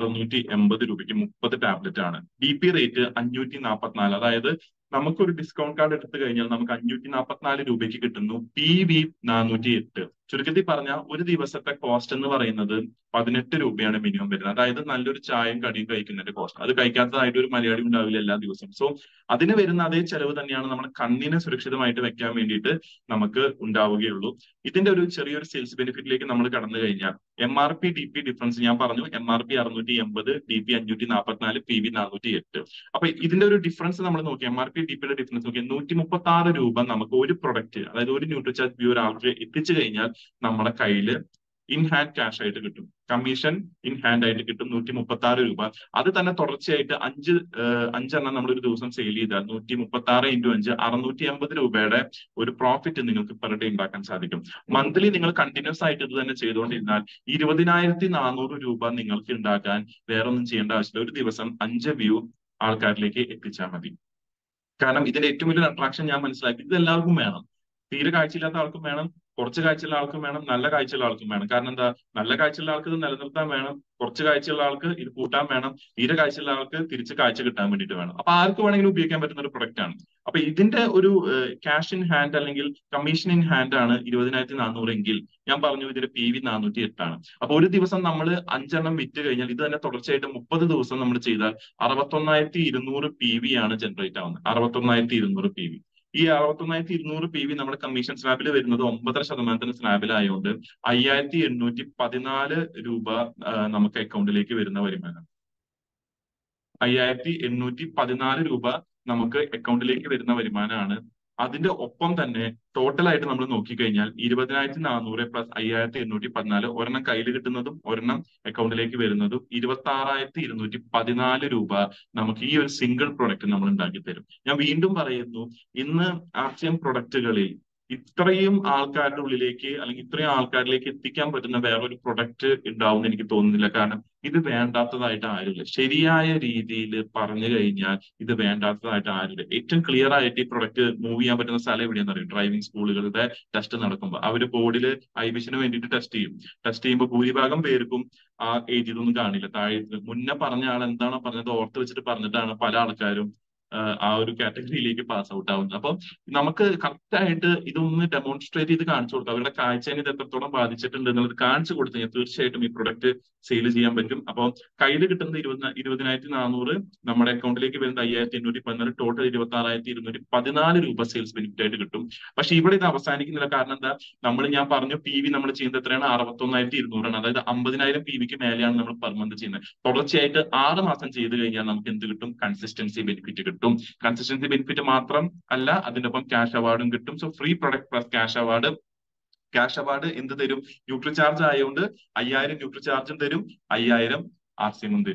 680 രൂപയ്ക്ക് 30 ടാബ്ലറ്റ് ആണ്. DP rate 544. അതായത് നമുക്കൊരു ഡിസ്കൗണ്ട് കാർഡ് എടുത്തു കഴിഞ്ഞാൽ നമുക്ക് 544 രൂപയ്ക്ക് കിട്ടുന്നു. PV 408. ചുരുക്കത്തിൽ പറഞ്ഞാൽ ഒരു ദിവസത്തെ കോസ്റ്റ് എന്ന് പറയുന്നത് 18 രൂപയാണ് മിനിമം വരുന്നത്. അതായത് നല്ലൊരു ചായയും കടിയും കഴിക്കുന്നതിന്റെ കോസ്റ്റ്. അത് കഴിക്കാത്തതായിട്ട് ഒരു മലയാളി ഉണ്ടാവില്ല എല്ലാ ദിവസവും. സോ അതിന് വരുന്ന അതേ ചെലവ് തന്നെയാണ് നമ്മുടെ കണ്ണിനെ സുരക്ഷിതമായിട്ട് വെക്കാൻ വേണ്ടിയിട്ട് നമുക്ക് ഉണ്ടാവുകയുള്ളൂ. ഇതിന്റെ ഒരു ചെറിയൊരു സെയിൽസ് ബെനിഫിറ്റിലേക്ക് നമ്മൾ കടന്നു കഴിഞ്ഞാൽ MRP DP ഡിഫറൻസ് ഞാൻ പറഞ്ഞു. MRP 680, DP 544, PV 408. അപ്പൊ ഇതിന്റെ ഒരു ഡിഫറൻസ് നമ്മൾ നോക്കി, MRP DP യുടെ ഡിഫറൻസ് നോക്കി 136 രൂപ നമുക്ക് ഒരു പ്രൊഡക്റ്റ്, അതായത് ഒരു ന്യൂട്രിചാർജ് വ്യൂ ഒരാൾക്ക് എത്തിച്ചു കഴിഞ്ഞാൽ നമ്മുടെ കയ്യിൽ ഇൻ ഹാൻഡ് ക്യാഷ് ആയിട്ട് കിട്ടും. കമ്മീഷൻ ഇൻ ഹാൻഡ് ആയിട്ട് കിട്ടും 136 രൂപ. അത് തന്നെ തുടർച്ചയായിട്ട് അഞ്ചെണ്ണം നമ്മൾ ഒരു ദിവസം സെയിൽ ചെയ്താൽ 136 × 5 650 രൂപയുടെ ഒരു പ്രോഫിറ്റ് നിങ്ങൾക്ക് പെർ ഡേ ഉണ്ടാക്കാൻ സാധിക്കും. മന്ത്ലി നിങ്ങൾ കണ്ടിന്യൂസ് ആയിട്ട് ഇത് തന്നെ ചെയ്തുകൊണ്ടിരുന്നാൽ 20,400 രൂപ നിങ്ങൾക്ക് ഉണ്ടാക്കാൻ വേറെ ഒന്നും ചെയ്യേണ്ട ആവശ്യമില്ല. ഒരു ദിവസം 5 വ്യൂ ആൾക്കാരിലേക്ക് എത്തിച്ചാൽ മതി. കാരണം ഇതിന്റെ ഏറ്റവും വലിയൊരു അട്രാക്ഷൻ ഞാൻ മനസ്സിലാക്കി, ഇത് എല്ലാവർക്കും വേണം. തീരെ കാഴ്ചയില്ലാത്ത ആൾക്കും വേണം, കുറച്ച് കാഴ്ചയുള്ള ആൾക്കും വേണം, നല്ല കാഴ്ചയുള്ള ആൾക്കും വേണം. കാരണം എന്താ, നല്ല കാഴ്ചയുള്ള ആൾക്ക് ഇത് നിലനിർത്താൻ വേണം, കുറച്ച് കാഴ്ചയുള്ള ആൾക്ക് ഇത് കൂട്ടാൻ വേണം, തീരെ കാഴ്ചയുള്ള ആൾക്ക് തിരിച്ച് കാഴ്ച കിട്ടാൻ വേണ്ടിയിട്ട് വേണം. അപ്പൊ ആർക്ക് വേണമെങ്കിലും ഉപയോഗിക്കാൻ പറ്റുന്ന ഒരു പ്രൊഡക്റ്റ് ആണ്. അപ്പൊ ഇതിന്റെ ഒരു ക്യാഷ് ഇൻ ഹാൻഡ് അല്ലെങ്കിൽ കമ്മീഷൻ ഇൻ ഹാൻഡ് ആണ് 20,400 എങ്കിൽ ഞാൻ പറഞ്ഞു ഇതിന്റെ PV 408 ആണ്. അപ്പൊ ഒരു ദിവസം നമ്മൾ 5 എണ്ണം വിറ്റ് കഴിഞ്ഞാൽ ഇത് തന്നെ തുടർച്ചയായിട്ട് 30 ദിവസം നമ്മൾ ചെയ്താൽ 61,200 PV ആണ് ജനറേറ്റ് ആവുന്നത്. 61,200 PV. ഈ 61,200 PV നമ്മുടെ കമ്മീഷൻ സ്ലാബിൽ വരുന്നത് 9.5% സ്ലാബിലായതുകൊണ്ട് 5,814 രൂപ നമുക്ക് അക്കൗണ്ടിലേക്ക് വരുന്ന വരുമാനം. 5,814 രൂപ നമുക്ക് അക്കൗണ്ടിലേക്ക് വരുന്ന വരുമാനമാണ്. അതിന്റെ ഒപ്പം തന്നെ ടോട്ടലായിട്ട് നമ്മൾ നോക്കിക്കഴിഞ്ഞാൽ 20,400 പ്ലസ് 5,814, ഒരെണ്ണം കയ്യിൽ കിട്ടുന്നതും ഒരെണ്ണം അക്കൗണ്ടിലേക്ക് വരുന്നതും 26,214 രൂപ നമുക്ക് ഈ ഒരു സിംഗിൾ പ്രൊഡക്റ്റ് നമ്മൾ ഉണ്ടാക്കി തരും. ഞാൻ വീണ്ടും പറയുന്നു, ഇന്ന് RCM പ്രൊഡക്റ്റുകളിൽ ഇത്രയും ആൾക്കാരുടെ ഉള്ളിലേക്ക് അല്ലെങ്കിൽ ഇത്രയും ആൾക്കാരിലേക്ക് എത്തിക്കാൻ പറ്റുന്ന വേറൊരു പ്രൊഡക്റ്റ് ഉണ്ടാവും എന്ന് എനിക്ക് തോന്നുന്നില്ല. കാരണം ഇത് വേണ്ടാത്തതായിട്ട് ആരുമില്ല. ശരിയായ രീതിയിൽ പറഞ്ഞു കഴിഞ്ഞാൽ ഇത് വേണ്ടാത്തതായിട്ട് ആരുമില്ല. ഏറ്റവും ക്ലിയർ ആയിട്ട് ഈ പ്രൊഡക്റ്റ് മൂവ് ചെയ്യാൻ പറ്റുന്ന സ്ഥലം എവിടെയാണെന്ന് അറിയും. ഡ്രൈവിംഗ് സ്കൂളുകളുടെ ടെസ്റ്റ് നടക്കുമ്പോൾ അവര് ബോർഡിൽ ഐവിഷന് വേണ്ടിയിട്ട് ടെസ്റ്റ് ചെയ്യും. ടെസ്റ്റ് ചെയ്യുമ്പോൾ ഭൂരിഭാഗം പേർക്കും ആ ഏജ് ഇതൊന്നും കാണില്ല. താഴെ മുന്നേ പറഞ്ഞ ആൾ എന്താണോ പറഞ്ഞത് ഓർത്ത് വെച്ചിട്ട് പറഞ്ഞിട്ടാണ് പല ആൾക്കാരും ആ ഒരു കാറ്റഗറിയിലേക്ക് പാസ് ഔട്ട് ആവുന്നത്. അപ്പം നമുക്ക് കറക്റ്റ് ആയിട്ട് ഇതൊന്ന് ഡെമോൺസ്ട്രേറ്റ് ചെയ്ത് കാണിച്ചു കൊടുക്കുക. അവരുടെ കാഴ്ചയെ ഇത് എത്രത്തോളം ബാധിച്ചിട്ടുണ്ട് എന്നുള്ളത് കാണിച്ചു കൊടുത്തു കഴിഞ്ഞാൽ തീർച്ചയായിട്ടും ഈ പ്രൊഡക്റ്റ് സെയിൽ ചെയ്യാൻ പറ്റും. അപ്പോൾ കയ്യിൽ കിട്ടുന്നത് 20,400, നമ്മുടെ അക്കൗണ്ടിലേക്ക് വരുന്നത് 5,814, ടോട്ടൽ 26,214 രൂപ സെയിൽസ് ബെനിഫിറ്റ് ആയിട്ട് കിട്ടും. പക്ഷെ ഇവിടെ ഇത് അവസാനിക്കുന്നില്ല. കാരണം എന്താ, ഞാൻ പറഞ്ഞു PV നമ്മൾ ചെയ്യുന്നത് എത്രയാണ്, 61,200 ആണ്. അതായത് 50,000 PVക്ക് മേലെയാണ് നമ്മൾ പെർ മന്ത് ചെയ്യുന്നത്. തുടർച്ചയായിട്ട് 6 മാസം ചെയ്ത് കഴിഞ്ഞാൽ നമുക്ക് എന്ത് കിട്ടും, കൺസിസ്റ്റൻസി ബെനിഫിറ്റ് കിട്ടും. കൺസിസ്റ്റൻസി ബെനിഫിറ്റ് മാത്രം അല്ല, അതിന്റെ ഒപ്പം ക്യാഷ് അവാർഡും കിട്ടും. So free product plus cash award. Cash award എന്ത് തരും, ന്യൂട്രിചാർജ് ആയതുകൊണ്ട് 5,000 ന്യൂട്രിചാർജും തരും, 5,000 RCM തരും.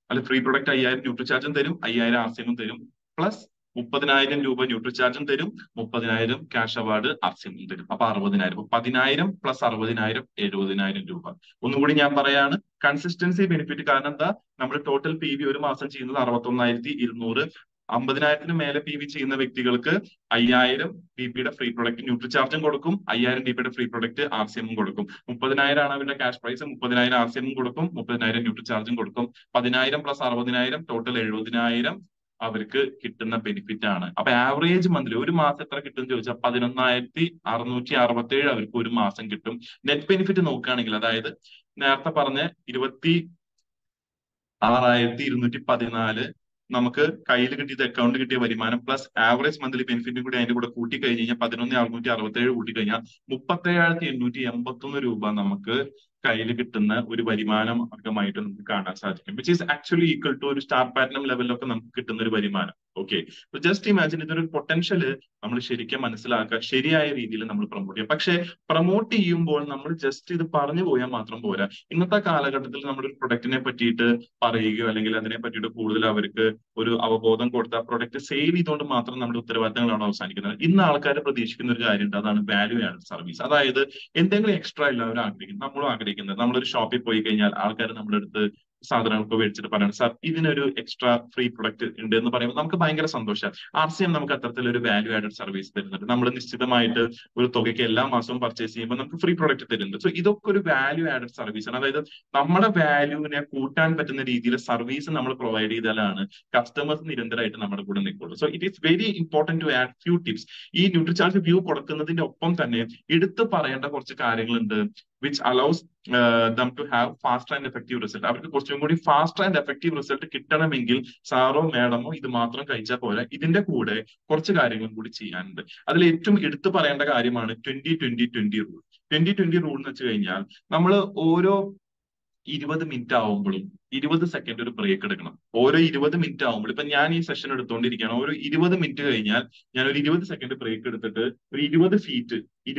അല്ല, ഫ്രീ പ്രൊഡക്റ്റ് 5000 ന്യൂട്രി ചാർജും തരും, 5000 RCM തരും, പ്ലസ് 30,000 രൂപ ന്യൂട്രി ചാർജും തരും, 30,000 ക്യാഷ് അവാർഡ് RCM തരും. അപ്പൊ 60,000. 10,000 പ്ലസ് 60,000 70,000 രൂപ. ഒന്നുകൂടി ഞാൻ പറയാണ്, കൺസിസ്റ്റൻസി ബെനിഫിറ്റ്. കാരണം എന്താ, നമ്മൾ ടോട്ടൽ PV ഒരു മാസം ചെയ്യുന്നത് 61,200. 50,000 മേലെ PV ചെയ്യുന്ന വ്യക്തികൾക്ക് 5000 DPയുടെ ഫ്രീ പ്രൊഡക്റ്റ് ന്യൂട്രി ചാർജും കൊടുക്കും, 5000 DPയുടെ ഫ്രീ പ്രൊഡക്റ്റ് RCM കൊടുക്കും. 30,000 ആണ് അവരുടെ ക്യാഷ് പ്രൈസ്, 30,000 RCM കൊടുക്കും, 30,000 ന്യൂട്രി ചാർജും കൊടുക്കും. 10,000 പ്ലസ് 60,000 ടോട്ടൽ 70,000 അവർക്ക് കിട്ടുന്ന ബെനിഫിറ്റ് ആണ്. അപ്പൊ ആവറേജ് മന്ത്ലി ഒരു മാസം എത്ര കിട്ടും എന്ന് ചോദിച്ചാൽ 11,667 അവർക്ക് ഒരു മാസം കിട്ടും. നെറ്റ് ബെനിഫിറ്റ് നോക്കുകയാണെങ്കിൽ, അതായത് നേരത്തെ പറഞ്ഞ 26,214 നമുക്ക് കയ്യിൽ കിട്ടിയത്, അക്കൗണ്ട് കിട്ടിയ വരുമാനം പ്ലസ് ആവറേജ് മന്ത്ലി ബെനിഫിറ്റും കൂടി അതിന്റെ കൂടെ കൂട്ടി കഴിഞ്ഞ് കഴിഞ്ഞാൽ 11,667 കൂട്ടി കഴിഞ്ഞാൽ 37,881 രൂപ നമുക്ക് കയ്യിൽ കിട്ടുന്ന ഒരു വരുമാനം അംഗമായിട്ട് നമുക്ക് കാണാൻ സാധിക്കും. Which is actually equal to ഒരു സ്റ്റാർ പാറ്റനം ലെവലിലൊക്കെ നമുക്ക് കിട്ടുന്ന ഒരു വരുമാനം. ഓക്കെ, ജസ്റ്റ് ഇമാജിൻ, ഇതൊരു പൊട്ടൻഷ്യല് നമ്മൾ ശരിക്കും മനസ്സിലാക്കുക, ശരിയായ രീതിയിൽ നമ്മൾ പ്രൊമോട്ട് ചെയ്യുക. പക്ഷെ പ്രൊമോട്ട് ചെയ്യുമ്പോൾ നമ്മൾ ജസ്റ്റ് ഇത് പറഞ്ഞു പോയാൽ മാത്രം പോരാ. ഇന്നത്തെ കാലഘട്ടത്തിൽ നമ്മുടെ ഒരു പ്രൊഡക്റ്റിനെ പറ്റിയിട്ട് പറയുകയോ അല്ലെങ്കിൽ അതിനെ പറ്റിയിട്ട് കൂടുതൽ അവർക്ക് ഒരു അവബോധം കൊടുത്ത പ്രൊഡക്റ്റ് സെയിൽ ചെയ്തുകൊണ്ട് മാത്രം നമ്മുടെ ഉത്തരവാദിത്തങ്ങളാണ് അവസാനിക്കുന്നത്. ഇന്ന് ആൾക്കാർ പ്രതീക്ഷിക്കുന്ന ഒരു കാര്യമുണ്ട്, അതാണ് വാല്യൂ ആഡഡ് സർവീസ്. അതായത് എന്തെങ്കിലും എക്സ്ട്രാ എല്ലാവരും ആഗ്രഹിക്കും, നമ്മളും ആഗ്രഹിക്കുന്നത്. നമ്മളൊരു ഷോപ്പിൽ പോയി കഴിഞ്ഞാൽ ആൾക്കാർ നമ്മുടെ അടുത്ത് സാധനങ്ങൾക്ക് മേടിച്ചിട്ട് പറയണം, സാർ ഇതിനൊരു എക്സ്ട്രാ ഫ്രീ പ്രൊഡക്റ്റ് ഉണ്ട് എന്ന് പറയുമ്പോൾ നമുക്ക് ഭയങ്കര സന്തോഷമാണ്. RCM നമുക്ക് അത്തരത്തിലൊരു വാല്യൂ ആഡഡ് സർവീസ് തരുന്നുണ്ട്. നമ്മൾ നിശ്ചിതമായിട്ട് ഒരു തുകയ്ക്ക് എല്ലാ മാസവും പർച്ചേസ് ചെയ്യുമ്പോൾ നമുക്ക് ഫ്രീ പ്രൊഡക്റ്റ് തരുന്നുണ്ട്. സോ ഇതൊക്കെ ഒരു വാല്യൂ ആഡഡ് സർവീസ് ആണ്. അതായത് നമ്മുടെ വാല്യൂവിനെ കൂട്ടാൻ പറ്റുന്ന രീതിയിൽ സർവീസ് നമ്മൾ പ്രൊവൈഡ് ചെയ്താലാണ് കസ്റ്റമേഴ്സ് നിരന്തരമായിട്ട് നമ്മുടെ കൂടെ നിൽക്കുള്ളൂ. So it is very important to add few tips. ഈ ന്യൂട്രിചാർജ് വ്യൂ കൊടുക്കുന്നതിന്റെ ഒപ്പം തന്നെ എടുത്തു പറയേണ്ട കുറച്ച് കാര്യങ്ങളുണ്ട്, which allows them to have fast and effective result. അവർക്ക് കുറച്ചും കൂടി ഫാസ്റ്റ് ആൻഡ് എഫക്റ്റീവ് റിസൾട്ട് കിട്ടണമെങ്കിൽ സാറോ മാഡമോ ഇത് മാത്രം കഴിച്ചാൽ പോരാ, ഇതിന്റെ കൂടെ കുറച്ച് കാര്യങ്ങളും കൂടി ചെയ്യാനുണ്ട്. അതിൽ ഏറ്റവും എടുത്തു പറയേണ്ട കാര്യമാണ് 20-20-20 റൂൾ. 20-20 റൂൾ എന്ന് വെച്ച് കഴിഞ്ഞാൽ നമ്മൾ ഓരോ 20 മിനിറ്റ് ആവുമ്പോഴും 20 സെക്കൻഡ് ഒരു ബ്രേക്ക് എടുക്കണം. ഓരോ 20 മിനിറ്റ് ആവുമ്പോൾ, ഇപ്പൊ ഞാൻ ഈ സെഷൻ എടുത്തുകൊണ്ടിരിക്കുകയാണ്, ഓരോ 20 മിനിറ്റ് കഴിഞ്ഞാൽ ഞാൻ ഒരു 20 സെക്കൻഡ് ബ്രേക്ക് എടുത്തിട്ട് ഒരു 20 ഫീറ്റ്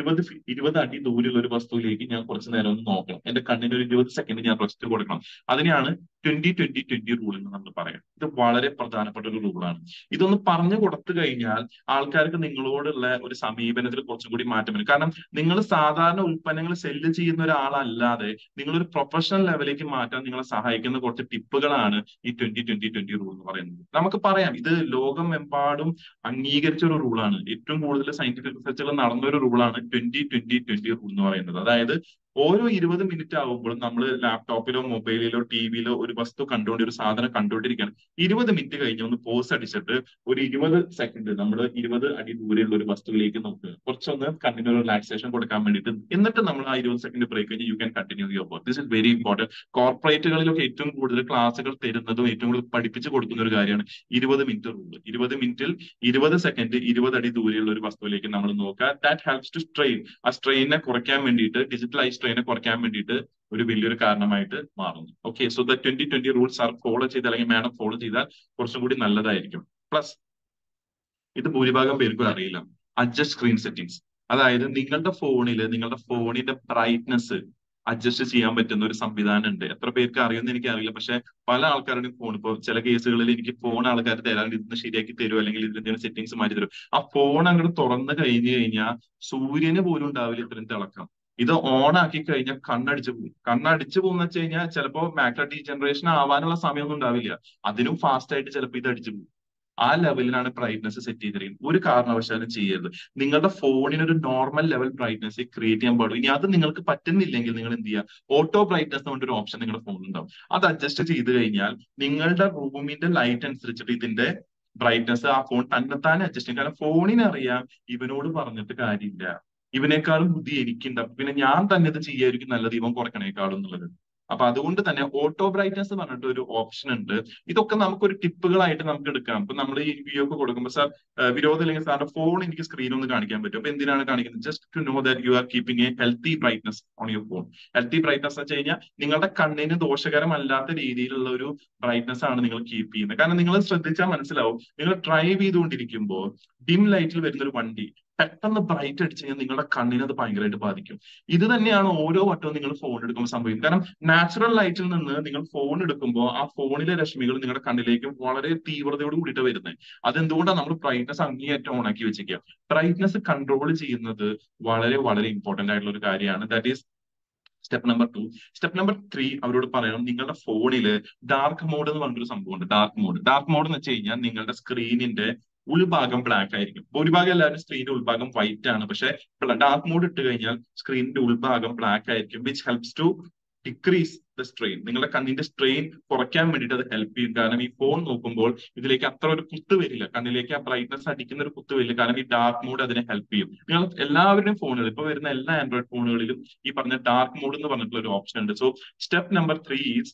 20 അടി ദൂരെയുള്ള ഒരു വസ്തുവിലേക്ക് ഞാൻ കുറച്ച് നേരം ഒന്ന് നോക്കണം. എന്റെ കണ്ണിന് ഒരു 20 സെക്കൻഡ് ഞാൻ റെസ്റ്റ് കൊടുക്കണം. അതിനെയാണ് 20-20-20 റൂൾ എന്ന് നമ്മൾ പറയാം. ഇത് വളരെ പ്രധാനപ്പെട്ട ഒരു റൂളാണ്. ഇതൊന്ന് പറഞ്ഞു കൊടുത്തു കഴിഞ്ഞാൽ ആൾക്കാർക്ക് നിങ്ങളോടുള്ള ഒരു സമീപനത്തിൽ കുറച്ചും കൂടി മാറ്റം വരും. കാരണം നിങ്ങൾ സാധാരണ ഉൽപ്പന്നങ്ങൾ സെല്ല് ചെയ്യുന്ന ഒരാളല്ലാതെ നിങ്ങളൊരു പ്രൊഫഷണൽ ലെവലിലേക്ക് മാറ്റാൻ നിങ്ങളെ സഹായിക്കുന്ന കുറച്ച് ടിപ്പുകളാണ് ഈ 20-20-20 റൂൾ എന്ന് പറയുന്നത്. നമുക്ക് പറയാം, ഇത് ലോകമെമ്പാടും അംഗീകരിച്ച ഒരു റൂളാണ്. ഏറ്റവും കൂടുതൽ സയന്റിഫിക് റിസർച്ചുകൾ നടന്ന ഒരു റൂളാണ് 20-20-20 റൂൾ എന്ന് പറയുന്നത്. അതായത് ഓരോ 20 മിനിറ്റ് ആവുമ്പോഴും നമ്മൾ ലാപ്ടോപ്പിലോ മൊബൈലിലോ ടിവിയിലോ ഒരു വസ്തു കണ്ടുകൊണ്ട്, ഒരു സാധനം കണ്ടുകൊണ്ടിരിക്കുകയാണ്. 20 മിനിറ്റ് കഴിഞ്ഞ് ഒന്ന് പോസ് അടിച്ചിട്ട് ഒരു 20 സെക്കൻഡ് നമ്മൾ 20 അടി ദൂരെയുള്ള ഒരു വസ്തുവിലേക്ക് നോക്കുക. കുറച്ചൊന്ന് കണ്ണിന് ഒരു റിലാക്സേഷൻ കൊടുക്കാൻ വേണ്ടിയിട്ട്. എന്നിട്ട് നമ്മൾ ആ 20 സെക്കൻഡ് ബ്രേക്ക് കഴിഞ്ഞ് you can continue your work. This is very important. കോർപ്പറേറ്റുകളിലൊക്കെ ഏറ്റവും കൂടുതൽ ക്ലാസ്സുകൾ തരുന്നതും ഏറ്റവും കൂടുതൽ പഠിപ്പിച്ചു കൊടുക്കുന്ന ഒരു കാര്യമാണ് 20 മിനിറ്റ് റൂൾ. 20 മിനിറ്റിൽ 20 സെക്കൻഡ് 20 അടി ദൂരെയുള്ള ഒരു വസ്തുവിലേക്ക് നമ്മൾ നോക്കുക. That helps to strain. ആ സ്ട്രെയിനെ കുറയ്ക്കാൻ വേണ്ടിയിട്ട്, ഡിജിറ്റലൈസ് സ്ട്രെയിനെ കുറയ്ക്കാൻ വേണ്ടിയിട്ട് ഒരു വലിയൊരു കാരണമായിട്ട് മാറുന്നു. Okay, so the 20-20 rules are follow ചെയ്ത്, അല്ലെങ്കിൽ മാഡം ഫോളോ ചെയ്താൽ കുറച്ചും കൂടി നല്ലതായിരിക്കും. പ്ലസ് ഇത് ഭൂരിഭാഗം പേർക്കും അറിയില്ല, അഡ്ജസ്റ്റ് സ്ക്രീൻ സെറ്റിംഗ്സ്. അതായത് നിങ്ങളുടെ ഫോണിന്റെ ബ്രൈറ്റ്നസ് അഡ്ജസ്റ്റ് ചെയ്യാൻ പറ്റുന്ന ഒരു സംവിധാനം ഉണ്ട്. എത്ര പേർക്ക് അറിയുമെന്ന് എനിക്ക് അറിയില്ല. പക്ഷെ പല ആൾക്കാരുടെയും ഫോൺ, ഇപ്പോൾ ചില കേസുകളിൽ എനിക്ക് ഫോൺ ആൾക്കാർ തരാൻ ഇതിന് ശരിയാക്കി തരുമോ അല്ലെങ്കിൽ ഇതിന്റെ സെറ്റിംഗ്സ് മാറ്റി തരും. ആ ഫോൺ അങ്ങോട്ട് തുറന്നു കഴിഞ്ഞു കഴിഞ്ഞാൽ സൂര്യന് പോലും ഉണ്ടാവില്ല ഇത്രയും തിളക്കം. ഇത് ഓൺ ആക്കി കഴിഞ്ഞാൽ കണ്ണടിച്ചു പോകും. കണ്ണടിച്ചു പോകുന്ന വെച്ച് കഴിഞ്ഞാൽ ചിലപ്പോൾ മാക്ല ഡീജനറേഷൻ ആവാനുള്ള സമയമൊന്നും ഉണ്ടാവില്ല. അതിനും ഫാസ്റ്റ് ആയിട്ട് ചിലപ്പോൾ ഇത് അടിച്ചു പോകും. ആ ലെവലിലാണ് ബ്രൈറ്റ്നസ് സെറ്റ് ചെയ്തിരിക്കുന്നത്. ഒരു കാരണവശാലും ചെയ്യരുത്. നിങ്ങളുടെ ഫോണിന് ഒരു നോർമൽ ലെവൽ ബ്രൈറ്റ്നസ് ക്രിയേറ്റ് ചെയ്യാൻ പാടും. ഇനി അത് നിങ്ങൾക്ക് പറ്റുന്നില്ലെങ്കിൽ നിങ്ങൾ എന്ത് ചെയ്യുക, ഓട്ടോ ബ്രൈറ്റ്നസ് എന്ന് പറഞ്ഞൊരു ഓപ്ഷൻ നിങ്ങളുടെ ഫോണിൽ ഉണ്ടാവും. അത് അഡ്ജസ്റ്റ് ചെയ്ത് കഴിഞ്ഞാൽ നിങ്ങളുടെ റൂമിന്റെ ലൈറ്റ് അനുസരിച്ചിട്ട് ഇതിന്റെ ബ്രൈറ്റ്നസ് ആ ഫോൺ തന്നെത്താനെ അഡ്ജസ്റ്റ് ചെയ്യും. കാരണം ഫോണിനറിയാം ഇവനോട് പറഞ്ഞിട്ട് കാര്യമില്ല, ഇവനേക്കാളും ബുദ്ധി എനിക്കുണ്ടാവും, പിന്നെ ഞാൻ തന്നെ ഇത് ചെയ്യായിരിക്കും നല്ലത് ഇവൻ കുറക്കണേക്കാളും എന്നുള്ളത്. അപ്പൊ അതുകൊണ്ട് തന്നെ ഓട്ടോ ബ്രൈറ്റ്നസ് പറഞ്ഞിട്ട് ഒരു ഓപ്ഷൻ ഉണ്ട്. ഇതൊക്കെ നമുക്കൊരു ടിപ്പുകളായിട്ട് നമുക്ക് എടുക്കാം. ഇപ്പൊ നമ്മൾ ഈ റിവ്യൂ ഒക്കെ കൊടുക്കുമ്പോൾ, സാർ വിരോധം ഇല്ലെങ്കിൽ സാറിന്റെ ഫോൺ എനിക്ക് സ്ക്രീൻ ഒന്ന് കാണിക്കാൻ പറ്റും. അപ്പൊ എന്തിനാണ് കാണിക്കുന്നത്? Just to know that you are keeping a healthy brightness on your phone. Healthy brightness എന്ന് വെച്ച് കഴിഞ്ഞാൽ നിങ്ങളുടെ കണ്ണിന് ദോഷകരമല്ലാത്ത രീതിയിലുള്ള ഒരു ബ്രൈറ്റ്നസ് ആണ് നിങ്ങൾ കീപ്പ് ചെയ്യുന്നത്. കാരണം നിങ്ങൾ ശ്രദ്ധിച്ചാൽ മനസ്സിലാവും, നിങ്ങൾ ഡ്രൈവ് ചെയ്തുകൊണ്ടിരിക്കുമ്പോൾ ഡിം ലൈറ്റിൽ വരുന്ന ഒരു വണ്ടി പെട്ടെന്ന് ബ്രൈറ്റ് അടിച്ച് കഴിഞ്ഞാൽ നിങ്ങളുടെ കണ്ണിനെ അത് ഭയങ്കരമായിട്ട് ബാധിക്കും. ഇത് തന്നെയാണ് ഓരോ വട്ടവും നിങ്ങൾ ഫോൺ എടുക്കുമ്പോൾ സംഭവിക്കും. കാരണം നാച്ചുറൽ ലൈറ്റിൽ നിന്ന് നിങ്ങൾ ഫോൺ എടുക്കുമ്പോൾ ആ ഫോണിലെ രശ്മികൾ നിങ്ങളുടെ കണ്ണിലേക്ക് വളരെ തീവ്രതയോട് കൂടിയിട്ട് വരുന്നത്. അതെന്തുകൊണ്ടാണ് നമ്മൾ ബ്രൈറ്റ്നസ് അങ്ങേയറ്റം ഓണാക്കി വെച്ചിരിക്കുക. ബ്രൈറ്റ്നസ് കൺട്രോൾ ചെയ്യുന്നത് വളരെ വളരെ ഇമ്പോർട്ടന്റ് ആയിട്ടുള്ള ഒരു കാര്യമാണ്. That is step number 2. Step number 3 അവരോട് പറയണം, നിങ്ങളുടെ ഫോണില് ഡാർക്ക് മോഡ് എന്ന് പറഞ്ഞൊരു സംഭവമുണ്ട്. ഡാർക്ക് മോഡ് എന്ന് വെച്ച് കഴിഞ്ഞാൽ നിങ്ങളുടെ സ്ക്രീനിന്റെ ഉൾഭാഗം ബ്ലാക്ക് ആയിരിക്കും. ഭൂരിഭാഗം എല്ലാവരും സ്ക്രീനിന്റെ ഉൾഭാഗം വൈറ്റ് ആണ്. പക്ഷെ ഡാർക്ക് മോഡ് ഇട്ട് കഴിഞ്ഞാൽ സ്ക്രീനിന്റെ ഉൾഭാഗം ബ്ലാക്ക് ആയിരിക്കും. Which helps to decrease the strain. നിങ്ങളുടെ കണ്ണിന്റെ സ്ട്രെയിൻ കുറയ്ക്കാൻ വേണ്ടിയിട്ട് അത് ഹെൽപ്പ് ചെയ്യും. കാരണം ഈ ഫോൺ നോക്കുമ്പോൾ ഇതിലേക്ക് അത്ര ഒരു കുത്ത് വരില്ല, കണ്ണിലേക്ക് ആ ബ്രൈറ്റ്നസ് അടിക്കുന്ന ഒരു കുത്ത് വരില്ല. കാരണം ഈ ഡാർക്ക് മോഡ് അതിനെ ഹെൽപ്പ് ചെയ്യും. നിങ്ങൾ എല്ലാവരുടെയും ഫോണുകൾ, ഇപ്പൊ വരുന്ന എല്ലാ ആൻഡ്രോയിഡ് ഫോണുകളിലും ഈ പറഞ്ഞ ഡാർക്ക് മോഡ് എന്ന് പറഞ്ഞിട്ടുള്ള ഒരു ഓപ്ഷൻ ഉണ്ട്. So step number 3 is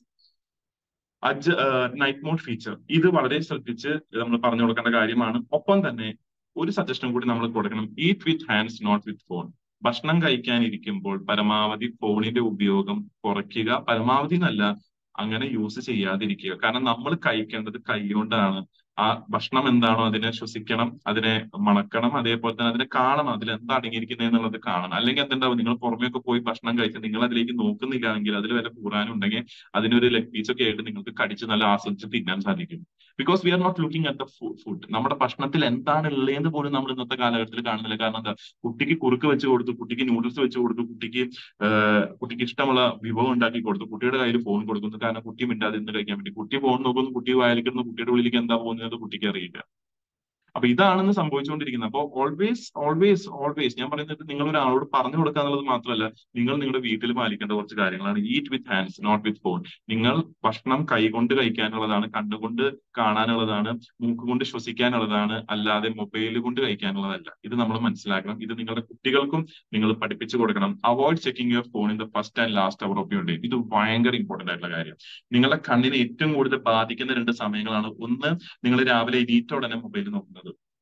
night mode feature. ഇത് വളരെ ശ്രദ്ധിച്ച് നമ്മൾ പറഞ്ഞു കൊടുക്കേണ്ട കാര്യമാണ്. ഒപ്പം തന്നെ ഒരു സജഷൻ കൂടി നമ്മൾ കൊടുക്കണം. Eat with hands not with phone. ഭക്ഷണം കഴിക്കാനിരിക്കുമ്പോൾ പരമാവധി ഫോണിന്റെ ഉപയോഗം കുറയ്ക്കുക. പരമാവധി എന്നല്ല, അങ്ങനെ യൂസ് ചെയ്യാതിരിക്കുക. കാരണം നമ്മൾ കഴിക്കേണ്ടത് കൈകൊണ്ടാണ്. ആ ഭക്ഷണം എന്താണോ അതിനെ ശ്വസിക്കണം, അതിനെ മണക്കണം, അതേപോലെ തന്നെ അതിനെ കാണണം, അതിൽ എന്താ അടങ്ങിയിരിക്കുന്നത് എന്നുള്ളത് കാണണം. അല്ലെങ്കിൽ എന്തുണ്ടാവും, നിങ്ങൾ പുറമേയൊക്കെ പോയി ഭക്ഷണം കഴിച്ച് നിങ്ങൾ അതിലേക്ക് നോക്കുന്നില്ല എങ്കിൽ അതിൽ വല്ല കൂറാനുണ്ടെങ്കിൽ അതിനൊരു ലെഗ് പീസ് ഒക്കെ ആയിട്ട് നിങ്ങൾക്ക് കടിച്ച് നല്ല ആസ്വദിച്ച് തിന്നാൻ സാധിക്കും. Because we are not looking at the food. നമ്മുടെ ഭക്ഷണത്തിൽ എന്താണ് ഉള്ളതെന്ന് പോലും നമ്മൾ ഇന്നത്തെ കാലഘട്ടത്തിൽ കാണുന്നില്ല. കാരണം എന്താ, കുട്ടിക്ക് കുറുക്ക് വെച്ച് കൊടുത്തു, കുട്ടിക്ക് നൂഡിൽസ് വെച്ച് കൊടുത്തു, കുട്ടിക്ക് ഇഷ്ടമുള്ള വിഭവം ഉണ്ടാക്കി കൊടുത്തു, കുട്ടിയുടെ കയ്യിൽ ഫോൺ കൊടുക്കുന്നു. കാരണം കുട്ടി മിണ്ടാതെ ഇന്ന് കഴിക്കാൻ വേണ്ടി. കുട്ടി ഫോൺ നോക്കുന്നു, കുട്ടി വായിലിരിക്കുന്നു, കുട്ടിയുടെ ഉള്ളിലേക്ക് എന്താ പോകുന്നത് കുട്ടിക്ക് അറിയില്ല. അപ്പൊ ഇതാണെന്ന് സംഭവിച്ചുകൊണ്ടിരിക്കുന്നത്. അപ്പോൾ ഓൾവേസ് ഓൾവേസ് ഓൾവേസ് ഞാൻ പറയുന്നത്, നിങ്ങൾ ഒരാളോട് പറഞ്ഞു കൊടുക്കുക എന്നുള്ളത് മാത്രമല്ല, നിങ്ങൾ നിങ്ങളുടെ വീട്ടിൽ പാലിക്കേണ്ട കുറച്ച് കാര്യങ്ങളാണ്. Eat with hands not with phone. നിങ്ങൾ ഭക്ഷണം കൈകൊണ്ട് കഴിക്കാനുള്ളതാണ്, കണ്ണുകൊണ്ട് കാണാനുള്ളതാണ്, മൂക്കുകൊണ്ട് ശ്വസിക്കാനുള്ളതാണ്, അല്ലാതെ മൊബൈൽ കൊണ്ട് കഴിക്കാനുള്ളതല്ല. ഇത് നമ്മൾ മനസ്സിലാക്കണം. ഇത് നിങ്ങളുടെ കുട്ടികൾക്കും നിങ്ങൾ പഠിപ്പിച്ചു കൊടുക്കണം. Avoid checking your phone in the first and last hour of your day. ഇത് ഭയങ്കര ഇമ്പോർട്ടന്റ് ആയിട്ടുള്ള കാര്യം. നിങ്ങളുടെ കണ്ണിനെ ഏറ്റവും കൂടുതൽ ബാധിക്കുന്ന 2 സമയങ്ങളാണ്. ഒന്ന്, നിങ്ങൾ രാവിലെ എണീറ്റ ഉടനെ മൊബൈൽ നോക്കുന്നത്,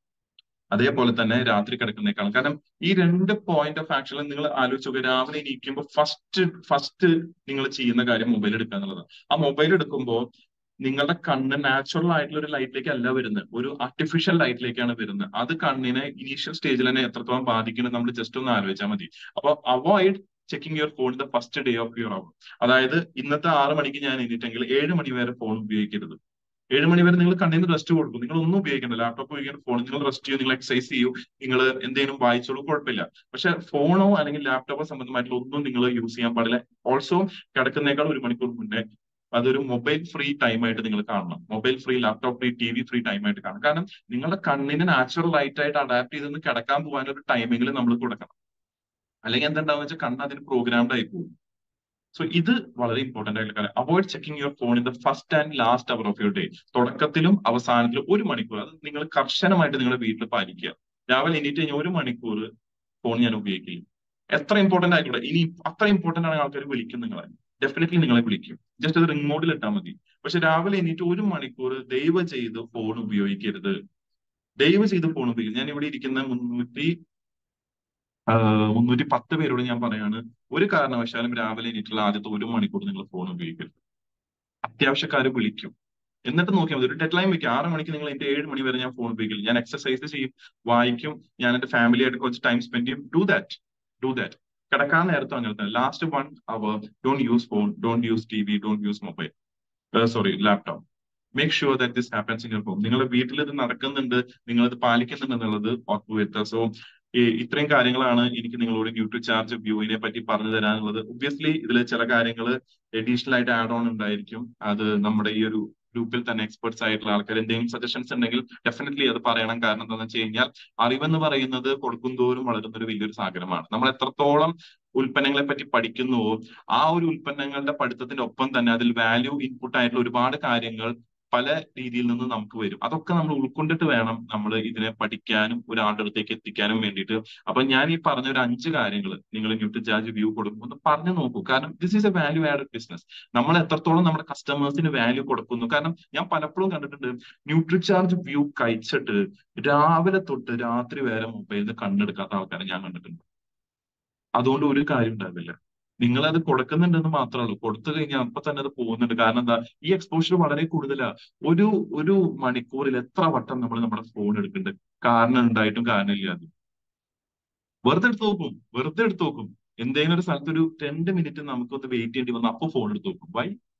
അതേപോലെ തന്നെ രാത്രി കിടക്കുന്നേക്കാളും. കാരണം ഈ 2 പോയിന്റ് ഓഫ് ആക്ഷനിൽ നിങ്ങൾ ആലോചിച്ച് നോക്കുക. രാവിലെ എണീക്കുമ്പോൾ ഫസ്റ്റ് നിങ്ങൾ ചെയ്യുന്ന കാര്യം മൊബൈൽ എടുക്കുക എന്നുള്ളതാണ്. ആ മൊബൈൽ എടുക്കുമ്പോൾ നിങ്ങളുടെ കണ്ണ് നാച്ചുറൽ ആയിട്ടുള്ള ഒരു ലൈറ്റിലേക്ക് അല്ല വരുന്നത്, ഒരു ആർട്ടിഫിഷ്യൽ ലൈറ്റിലേക്കാണ് വരുന്നത്. അത് കണ്ണിനെ ഇനീഷ്യൽ സ്റ്റേജിൽ തന്നെ എത്രത്തോളം ബാധിക്കുന്നത് നമ്മൾ ജസ്റ്റ് ഒന്ന് ആലോചിച്ചാൽ മതി. അപ്പൊ avoid checking your phone the first day of your hour. അതായത് ഇന്നത്തെ 6 മണിക്ക് ഞാൻ എണീറ്റെങ്കിൽ 7 മണി വരെ ഫോൺ ഉപയോഗിക്കരുത്. 7 മണി വരെ നിങ്ങൾ കണ്ണിന് റെസ്റ്റ് കൊടുക്കും. നിങ്ങൾ ഒന്നും ഉപയോഗിക്കണ്ട, ലാപ്ടോപ്പ് ഉപയോഗിക്കുന്ന, ഫോൺ നിങ്ങൾ റെസ്റ്റ് ചെയ്യൂ, നിങ്ങൾ എക്സസൈസ് ചെയ്യൂ, നിങ്ങൾ എന്തെങ്കിലും വായിച്ചോളൂ, കുഴപ്പമില്ല. പക്ഷെ ഫോണോ അല്ലെങ്കിൽ ലാപ്ടോപ്പോ സംബന്ധമായിട്ടുള്ള ഒന്നും നിങ്ങൾ യൂസ് ചെയ്യാൻ പാടില്ല. ഓൾസോ കിടക്കുന്നേക്കാൾ 1 മണിക്കൂർ മുന്നേ അതൊരു മൊബൈൽ ഫ്രീ ടൈം ആയിട്ട് നിങ്ങൾ കാണണം. Mobile free, laptop free, T V free time ആയിട്ട് കാണണം. കാരണം നിങ്ങളുടെ കണ്ണിന് നാച്ചുറൽ ലൈറ്റ് ആയിട്ട് അഡാപ്റ്റ് ചെയ്തെന്ന് കിടക്കാൻ പോകാൻ ഒരു ടൈമെങ്കിലും നമ്മൾ കൊടുക്കണം. അല്ലെങ്കിൽ എന്തുണ്ടാവുന്ന വെച്ചാൽ കണ്ണ് അതിന് പ്രോഗ്രാംഡ് ആയി പോകും. സോ ഇത് വളരെ ഇമ്പോർട്ടന്റ് ആയിട്ടുള്ള കാര്യം. Avoid checking your phone in the first and last hour of your day. തുടക്കത്തിലും അവസാനത്തിലും 1 മണിക്കൂർ, അത് നിങ്ങൾ കർശനമായിട്ട് നിങ്ങളുടെ വീട്ടിൽ പാലിക്കുക. രാവിലെ എണീറ്റ് കഴിഞ്ഞാൽ 1 മണിക്കൂർ ഫോൺ ഞാൻ ഉപയോഗിക്കില്ല. എത്ര ഇമ്പോർട്ടന്റ് ആയിക്കോട്ടെ. ഇനി അത്ര ഇമ്പോർട്ടന്റ് ആണ് ആൾക്കാർ വിളിക്കും നിങ്ങളെ, ഡെഫിനറ്റ്ലി നിങ്ങളെ വിളിക്കും. ജസ്റ്റ് അത് റിംഗ് മോഡിൽ ഇട്ടാൽ മതി. പക്ഷെ രാവിലെ എണീറ്റ് 1 മണിക്കൂർ ദയവ് ചെയ്ത് ഫോൺ ഉപയോഗിക്കരുത്. ദയവ് ചെയ്ത് ഫോൺ ഉപയോഗിക്കരുത്. ഞാൻ ഇവിടെ ഇരിക്കുന്ന 310 പേരോട് ഞാൻ പറയാണ്, ഒരു കാരണവശാലും രാവിലെ എണീറ്റുള്ള ആദ്യത്തെ 1 മണിക്കൂർ നിങ്ങൾ ഫോൺ ഉപയോഗിക്കരുത്. അത്യാവശ്യക്കാർ വിളിക്കും, എന്നിട്ട് നോക്കിയാൽ മതി. ഒരു ഡെഡ് ലൈൻ വെക്കുക. 6 മണിക്ക് നിങ്ങൾ എന്റെ 7 മണി വരെ ഞാൻ ഫോൺ ഉപയോഗിക്കില്ല. ഞാൻ എക്സസൈസ് ചെയ്യും, വായിക്കും, ഞാൻ എന്റെ ഫാമിലി ആയിട്ട് കുറച്ച് ടൈം സ്പെൻഡ് ചെയ്യും. Do that. കിടക്കാൻ നേരത്തും അങ്ങനെ തന്നെ. Last 1 hour don't use phone, don't use T V, don't use mobile, laptop. Make sure that this happens in your home. നിങ്ങളുടെ വീട്ടിൽ ഇത് നടക്കുന്നുണ്ട്, നിങ്ങൾ ഇത് പാലിക്കുന്നുണ്ട് എന്നുള്ളത് ഉറപ്പുവരുത്തുക. സോ ഇത്രയും കാര്യങ്ങളാണ് എനിക്ക് നിങ്ങളോട് ന്യൂട്രിചാർജ് വ്യൂവിനെ പറ്റി പറഞ്ഞു തരാനുള്ളത്. ഒബ്വിയസ്ലി ഇതിൽ ചില കാര്യങ്ങൾ അഡീഷണൽ ആയിട്ട് ആഡ് ഓൺ ഉണ്ടായിരിക്കും. അത് നമ്മുടെ ഈ ഒരു ഗ്രൂപ്പിൽ തന്നെ എക്സ്പെർട്സ് ആയിട്ടുള്ള ആൾക്കാർ എന്തെങ്കിലും സജഷൻസ് ഉണ്ടെങ്കിൽ ഡെഫിനറ്റ്ലി അത് പറയണം. കാരണം എന്താണെന്ന് വെച്ച് കഴിഞ്ഞാൽ അറിവെന്ന് പറയുന്നത് കൊടുക്കുന്തോറും വളരുന്ന ഒരു വലിയൊരു സാഗരമാണ്. നമ്മൾ എത്രത്തോളം ഉൽപ്പന്നങ്ങളെ പറ്റി പഠിക്കുന്നുവോ ആ ഒരു ഉൽപ്പന്നങ്ങളുടെ പഠിത്തത്തിന്റെ ഒപ്പം തന്നെ അതിൽ വാല്യൂ ഇൻപുട്ട് ആയിട്ടുള്ള ഒരുപാട് കാര്യങ്ങൾ പല രീതിയിൽ നിന്ന് നമുക്ക് വരും. അതൊക്കെ നമ്മൾ ഉൾക്കൊണ്ടിട്ട് വേണം നമ്മൾ ഇതിനെ പഠിക്കാനും ഒരാളുടെ അടുത്തേക്ക് എത്തിക്കാനും വേണ്ടിയിട്ട്. അപ്പൊ ഞാൻ ഈ പറഞ്ഞ ഒരു 5 കാര്യങ്ങൾ നിങ്ങൾ ന്യൂട്രിചാർജ് വ്യൂ കൊടുക്കുമ്പോൾ ഒന്ന് പറഞ്ഞു നോക്കൂ. കാരണം this is a value added business. നമ്മൾ എത്രത്തോളം നമ്മുടെ കസ്റ്റമേഴ്സിന് വാല്യൂ കൊടുക്കുന്നു. കാരണം ഞാൻ പലപ്പോഴും കണ്ടിട്ടുണ്ട്, ന്യൂട്രിചാർജ് വ്യൂ കഴിച്ചിട്ട് രാവിലെ തൊട്ട് രാത്രി വരെ മൊബൈലിൽ നിന്ന് കണ്ണെടുക്കാത്ത ആൾക്കാരെ ഞാൻ കണ്ടിട്ടുണ്ട്. അതുകൊണ്ട് ഒരു കാര്യം ഉണ്ടാവില്ല. നിങ്ങൾ അത് കൊടുക്കുന്നുണ്ടെന്ന് മാത്രമേ ഉള്ളൂ, കൊടുത്തു കഴിഞ്ഞാൽ അപ്പൊ തന്നെ അത് പോകുന്നുണ്ട്. കാരണം എന്താ, ഈ എക്സ്പോഷർ വളരെ കൂടുതലാ. ഒരു ഒരു മണിക്കൂറിൽ എത്ര വട്ടം നമ്മൾ നമ്മുടെ ഫോൺ എടുക്കുന്നുണ്ട്, കാരണം ഉണ്ടായിട്ടും കാരണമില്ലാതെ. വെറുതെ എടുത്ത് നോക്കും. എന്തെങ്കിലും ഒരു സ്ഥലത്ത് ഒരു 2 മിനിറ്റ് നമുക്കൊന്ന് വെയിറ്റ് ചെയ്യേണ്ടി വന്നു, അപ്പൊ ഫോൺ എടുത്ത് നോക്കും.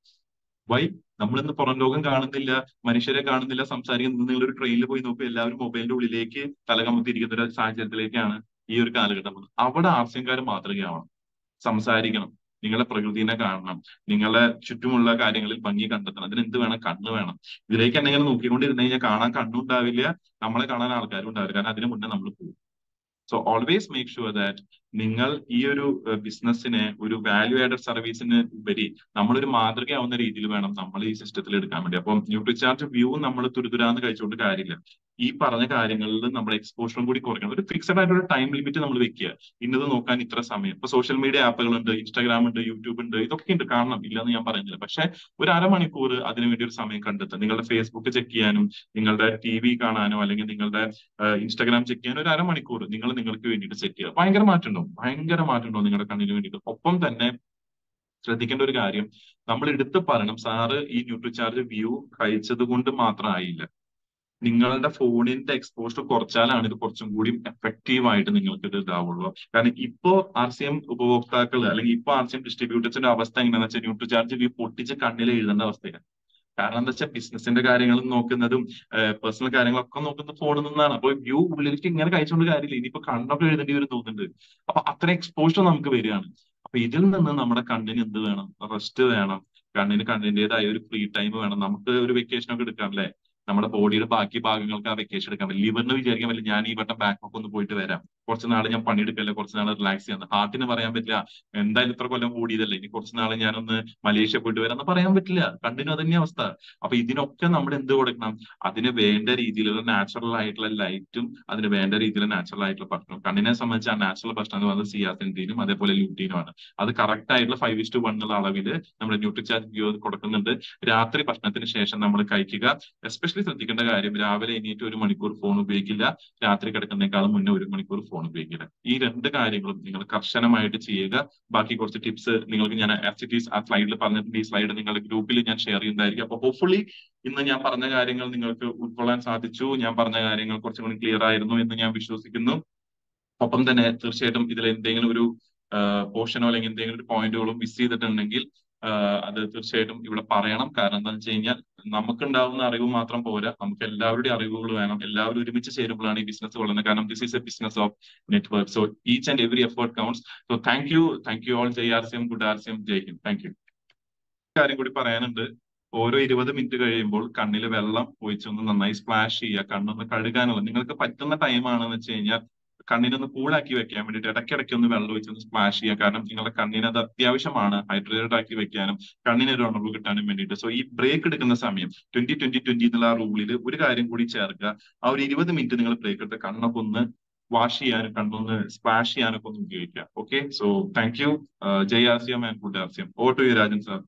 വൈ നമ്മളിന്ന് പുറം ലോകം കാണുന്നില്ല, മനുഷ്യരെ കാണുന്നില്ല, സംസാരിക്കുന്നത്. നിങ്ങളൊരു ട്രെയിനിൽ പോയി നോക്കും, എല്ലാവരും മൊബൈലിന്റെ ഉള്ളിലേക്ക് തലകമത്തിയിരിക്കുന്ന ഒരു സാഹചര്യത്തിലേക്കാണ് ഈ ഒരു കാലഘട്ടം വന്നത്. അവിടെ ആവശ്യക്കാർ മാതൃകയാവണം, സംസാരിക്കണം, നിങ്ങളെ പ്രകൃതിനെ കാണണം, നിങ്ങളെ ചുറ്റുമുള്ള കാര്യങ്ങളിൽ ഭംഗി കണ്ടെത്തണം. അതിന് എന്ത് വേണം? കണ്ണ് വേണം. ഇതിലേക്ക് എന്തെങ്കിലും നോക്കിക്കൊണ്ടിരുന്നു കഴിഞ്ഞാൽ കാണാൻ കണ്ണുണ്ടാവില്ല, നമ്മളെ കാണാൻ ആൾക്കാരും ഉണ്ടാവില്ല. കാരണം അതിന് മുന്നേ നമ്മൾ പോകും. So always make sure that നിങ്ങൾ ഈ ഒരു ബിസിനസ്സിനെ ഒരു വാല്യൂ ആഡഡ് സർവീസിന് ഉപരി നമ്മളൊരു മാതൃകയാവുന്ന രീതിയിൽ വേണം നമ്മൾ ഈ സിസ്റ്റത്തിൽ എടുക്കാൻ വേണ്ടി. അപ്പം ന്യൂട്രിചാർജ് വ്യൂ നമ്മൾ തുരുതുരാന്ന് കഴിച്ചുകൊണ്ട് കാര്യമില്ല. ഈ പറഞ്ഞ കാര്യങ്ങളിൽ നമ്മൾ എക്സ്പോഷറും കൂടി കുറയ്ക്കണം. ഒരു ഫിക്സഡ് ആയിട്ടുള്ള ടൈം ലിമിറ്റ് നമ്മൾ വെക്കുക. ഇന്നത് നോക്കാൻ ഇത്ര സമയം. ഇപ്പൊ സോഷ്യൽ മീഡിയ ആപ്പുകളുണ്ട്, ഇൻസ്റ്റാഗ്രാം ഉണ്ട്, യൂട്യൂബ് ഉണ്ട്, ഇതൊക്കെ ഉണ്ട്, കാണണം, ഇല്ലെന്ന് ഞാൻ പറയുന്നില്ല. പക്ഷെ ഒരു അരമണിക്കൂർ അതിനു വേണ്ടി ഒരു സമയം കണ്ടെത്തുക. നിങ്ങളുടെ ഫേസ്ബുക്ക് ചെക്ക് ചെയ്യാനും, നിങ്ങളുടെ TV കാണാനോ, അല്ലെങ്കിൽ നിങ്ങളുടെ ഇൻസ്റ്റാഗ്രാം ചെക്ക് ചെയ്യാനോ ഒരു അരമണിക്കൂർ നിങ്ങൾക്ക് വേണ്ടിയിട്ട് സെറ്റ് ചെയ്യുക. ഭയങ്കര മാറ്റം ഉണ്ടാവും നിങ്ങളുടെ കണ്ണിന് വേണ്ടിയിട്ട്. ഒപ്പം തന്നെ ശ്രദ്ധിക്കേണ്ട ഒരു കാര്യം, നമ്മൾ എടുത്ത് പറയണം, സാറ് ഈ ന്യൂട്രിചാർജ് വ്യൂ കഴിച്ചത് കൊണ്ട് മാത്രമായില്ല. നിങ്ങളുടെ ഫോണിന്റെ എക്സ്പോഷർ കുറച്ചാലാണ് ഇത് കുറച്ചും കൂടി എഫക്റ്റീവ് ആയിട്ട് നിങ്ങൾക്ക് ഇത് ഇതാവുള്ളൂ. കാരണം ഇപ്പോ RCM ഉപഭോക്താക്കൾ അല്ലെങ്കിൽ ഇപ്പൊ RCM ഡിസ്ട്രിബ്യൂട്ടേഴ്സിന്റെ അവസ്ഥ എങ്ങനെയാണെന്ന് വെച്ചാൽ ന്യൂട്രിചാർജ് വ്യൂ പൊട്ടിച്ച് കണ്ണിൽ എഴുതേണ്ട അവസ്ഥയാണ്. കാരണം എന്താ വെച്ചാൽ ബിസിനസിന്റെ കാര്യങ്ങളും നോക്കുന്നതും പേഴ്സണൽ കാര്യങ്ങളൊക്കെ നോക്കുന്നത് ഫോണിൽ നിന്നാണ്. അപ്പൊ വ്യൂ ഉള്ളിലേക്ക് ഇങ്ങനെ കഴിച്ചുകൊണ്ട് കാര്യമില്ല, ഇനിയിപ്പോ കണ്ണൊക്കെ എഴുതേണ്ടി വരും തോന്നുന്നുണ്ട്. അപ്പൊ അത്ര എക്സ്പോഷർ നമുക്ക് വരികയാണ്. അപ്പൊ ഇതിൽ നിന്ന് നമ്മുടെ കണ്ണിന് എന്ത് വേണം? റെസ്റ്റ് വേണം. കണ്ണിന്റേതായ ഒരു ഫ്രീ ടൈം വേണം. നമുക്ക് ഒരു വെക്കേഷൻ ഒക്കെ എടുക്കാം അല്ലെ? നമ്മുടെ ബോഡിയുടെ ബാക്കി ഭാഗങ്ങൾക്ക് ആ വെക്കേഷൻ എടുക്കാൻ പറ്റില്ല. ലിവറിന് വിചാരിക്കാൻ പറ്റില്ല, ഞാൻ ഈ വട്ടം ബാങ്കോക്ക് ഒന്ന് പോയിട്ട് വരാം, കുറച്ച് നാൾ ഞാൻ പണിയെടുക്കല്ലേ, കുറച്ച് നാൾ റിലാക്സ് ചെയ്യാം. ഹാർട്ടിന് പറയാൻ പറ്റില്ല, എന്തായാലും ഇത്ര കൊല്ലം കൂടിയതല്ലേ, ഇനി കുറച്ച് നാൾ ഞാനൊന്ന് മലേഷ്യ പോയിട്ട് വരാം എന്ന് പറയാൻ പറ്റില്ല. കണ്ണിനും അതന്നെ അവസ്ഥ. അപ്പൊ ഇതിനൊക്കെ നമ്മൾ എന്ത് കൊടുക്കണം? അതിന് വേണ്ട രീതിയിലുള്ള നാച്ചുറൽ ആയിട്ടുള്ള ലൈറ്റും, അതിന് വേണ്ട രീതിയിലുള്ള നാച്ചുറൽ ആയിട്ടുള്ള ഭക്ഷണം. കണ്ണിനെ സംബന്ധിച്ച് ആ നാച്ചുറൽ ഭക്ഷണം എന്ന് പറയുന്നത് സിയാസിൻറ്റീനും അതേപോലെ ലൂട്ടീനുമാണ്. അത് കറക്റ്റ് ആയിട്ടുള്ള 5:1 എന്നുള്ള അളവിൽ നമ്മുടെ ന്യൂട്രിചാർജ് വ്യൂ കൊടുക്കുന്നുണ്ട്. രാത്രി ഭക്ഷണത്തിന് ശേഷം നമ്മൾ കഴിക്കുക. എസ്പെഷ്യലി ശ്രദ്ധിക്കേണ്ട കാര്യം, രാവിലെ എണീറ്റ് 1 മണിക്കൂർ ഫോൺ ഉപയോഗിക്കില്ല, രാത്രി കിടക്കുന്നേക്കാളും മുന്നേ 1 മണിക്കൂർ ഫോൺ ഉപയോഗിക്കില്ല. ഈ 2 കാര്യങ്ങളും നിങ്ങൾ കർശനമായിട്ട് ചെയ്യുക. ബാക്കി കുറച്ച് ടിപ്സ് നിങ്ങൾക്ക് ഞാൻ ആ സ്ലൈഡിൽ പറഞ്ഞിട്ടുണ്ട്. ഈ സ്ലൈഡ് നിങ്ങളുടെ ഗ്രൂപ്പിൽ ഞാൻ ഷെയർ ചെയ്യുന്നതായിരിക്കും. അപ്പൊ ഹോപ്പ്ഫുള്ളി ഇന്ന് ഞാൻ പറഞ്ഞ കാര്യങ്ങൾ നിങ്ങൾക്ക് ഉൾക്കൊള്ളാൻ സാധിച്ചു. ഞാൻ പറഞ്ഞ കാര്യങ്ങൾ കുറച്ചും കൂടി ക്ലിയർ ആയിരുന്നു എന്ന് ഞാൻ വിശ്വസിക്കുന്നു. ഒപ്പം തന്നെ തീർച്ചയായിട്ടും ഇതിൽ എന്തെങ്കിലും ഒരു പോർഷനോ അല്ലെങ്കിൽ എന്തെങ്കിലും ഒരു പോയിന്റുകളും മിസ് ചെയ്തിട്ടുണ്ടെങ്കിൽ അത് തീർച്ചയായിട്ടും ഇവിടെ പറയണം. കാരണം എന്താണെന്ന് വെച്ച് കഴിഞ്ഞാൽ നമുക്കുണ്ടാവുന്ന അറിവ് മാത്രം പോരാ, നമുക്ക് എല്ലാവരുടെയും അറിവുകൾ വേണം. എല്ലാവരും ഒരുമിച്ച് ചേരുമ്പോഴാണ് ഈ ബിസിനസ് വളരുന്നത്. കാരണം this is a business of network. So each and every effort counts. So thank you all. ജയ് RCM, ഗുഡ് RCM, ജയ് ഹിന്ദ്. Thank you. കാര്യം കൂടി പറയാനുണ്ട്. ഓരോ 20 മിനിറ്റ് കഴിയുമ്പോൾ കണ്ണിൽ വെള്ളം ഒഴിച്ചൊന്ന് നന്നായി സ്പ്ലാഷ് ചെയ്യുക, കണ്ണൊന്ന് കഴുകാനുള്ള നിങ്ങൾക്ക് പറ്റുന്ന ടൈമാണെന്ന് വെച്ച് കഴിഞ്ഞാൽ കണ്ണിനൊന്ന് കൂളാക്കി വെക്കാൻ വേണ്ടിയിട്ട് ഇടയ്ക്കിടയ്ക്ക് ഒന്ന് വെള്ളം ഒഴിച്ചൊന്ന് സ്പ്ലാഷ് ചെയ്യുക. കാരണം നിങ്ങളുടെ കണ്ണിന് അത് അത്യാവശ്യമാണ്, ഹൈഡ്രേറ്റഡ് ആക്കി വെക്കാനും കണ്ണിന് ഒരു ഉണർവ് കിട്ടാനും വേണ്ടിയിട്ട്. സോ ഈ ബ്രേക്ക് എടുക്കുന്ന സമയം 20-20-20 എന്നുള്ള ആ റൂളിൽ ഒരു കാര്യം കൂടി ചേർക്കുക. ആ ഒരു 20 മിനിറ്റ് നിങ്ങൾ ബ്രേക്ക് എടുത്ത് കണ്ണൊക്കെ ഒന്ന് വാഷ് ചെയ്യാനും കണ്ണൊന്ന് സ്പ്ലാഷ് ചെയ്യാനൊക്കെ ഒന്ന് ഉപയോഗിക്കുക. Okay, so thank you. ജയ് RCM and good RCM. Over to you Rajan sir.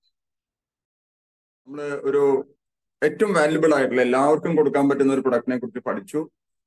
നമ്മള് ഒരു ഏറ്റവും വാല്യുബിൾ ആയിട്ടുള്ള എല്ലാവർക്കും കൊടുക്കാൻ പറ്റുന്ന ഒരു പ്രൊഡക്റ്റിനെ കുറിച്ച് പഠിച്ചു.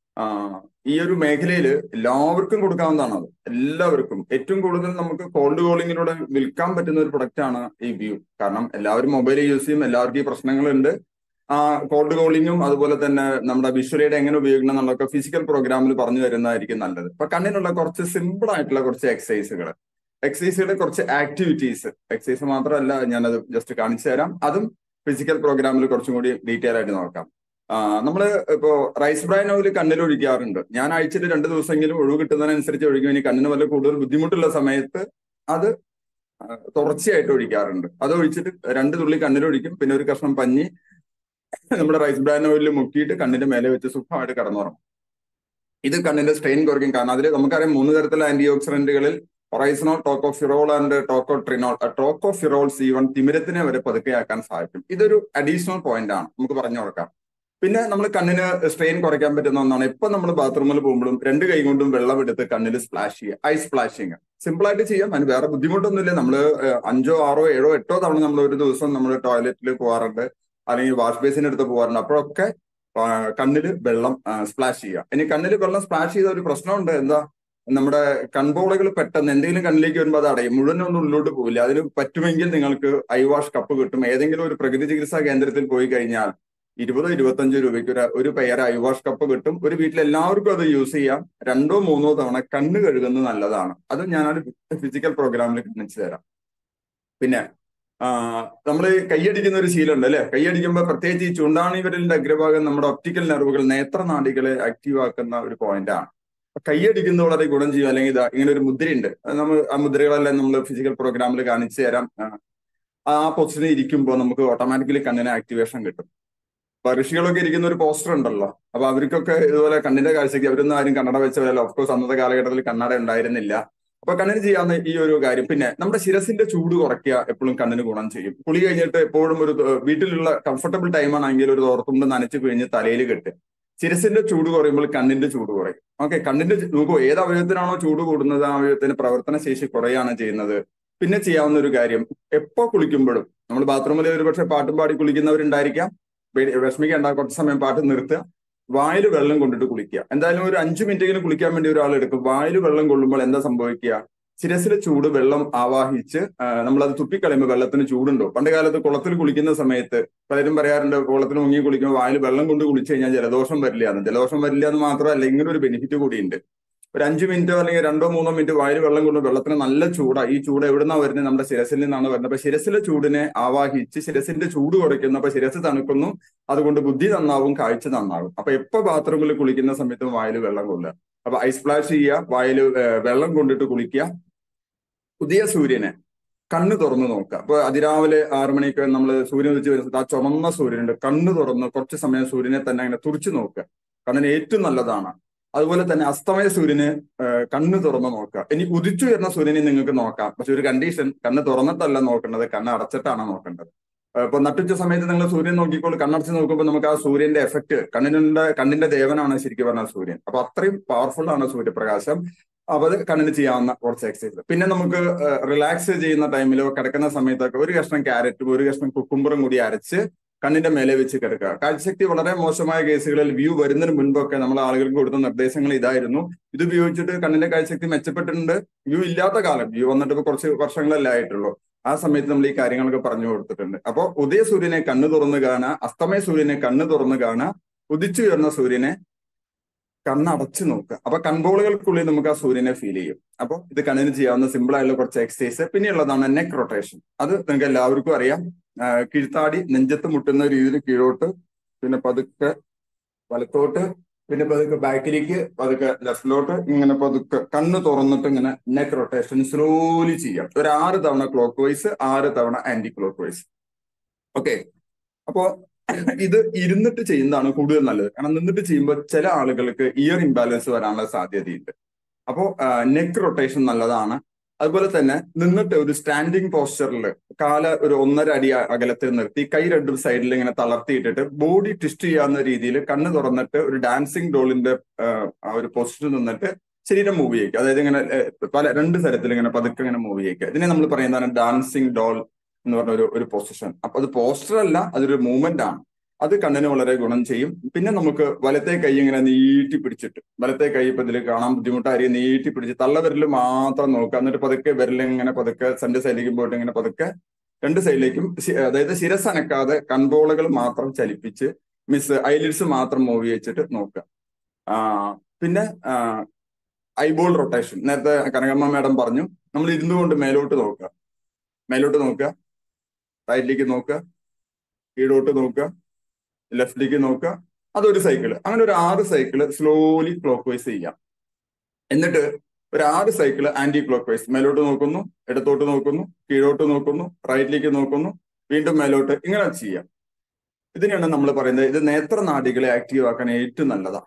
ഈ ഒരു മേഖലയിൽ എല്ലാവർക്കും കൊടുക്കാവുന്നതാണ്. അത് എല്ലാവർക്കും ഏറ്റവും കൂടുതൽ നമുക്ക് കോൾഡ് കോളിങ്ങിലൂടെ വിൽക്കാൻ പറ്റുന്ന ഒരു പ്രൊഡക്റ്റ് ആണ് ഈ വ്യൂ. കാരണം എല്ലാവരും മൊബൈൽ യൂസ് ചെയ്യും, എല്ലാവർക്കും ഈ പ്രശ്നങ്ങളുണ്ട്. കോൾഡ് കോളിങ്ങും അതുപോലെ തന്നെ നമ്മുടെ വിഷ്വലൈഡ് എങ്ങനെ ഉപയോഗിക്കണം എന്നുള്ളതൊക്കെ ഫിസിക്കൽ പ്രോഗ്രാമിൽ പറഞ്ഞു തരുന്നതായിരിക്കും നല്ലത്. അപ്പൊ കണ്ണിനുള്ള കുറച്ച് സിമ്പിൾ ആയിട്ടുള്ള കുറച്ച് എക്സസൈസുകളുടെ കുറച്ച് ആക്ടിവിറ്റീസ്, എക്സസൈസ് മാത്രമല്ല, ഞാനത് ജസ്റ്റ് കാണിച്ചു തരാം. അതും ഫിസിക്കൽ പ്രോഗ്രാമിൽ കുറച്ചും കൂടി ഡീറ്റെയിൽ ആയിട്ട് നോക്കാം. നമ്മള് ഇപ്പോ റൈസ് ബ്രാൻ ഓയിൽ കണ്ണിൽ ഒഴിക്കാറുണ്ട്. ഞാൻ ആഴ്ചയിൽ 2 ദിവസമെങ്കിലും ഒഴിവ് കിട്ടുന്നതിനനുസരിച്ച് ഒഴിക്കും. ഇനി കണ്ണിന് വല്ല കൂടുതൽ ബുദ്ധിമുട്ടുള്ള സമയത്ത് അത് തുടർച്ചയായിട്ട് ഒഴിക്കാറുണ്ട്. അത് ഒഴിച്ചിട്ട് 2 തുള്ളി കണ്ണിലൊഴിക്കും. പിന്നെ ഒരു കഷ്ണം പഞ്ഞി നമ്മുടെ റൈസ് ബ്രാൻ ഓയിലിൽ മുക്കിയിട്ട് കണ്ണിന്റെ മേലെ വെച്ച് സുഖമായിട്ട് കടന്നുറങ്ങും. ഇത് കണ്ണിന്റെ സ്ട്രെയിൻ കുറയ്ക്കും. കാരണം അതിൽ നമുക്കറിയാം 3 തരത്തിലുള്ള ആന്റി ഓക്സിഡന്റുകളിൽ oryzanol, tocopherol and tocotrienol. Tocopherol C1 തിമിരത്തിനെ വരെ പതുക്കെയാക്കാൻ സഹായിക്കും. ഇതൊരു അഡീഷണൽ പോയിന്റ് ആണ്, നമുക്ക് പറഞ്ഞു കൊടുക്കാം. പിന്നെ നമ്മൾ കണ്ണിന് സ്ട്രെയിൻ കുറയ്ക്കാൻ പറ്റുന്ന ഒന്നാണ്, ഇപ്പൊ നമ്മൾ ബാത്റൂമിൽ പോകുമ്പോഴും 2 കൈ കൊണ്ടും വെള്ളം എടുത്ത് കണ്ണിൽ സ്പ്ലാഷ് ചെയ്യുക, ഐസ് സ്പ്ലാഷിങ്. സിമ്പിൾ ആയിട്ട് ചെയ്യാം, അതിന് വേറെ ബുദ്ധിമുട്ടൊന്നുമില്ല. നമ്മൾ 5, 6, 7, 8 തവണ നമ്മൾ ഒരു ദിവസം നമ്മൾ ടോയ്ലറ്റിൽ പോകാറുണ്ട്, അല്ലെങ്കിൽ വാഷ് ബേസിന് എടുത്ത് പോകാറുണ്ട്. അപ്പോഴൊക്കെ കണ്ണിൽ വെള്ളം സ്പ്ലാഷ് ചെയ്യുക. ഇനി കണ്ണിൽ വെള്ളം സ്പ്ലാഷ് ചെയ്ത ഒരു പ്രശ്നമുണ്ട്. എന്താ? നമ്മുടെ കൺപോളകൾ പെട്ടെന്ന് എന്തെങ്കിലും കണ്ണിലേക്ക് വരുമ്പോൾ അത് അടയും, മുഴുവനൊന്നും ഉള്ളിലോട്ട് പോകില്ല. അതിന് പറ്റുമെങ്കിൽ നിങ്ങൾക്ക് ഐ വാഷ് കപ്പ് കിട്ടും. ഏതെങ്കിലും ഒരു പ്രകൃതി ചികിത്സാ കേന്ദ്രത്തിൽ പോയി കഴിഞ്ഞാൽ 20-25 രൂപയ്ക്ക് ഒരു പെയർ ഐവാഷ് കപ്പ് കിട്ടും. ഒരു വീട്ടിൽ എല്ലാവർക്കും അത് യൂസ് ചെയ്യാം. 2-3 തവണ കണ്ണ് കഴുകുന്നത് നല്ലതാണ്. അത് ഞാനൊരു ഫിസിക്കൽ പ്രോഗ്രാമിൽ കാണിച്ചു തരാം. പിന്നെ നമ്മൾ കൈയടിക്കുന്ന ഒരു ശീലമുണ്ട് അല്ലെ? കൈയടിക്കുമ്പോൾ പ്രത്യേകിച്ച് ഈ ചൂണ്ടാണി വിരലിന്റെ അഗ്രഭാഗം നമ്മുടെ ഒപ്റ്റിക്കൽ നെർവുകൾ, നേത്രനാഡികളെ ആക്റ്റീവ് ആക്കുന്ന ഒരു പോയിന്റ് ആണ്. കൈയടിക്കുന്നത് വളരെ ഗുണം ചെയ്യും. അല്ലെങ്കിൽ ഇങ്ങനെ ഒരു മുദ്രയുണ്ട്, നമ്മൾ ആ മുദ്രകളെല്ലാം നമ്മൾ ഫിസിക്കൽ പ്രോഗ്രാമിൽ കാണിച്ചു തരാം. ആ പൊസിഷനിൽ ഇരിക്കുമ്പോൾ നമുക്ക് ഓട്ടോമാറ്റിക്കലി കണ്ണിന് ആക്ടിവേഷൻ കിട്ടും. അപ്പൊ ഋഷികളൊക്കെ ഇരിക്കുന്ന ഒരു പോസ്റ്റർ ഉണ്ടല്ലോ, അപ്പൊ അവർക്കൊക്കെ ഇതുപോലെ കണ്ണിന്റെ കാഴ്ചയ്ക്ക് അവരൊന്നും ആരും കണ്ണട വെച്ചവരല്ല. ഓഫ്കോഴ്സ് അന്നത്തെ കാലഘട്ടത്തിൽ കണ്ണട ഉണ്ടായിരുന്നില്ല. അപ്പൊ കണ്ണിന് ചെയ്യാവുന്ന ഈ ഒരു കാര്യം. പിന്നെ നമ്മുടെ ശിരസിന്റെ ചൂട് കുറയ്ക്കുക എപ്പോഴും കണ്ണിന് ഗുണം ചെയ്യും. കുളി കഴിഞ്ഞിട്ട് എപ്പോഴും ഒരു വീട്ടിലുള്ള കംഫർട്ടബിൾ ടൈം ആണെങ്കിൽ ഒരു തോർത്തുണ്ട് നനച്ച് പിഴിഞ്ഞ് തലയിൽ കെട്ടുക. ശിരസിന്റെ ചൂട് കുറയുമ്പോൾ കണ്ണിന്റെ ചൂട് കുറയും. ഓക്കെ, കണ്ണിന്റെ നോക്കൂ, ഏത് അവയവത്തിനാണോ ചൂട് കൂടുന്നത് ആ അവയവത്തിന് പ്രവർത്തന ശേഷി കുറയാണ് ചെയ്യുന്നത്. പിന്നെ ചെയ്യാവുന്ന ഒരു കാര്യം, എപ്പോ കുളിക്കുമ്പോഴും നമ്മൾ ബാത്റൂമിൽ ഒരുപക്ഷെ പാട്ടും പാടി കുളിക്കുന്നവരുണ്ടായിരിക്കാം. വിഷമിക്കേണ്ട, കുറച്ച് സമയം പാട്ട് നിർത്തുക, വായിൽ വെള്ളം കൊണ്ടിട്ട് കുളിക്കുക. എന്തായാലും ഒരു 5 മിനിറ്റെങ്കിലും കുളിക്കാൻ വേണ്ടി ഒരാൾ എടുക്കും. വായിൽ വെള്ളം കൊള്ളുമ്പോൾ എന്താ സംഭവിക്കുക? ശിരസിലെ ചൂട് വെള്ളം ആവാഹിച്ച് നമ്മളത് തുപ്പിക്കളയുമ്പോൾ വെള്ളത്തിന് ചൂടുണ്ടോ? പണ്ട് കാലത്ത് കുളത്തിൽ കുളിക്കുന്ന സമയത്ത് പലരും പറയാറുണ്ട്, കുളത്തിൽ മുങ്ങി കുളിക്കുമ്പോൾ വായിൽ വെള്ളം കൊണ്ട് കുളിച്ചു കഴിഞ്ഞാൽ ജലദോഷം വരില്ല എന്ന്. ജലദോഷം വരില്ല എന്ന് മാത്രമല്ല, ഇങ്ങനെ ഒരു ബെനിഫിറ്റ് കൂടിയുണ്ട്. ഒരു 5 മിനിറ്റോ അല്ലെങ്കിൽ 2-3 മിനിറ്റ് വായിൽ വെള്ളം കൊണ്ട്, വെള്ളത്തിന് നല്ല ചൂടാണ്. ഈ ചൂട് എവിടുന്നാ വരുന്നത്? നമ്മുടെ ശിരസിൽ നിന്നാണ് വരുന്നത്. അപ്പൊ ശിരസിലെ ചൂടിനെ ആവാഹിച്ച് ശിരസിന്റെ ചൂട് കുറയ്ക്കുന്നു. അപ്പൊ ശിരസ് തണുക്കുന്നു, അതുകൊണ്ട് ബുദ്ധി നന്നാവും, കാഴ്ച നന്നാവും. അപ്പൊ എപ്പോ ബാത്റൂമിൽ കുളിക്കുന്ന സമയത്തും വായിൽ വെള്ളം കൊള്ളുക. അപ്പൊ ഐസ് സ്പ്ലാഷ് ചെയ്യുക, വായിൽ വെള്ളം കൊണ്ടിട്ട് കുളിക്കുക. പുതിയ സൂര്യനെ കണ്ണ് തുറന്ന് നോക്കുക. അപ്പൊ അതിരാവിലെ 6 മണിക്ക് നമ്മൾ സൂര്യൻ ഉദിച്ച് വരുന്നത്, ആ ചുമന്ന സൂര്യനുണ്ട്, കണ്ണ് തുറന്ന് കുറച്ച് സമയം സൂര്യനെ തന്നെ അങ്ങനെ തുറിച്ചു നോക്കുക. കണ്ണിന് ഏറ്റവും നല്ലതാണ്. അതുപോലെ തന്നെ അസ്തമയ സൂര്യന് കണ്ണ് തുറന്ന് നോക്കുക. ഇനി ഉദിച്ചു വരുന്ന സൂര്യനെ നിങ്ങൾക്ക് നോക്കാം, പക്ഷെ ഒരു കണ്ടീഷൻ, കണ്ണ് തുറന്നിട്ടല്ല നോക്കേണ്ടത്, കണ്ണ് അടച്ചിട്ടാണ് നോക്കേണ്ടത്. ഇപ്പൊ നട്ടുച്ച സമയത്ത് നിങ്ങൾ സൂര്യൻ നോക്കിക്കോളൂ, കണ്ണടച്ച് നോക്കുമ്പോൾ നമുക്ക് ആ സൂര്യന്റെ എഫക്ട്, കണ്ണിന്റെ ദേവനാണ് ശരിക്കും പറഞ്ഞാൽ സൂര്യൻ. അപ്പൊ അത്രയും പവർഫുൾ ആണ് സൂര്യപ്രകാശം. അപ്പൊ അത് കണ്ണിന് ചെയ്യാവുന്ന കുറച്ച് എക്സസൈസ്. പിന്നെ നമുക്ക് റിലാക്സ് ചെയ്യുന്ന ടൈമിലോ കിടക്കുന്ന സമയത്തൊക്കെ ഒരു കഷ്ണം ക്യാരറ്റും ഒരു കഷ്ണം കുക്കുംബറും കൂടി അരച്ച് കണ്ണിന്റെ മേലെ വെച്ച് കിടക്കുക. കാഴ്ചശക്തി വളരെ മോശമായ കേസുകളിൽ വ്യൂ വരുന്നതിന് മുൻപൊക്കെ നമ്മൾ ആളുകൾക്ക് കൊടുത്ത നിർദ്ദേശങ്ങൾ ഇതായിരുന്നു. ഇത് ഉപയോഗിച്ചിട്ട് കണ്ണിന്റെ കാഴ്ചശക്തി മെച്ചപ്പെട്ടിട്ടുണ്ട്. വ്യൂ ഇല്ലാത്ത കാലം, വ്യൂ വന്നിട്ട് ഇപ്പൊ കുറച്ച് വർഷങ്ങളല്ലേ ആയിട്ടുള്ളൂ, ആ സമയത്ത് നമ്മൾ ഈ കാര്യങ്ങളൊക്കെ പറഞ്ഞു കൊടുത്തിട്ടുണ്ട്. അപ്പോൾ ഉദയ സൂര്യനെ കണ്ണ് തുറന്ന് കാണുക, അസ്തമയ സൂര്യനെ കണ്ണ് തുറന്ന് കാണുക, ഉദിച്ചു വരുന്ന സൂര്യനെ കണ്ണടച്ചു നോക്കുക. അപ്പൊ കൺപോളുകൾക്കുള്ളിൽ നമുക്ക് ആ സൂര്യനെ ഫീൽ ചെയ്യും. അപ്പോൾ ഇത് കണ്ണിന് ചെയ്യാവുന്ന സിമ്പിൾ ആയിട്ടുള്ള കുറച്ച് എക്സസൈസ്. പിന്നെയുള്ളതാണ് neck rotation. അത് നിങ്ങൾക്ക് എല്ലാവർക്കും അറിയാം. കീഴ്ത്താടി നെഞ്ചത്ത് മുട്ടുന്ന രീതിയിൽ കീഴോട്ട്, പിന്നെ പതുക്കെ വലത്തോട്ട്, പിന്നെ പതുക്കെ ബാക്കിലേക്ക്, പതുക്കെ ലെഫ്റ്റിലോട്ട്, ഇങ്ങനെ പതുക്കെ കണ്ണ് തുറന്നിട്ട് ഇങ്ങനെ നെക്ക് റൊട്ടേഷൻ സ്ലോലി ചെയ്യാം. ഒരു 6 തവണ ക്ലോക്ക് വൈസ്, 6 തവണ ആന്റി ക്ലോക്ക് വൈസ്. ഓക്കെ, അപ്പോ ഇത് ഇരുന്നിട്ട് ചെയ്യുന്നതാണ് കൂടുതൽ നല്ലത്. കാരണം നിന്നിട്ട് ചെയ്യുമ്പോൾ ചില ആളുകൾക്ക് ഇയർ ഇംബാലൻസ് വരാനുള്ള സാധ്യതയുണ്ട്. അപ്പോൾ നെക്ക് റൊട്ടേഷൻ നല്ലതാണ്. അതുപോലെ തന്നെ നിന്നിട്ട് ഒരു സ്റ്റാൻഡിങ് പോസ്ചറിൽ കാല ഒരു 1.5 അടി അകലത്തിൽ നിർത്തി കൈ രണ്ടും സൈഡിൽ ഇങ്ങനെ തളർത്തിയിട്ടിട്ട് ബോഡി ട്വിസ്റ്റ് ചെയ്യാവുന്ന രീതിയിൽ കണ്ണ് തുറന്നിട്ട് ഒരു ഡാൻസിങ് ഡോളിന്റെ ആ ഒരു പൊസിഷനിൽ നിന്നിട്ട് ശരീരം മൂവ് ചെയ്യിക്കുക. അതായത് ഇങ്ങനെ പല 2 തരത്തിൽ ഇങ്ങനെ പതുക്കെ ഇങ്ങനെ മൂവ് ചെയ്യിക്കുക. ഇതിനെ നമ്മൾ പറയുന്നതാണ് ഡാൻസിങ് ഡോൾ എന്ന് പറഞ്ഞ ഒരു പൊസിഷൻ. അപ്പൊ അത് പോസ്റ്റർ അല്ല, അതൊരു മൂവ്മെന്റ് ആണ്. അത് കണ്ണിന് വളരെ ഗുണം ചെയ്യും. പിന്നെ നമുക്ക് വലത്തെ കൈ ഇങ്ങനെ നീട്ടി പിടിച്ചിട്ട്, വലത്തെ കൈ ഇപ്പൊ ഇതിൽ കാണാൻ ബുദ്ധിമുട്ടായിരിക്കും, നീട്ടി പിടിച്ച് തള്ളവിരൽ മാത്രം നോക്കുക. എന്നിട്ട് പതുക്കെ വിരലിങ്ങനെ പതുക്കെ സെന്റ് സൈഡിലേക്ക് പോയിട്ട് ഇങ്ങനെ പതുക്കെ 2 സൈഡിലേക്കും, അതായത് ശിരസ് അനക്കാതെ കൺപോളുകൾ മാത്രം ചലിപ്പിച്ച് ഐലിഡ്സ് മാത്രം മൂവ് ചെയ്യിച്ചിട്ട് നോക്കുക. പിന്നെ ഐബോൾ റൊട്ടേഷൻ നേരത്തെ കനകമ്മ മാഡം പറഞ്ഞു. നമ്മൾ ഇരുന്നു കൊണ്ട് മേലോട്ട് നോക്കുക, മേലോട്ട് നോക്കുക, റൈറ്റിലേക്ക് നോക്കുക, കീഴോട്ട് നോക്കുക, ലെഫ്റ്റിലേക്ക് നോക്കുക. അതൊരു സൈക്കിള്. അങ്ങനെ ഒരു 6 സൈക്കിള് സ്ലോലി ക്ലോക്ക് വൈസ് ചെയ്യാം. എന്നിട്ട് ഒരു 6 സൈക്കിള് ആന്റി ക്ലോക്ക് വൈസ്, മേലോട്ട് നോക്കുന്നു, ഇടത്തോട്ട് നോക്കുന്നു, കീഴോട്ട് നോക്കുന്നു, റൈറ്റിലേക്ക് നോക്കുന്നു, വീണ്ടും മേലോട്ട്, ഇങ്ങനെ ചെയ്യാം. ഇതിനെയാണ് നമ്മൾ പറയുന്നത്, ഇത് നേത്രനാഡികളെ ആക്റ്റീവ് ആക്കാൻ ഏറ്റവും നല്ലതാണ്.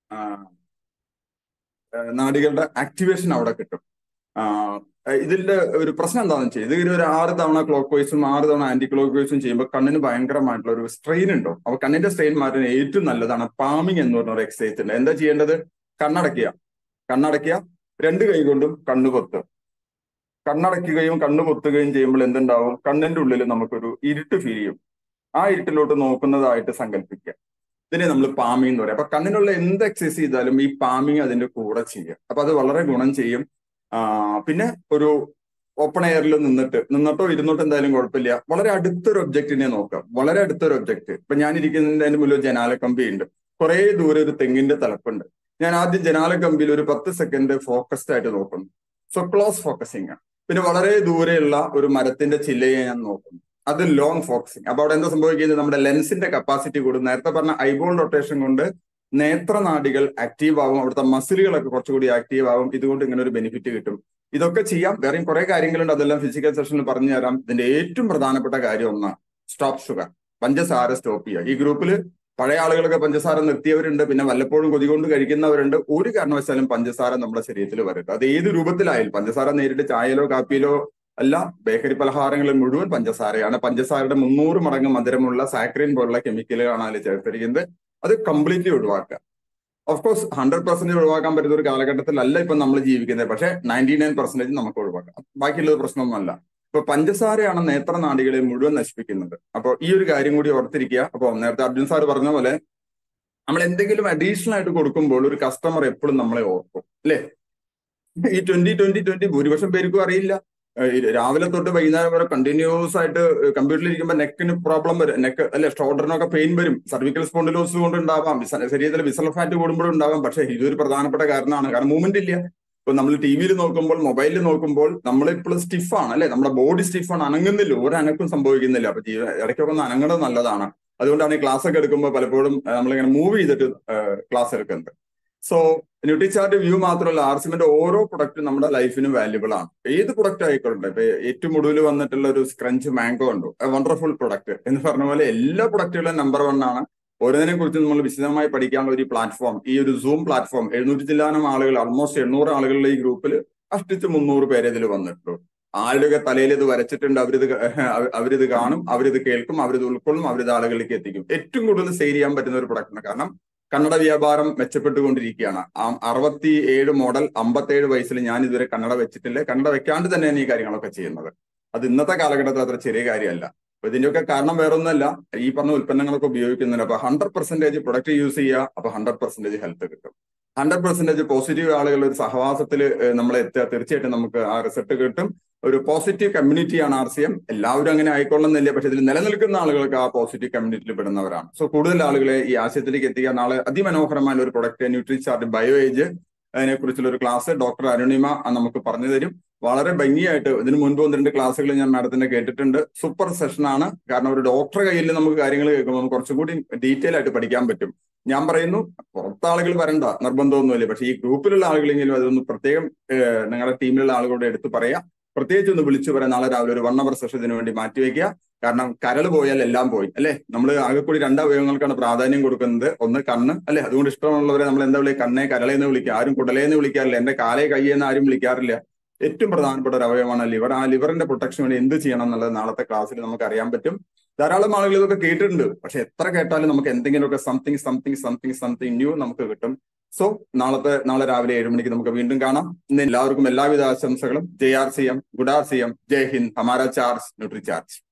നാഡികളുടെ ആക്ടിവേഷൻ അവിടെ കിട്ടും. ഇതിന്റെ ഒരു പ്രശ്നം എന്താണെന്ന് വെച്ചാൽ, ഇത് ഒരു 6 തവണ ക്ലോക്ക് വൈസും 6 തവണ ആന്റി ക്ലോക്ക് വൈസും ചെയ്യുമ്പോൾ കണ്ണിന് ഭയങ്കരമായിട്ടുള്ള ഒരു സ്ട്രെയിൻ ഉണ്ടോ. അപ്പൊ കണ്ണിന്റെ സ്ട്രെയിൻ മാറ്റാൻ ഏറ്റവും നല്ലതാണ് പാമിങ് എന്ന് പറഞ്ഞ ഒരു എക്സസൈസ് ഉണ്ട്. എന്താ ചെയ്യേണ്ടത്? കണ്ണടയ്ക്കുക, 2 കൈ കൊണ്ടും കണ്ണ് പൊത്തുക. കണ്ണടയ്ക്കുകയും കണ്ണ് പൊത്തുകയും ചെയ്യുമ്പോൾ എന്തുണ്ടാവും? കണ്ണിന്റെ ഉള്ളിൽ നമുക്കൊരു ഇരുട്ട് ഫീൽ ചെയ്യും. ആ ഇരുട്ടിലോട്ട് നോക്കുന്നതായിട്ട് സങ്കല്പിക്കുക. ഇതിനെ നമ്മൾ പാമിങ് എന്ന് പറയും. അപ്പൊ കണ്ണിനുള്ള എന്ത് എക്സസൈസ് ചെയ്താലും ഈ പാമിങ് അതിന്റെ കൂടെ ചെയ്യുക. അപ്പൊ അത് വളരെ ഗുണം ചെയ്യും. പിന്നെ ഒരു ഓപ്പൺ എയറിൽ നിന്നിട്ടോ ഇരുന്നിട്ടോ എന്തായാലും കുഴപ്പമില്ല. വളരെ അടുത്തൊരു ഒബ്ജക്റ്റിനെ നോക്കാം. വളരെ അടുത്തൊരു ഒബ്ജക്റ്റ്. ഇപ്പൊ ഞാൻ ഇരിക്കുന്നതിന്റെ മുന്നിൽ ഒരു ജനാലക്കമ്പി ഉണ്ട്. കുറെ ദൂരെ ഒരു തെങ്ങിന്റെ തലപ്പുണ്ട്. ഞാൻ ആദ്യം ജനാലക്കമ്പിയിൽ ഒരു 10 സെക്കൻഡ് ഫോക്കസ്ഡ് ആയിട്ട് നോക്കുന്നു. സോ ക്ലോസ് ഫോക്കസിങ് ആണ്. പിന്നെ വളരെ ദൂരെയുള്ള ഒരു മരത്തിന്റെ ചില്ലയെ ഞാൻ നോക്കുന്നു. അത് ലോങ് ഫോക്കസിങ്. അപ്പൊ അവിടെ എന്താ സംഭവിക്കുന്നത്? നമ്മുടെ ലെൻസിന്റെ കപ്പാസിറ്റി കൂടും. നേരത്തെ പറഞ്ഞ ഐബോൾ റൊട്ടേഷൻ കൊണ്ട് നേത്രനാഡികൾ ആക്റ്റീവ് ആവും. അവിടുത്തെ മസിലുകളൊക്കെ കുറച്ചുകൂടി ആക്റ്റീവ് ആവും. ഇതുകൊണ്ട് ഇങ്ങനെ ഒരു ബെനിഫിറ്റ് കിട്ടും. ഇതൊക്കെ ചെയ്യാം. വേറെയും കുറെ കാര്യങ്ങളുണ്ട്. അതെല്ലാം ഫിസിക്കൽ സെഷനിൽ പറഞ്ഞു തരാം. ഇതിന്റെ ഏറ്റവും പ്രധാനപ്പെട്ട കാര്യം ഒന്നാണ് സ്റ്റോപ്പ് ഷുഗർ. പഞ്ചസാര സ്റ്റോപ്പ് ചെയ്യുക. ഈ ഗ്രൂപ്പിൽ പഴയ ആളുകളൊക്കെ പഞ്ചസാര നിർത്തിയവരുണ്ട്. പിന്നെ വല്ലപ്പോഴും കൊതി കൊണ്ട് കഴിക്കുന്നവരുണ്ട്. ഒരു കാരണവശാലും പഞ്ചസാര നമ്മുടെ ശരീരത്തിൽ വരരുത്. അത് ഏത് രൂപത്തിലായാലും. പഞ്ചസാര നേരിട്ട് ചായയിലോ കാപ്പിയിലോ അല്ല, ബേക്കറി പലഹാരങ്ങളിൽ മുഴുവൻ പഞ്ചസാരയാണ്. പഞ്ചസാരയുടെ 300 മടങ്ങ് മധുരമുള്ള സാക്രിൻ പോലുള്ള കെമിക്കലുകളാണ് അതിൽ ചേർത്തിരിക്കുന്നത്. അത് കംപ്ലീറ്റ്ലി ഒഴിവാക്കുക. ഓഫ് കോഴ്സ് 100% ഒഴിവാക്കാൻ പറ്റുന്ന ഒരു കാലഘട്ടത്തിലല്ല ഇപ്പൊ നമ്മൾ ജീവിക്കുന്നത്. പക്ഷെ 99% നമുക്ക് ഒഴിവാക്കാം. ബാക്കിയുള്ളത് പ്രശ്നമൊന്നുമല്ല. ഇപ്പൊ പഞ്ചസാരയാണ് നേത്രനാഡികളെ മുഴുവൻ നശിപ്പിക്കുന്നത്. അപ്പൊ ഈ ഒരു കാര്യം കൂടി ഓർത്തിരിക്കുക. അപ്പൊ നേരത്തെ അർജുൻ സാർ പറഞ്ഞ പോലെ നമ്മൾ എന്തെങ്കിലും അഡീഷണൽ ആയിട്ട് കൊടുക്കുമ്പോൾ ഒരു കസ്റ്റമർ എപ്പോഴും നമ്മളെ ഓർക്കും, അല്ലെ? ഈ 20 ഭൂരിപക്ഷം പേർക്കും അറിയില്ല. രാവിലെ തൊട്ട് വൈകുന്നേരം വരെ കണ്ടിന്യൂസ് ആയിട്ട് കമ്പ്യൂട്ടറിൽ ഇരിക്കുമ്പോൾ നെക്കിന് പ്രോബ്ലം വരും. നെക്ക് അല്ലെ, ഷോൾഡറിനൊക്കെ പെയിൻ വരും. സർവിക്കൽ സ്പോണ്ടിലോസിസ് കൊണ്ട് ഉണ്ടാവാം. ശരീരത്തിൽ വിസറൽ ഫാറ്റ് കൂടുമ്പോഴും ഉണ്ടാവാം. പക്ഷേ ഇതൊരു പ്രധാനപ്പെട്ട കാരണമാണ്. കാരണം മൂവ്മെന്റ് ഇല്ല. ഇപ്പൊ നമ്മൾ ടി വിയിൽ നോക്കുമ്പോൾ, മൊബൈലിൽ നോക്കുമ്പോൾ നമ്മളിപ്പോൾ സ്റ്റിഫാണ്, അല്ലെ? നമ്മുടെ ബോഡി സ്റ്റിഫാണ്, അനങ്ങുന്നില്ല, ഒരു അനക്കും സംഭവിക്കുന്നില്ല. അപ്പൊ ഇടയ്ക്കൊക്കെ ഒന്ന് അനങ്ങുന്നത് നല്ലതാണ്. അതുകൊണ്ടാണ് ഈ ക്ലാസ് ഒക്കെ എടുക്കുമ്പോൾ പലപ്പോഴും നമ്മളിങ്ങനെ മൂവ് ചെയ്തിട്ട് ക്ലാസ് എടുക്കുന്നത്. സോ ന്യൂട്രിചാർട്ട് വ്യൂ മാത്രമല്ല, ആർസിഎമ്മിന്റെ ഓരോ പ്രൊഡക്റ്റും നമ്മുടെ ലൈഫിന് വാല്യുബിൾ ആണ്. ഏത് പ്രൊഡക്റ്റ് ആയിക്കോട്ടെ. ഇപ്പൊ ഏറ്റവും ഒടുവിൽ വന്നിട്ടുള്ള ഒരു സ്ക്രഞ്ച് മാംഗോ ഉണ്ട്, വണ്ടർഫുൾ പ്രൊഡക്റ്റ് എന്ന് പറഞ്ഞ പോലെ എല്ലാ പ്രൊഡക്റ്റുകളും നമ്പർ 1 ആണ്. ഓരോന്നിനെ കുറിച്ച് നമ്മൾ വിശദമായി പഠിക്കാനുള്ള ഒരു പ്ലാറ്റ്ഫോം, ഈ ഒരു സൂം പ്ലാറ്റ്ഫോം, 700 ചില്ലാനം ആളുകൾ, ഓൾമോസ്റ്റ് 800 ആളുകളുടെ ഈ ഗ്രൂപ്പിൽ കഷ്ടിച്ച് 300 പേരെ ഇതിൽ വന്നിട്ടുള്ളൂ. ആരുടെയൊക്കെ തലയിൽ ഇത് വരച്ചിട്ടുണ്ട്. അവരിത് കാണും, അവരിത് കേൾക്കും, അവരിത് ഉൾക്കൊള്ളും, അവരിത് ആളുകളിലേക്ക് എത്തിക്കും. ഏറ്റവും കൂടുതൽ സെയിൽ ചെയ്യാൻ പറ്റുന്ന ഒരു പ്രൊഡക്റ്റാണ്. കാരണം കന്നഡ വ്യാപാരം മെച്ചപ്പെട്ടുകൊണ്ടിരിക്കുകയാണ്. 67 മോഡൽ 57 വയസ്സിൽ ഞാൻ ഇതുവരെ കന്നഡ വെച്ചിട്ടില്ല. കന്നഡ വെക്കാണ്ട് തന്നെയാണ് ഈ കാര്യങ്ങളൊക്കെ ചെയ്യുന്നത്. അത് ഇന്നത്തെ കാലഘട്ടത്തിൽ അത്ര ചെറിയ കാര്യമല്ല. അപ്പൊ ഇതിന്റെയൊക്കെ കാരണം വേറൊന്നുമല്ല, ഈ പറഞ്ഞ ഉൽപ്പന്നങ്ങളൊക്കെ ഉപയോഗിക്കുന്നുണ്ട്. അപ്പൊ 100% പ്രൊഡക്റ്റ് യൂസ് ചെയ്യുക. അപ്പൊ 100% ഹെൽത്ത് കിട്ടും. 100% പോസിറ്റീവ് ആളുകളുടെ ഒരു സഹവാസത്തിൽ നമ്മൾ എത്തുക. തീർച്ചയായിട്ടും നമുക്ക് ആ റിസൾട്ട് കിട്ടും. ഒരു പോസിറ്റീവ് കമ്മ്യൂണിറ്റിയാണ് ആർസിഎം. എല്ലാവരും അങ്ങനെ ആയിക്കൊള്ളുന്നില്ല. പക്ഷെ ഇതിൽ നിലനിൽക്കുന്ന ആളുകൾക്ക് ആ പോസിറ്റീവ് കമ്മ്യൂണിറ്റിയിൽ പെടുന്നവരാണ്. സോ കൂടുതൽ ആളുകളെ ഈ ആശയത്തിലേക്ക് എത്തിക്കാൻ നാളെ അതിമനോഹരമായ ഒരു പ്രൊഡക്റ്റ് ന്യൂട്രിചാർട്ട് ബയോ ഏജ്, അതിനെ കുറിച്ചുള്ള ഒരു ക്ലാസ് ഡോക്ടർ അരുണിമ നമുക്ക് പറഞ്ഞു തരും. വളരെ ഭംഗിയായിട്ട്. ഇതിനു മുൻപ് 1-2 ക്ലാസ്സുകൾ ഞാൻ മാഡത്തിന്റെ കേട്ടിട്ടുണ്ട്. സൂപ്പർ സെഷനാണ്. കാരണം ഒരു ഡോക്ടറെ കയ്യിൽ നമുക്ക് കാര്യങ്ങൾ കേൾക്കുമ്പോൾ കുറച്ചും കൂടി ഡീറ്റെയിൽ ആയിട്ട് പഠിക്കാൻ പറ്റും. ഞാൻ പറയുന്നു, പുറത്തെ ആളുകൾ വരണ്ട, നിർബന്ധമൊന്നുമില്ല. പക്ഷെ ഈ ഗ്രൂപ്പിലുള്ള ആളുകളെങ്കിലും അതൊന്ന് പ്രത്യേകം നിങ്ങളുടെ ടീമിലുള്ള ആളുകളോട് എടുത്ത് പറയാം. പ്രത്യേകിച്ച് ഒന്ന് വിളിച്ചു പറയാം. നാളെ രാവിലെ ഒരു 1 hour സെഷന് വേണ്ടി മാറ്റിവെക്കുക. കാരണം കരൾ പോയാൽ എല്ലാം പോയി, അല്ലെ? നമ്മൾ ആകെ കൂടി 2 അവയവങ്ങൾക്കാണ് പ്രാധാന്യം കൊടുക്കുന്നത്. ഒന്ന് കണ്ണ്, അല്ലെ? അതുകൊണ്ട് ഇഷ്ടമുള്ളവരെ നമ്മൾ എന്താ വിളിക്കുക? കണ്ണെ, കരളെന്ന് വിളിക്കുക. ആരും കുടലേന്ന് വിളിക്കാറില്ല. എന്റെ കാലേ കയ്യെന്ന് ആരും വിളിക്കാറില്ല. ഏറ്റവും പ്രധാനപ്പെട്ട ഒരു അവയവമാണ് ലിവർ. ആ ലിവറിന്റെ പ്രൊട്ടക്ഷൻ വേണ്ടി എന്ത് ചെയ്യണം എന്നുള്ളത് നാളത്തെ ക്ലാസ്സിൽ നമുക്ക് അറിയാൻ പറ്റും. ധാരാളം ആളുകൾ ഇതൊക്കെ കേട്ടിട്ടുണ്ട്. പക്ഷെ എത്ര കേട്ടാലും നമുക്ക് എന്തെങ്കിലുമൊക്കെ സംതിങ് ന്യൂ നമുക്ക് കിട്ടും. സോ നാളെ രാവിലെ 7 മണിക്ക് നമുക്ക് വീണ്ടും കാണാം. ഇന്ന് എല്ലാവർക്കും എല്ലാവിധ ആശംസകളും. ജയ് ആർസിഎം, ഗുഡ് ആർസിഎം, ജയ് ഹിന്ദ്, ഹമാര ചാർജ്, ന്യൂട്രി ചാർജ്.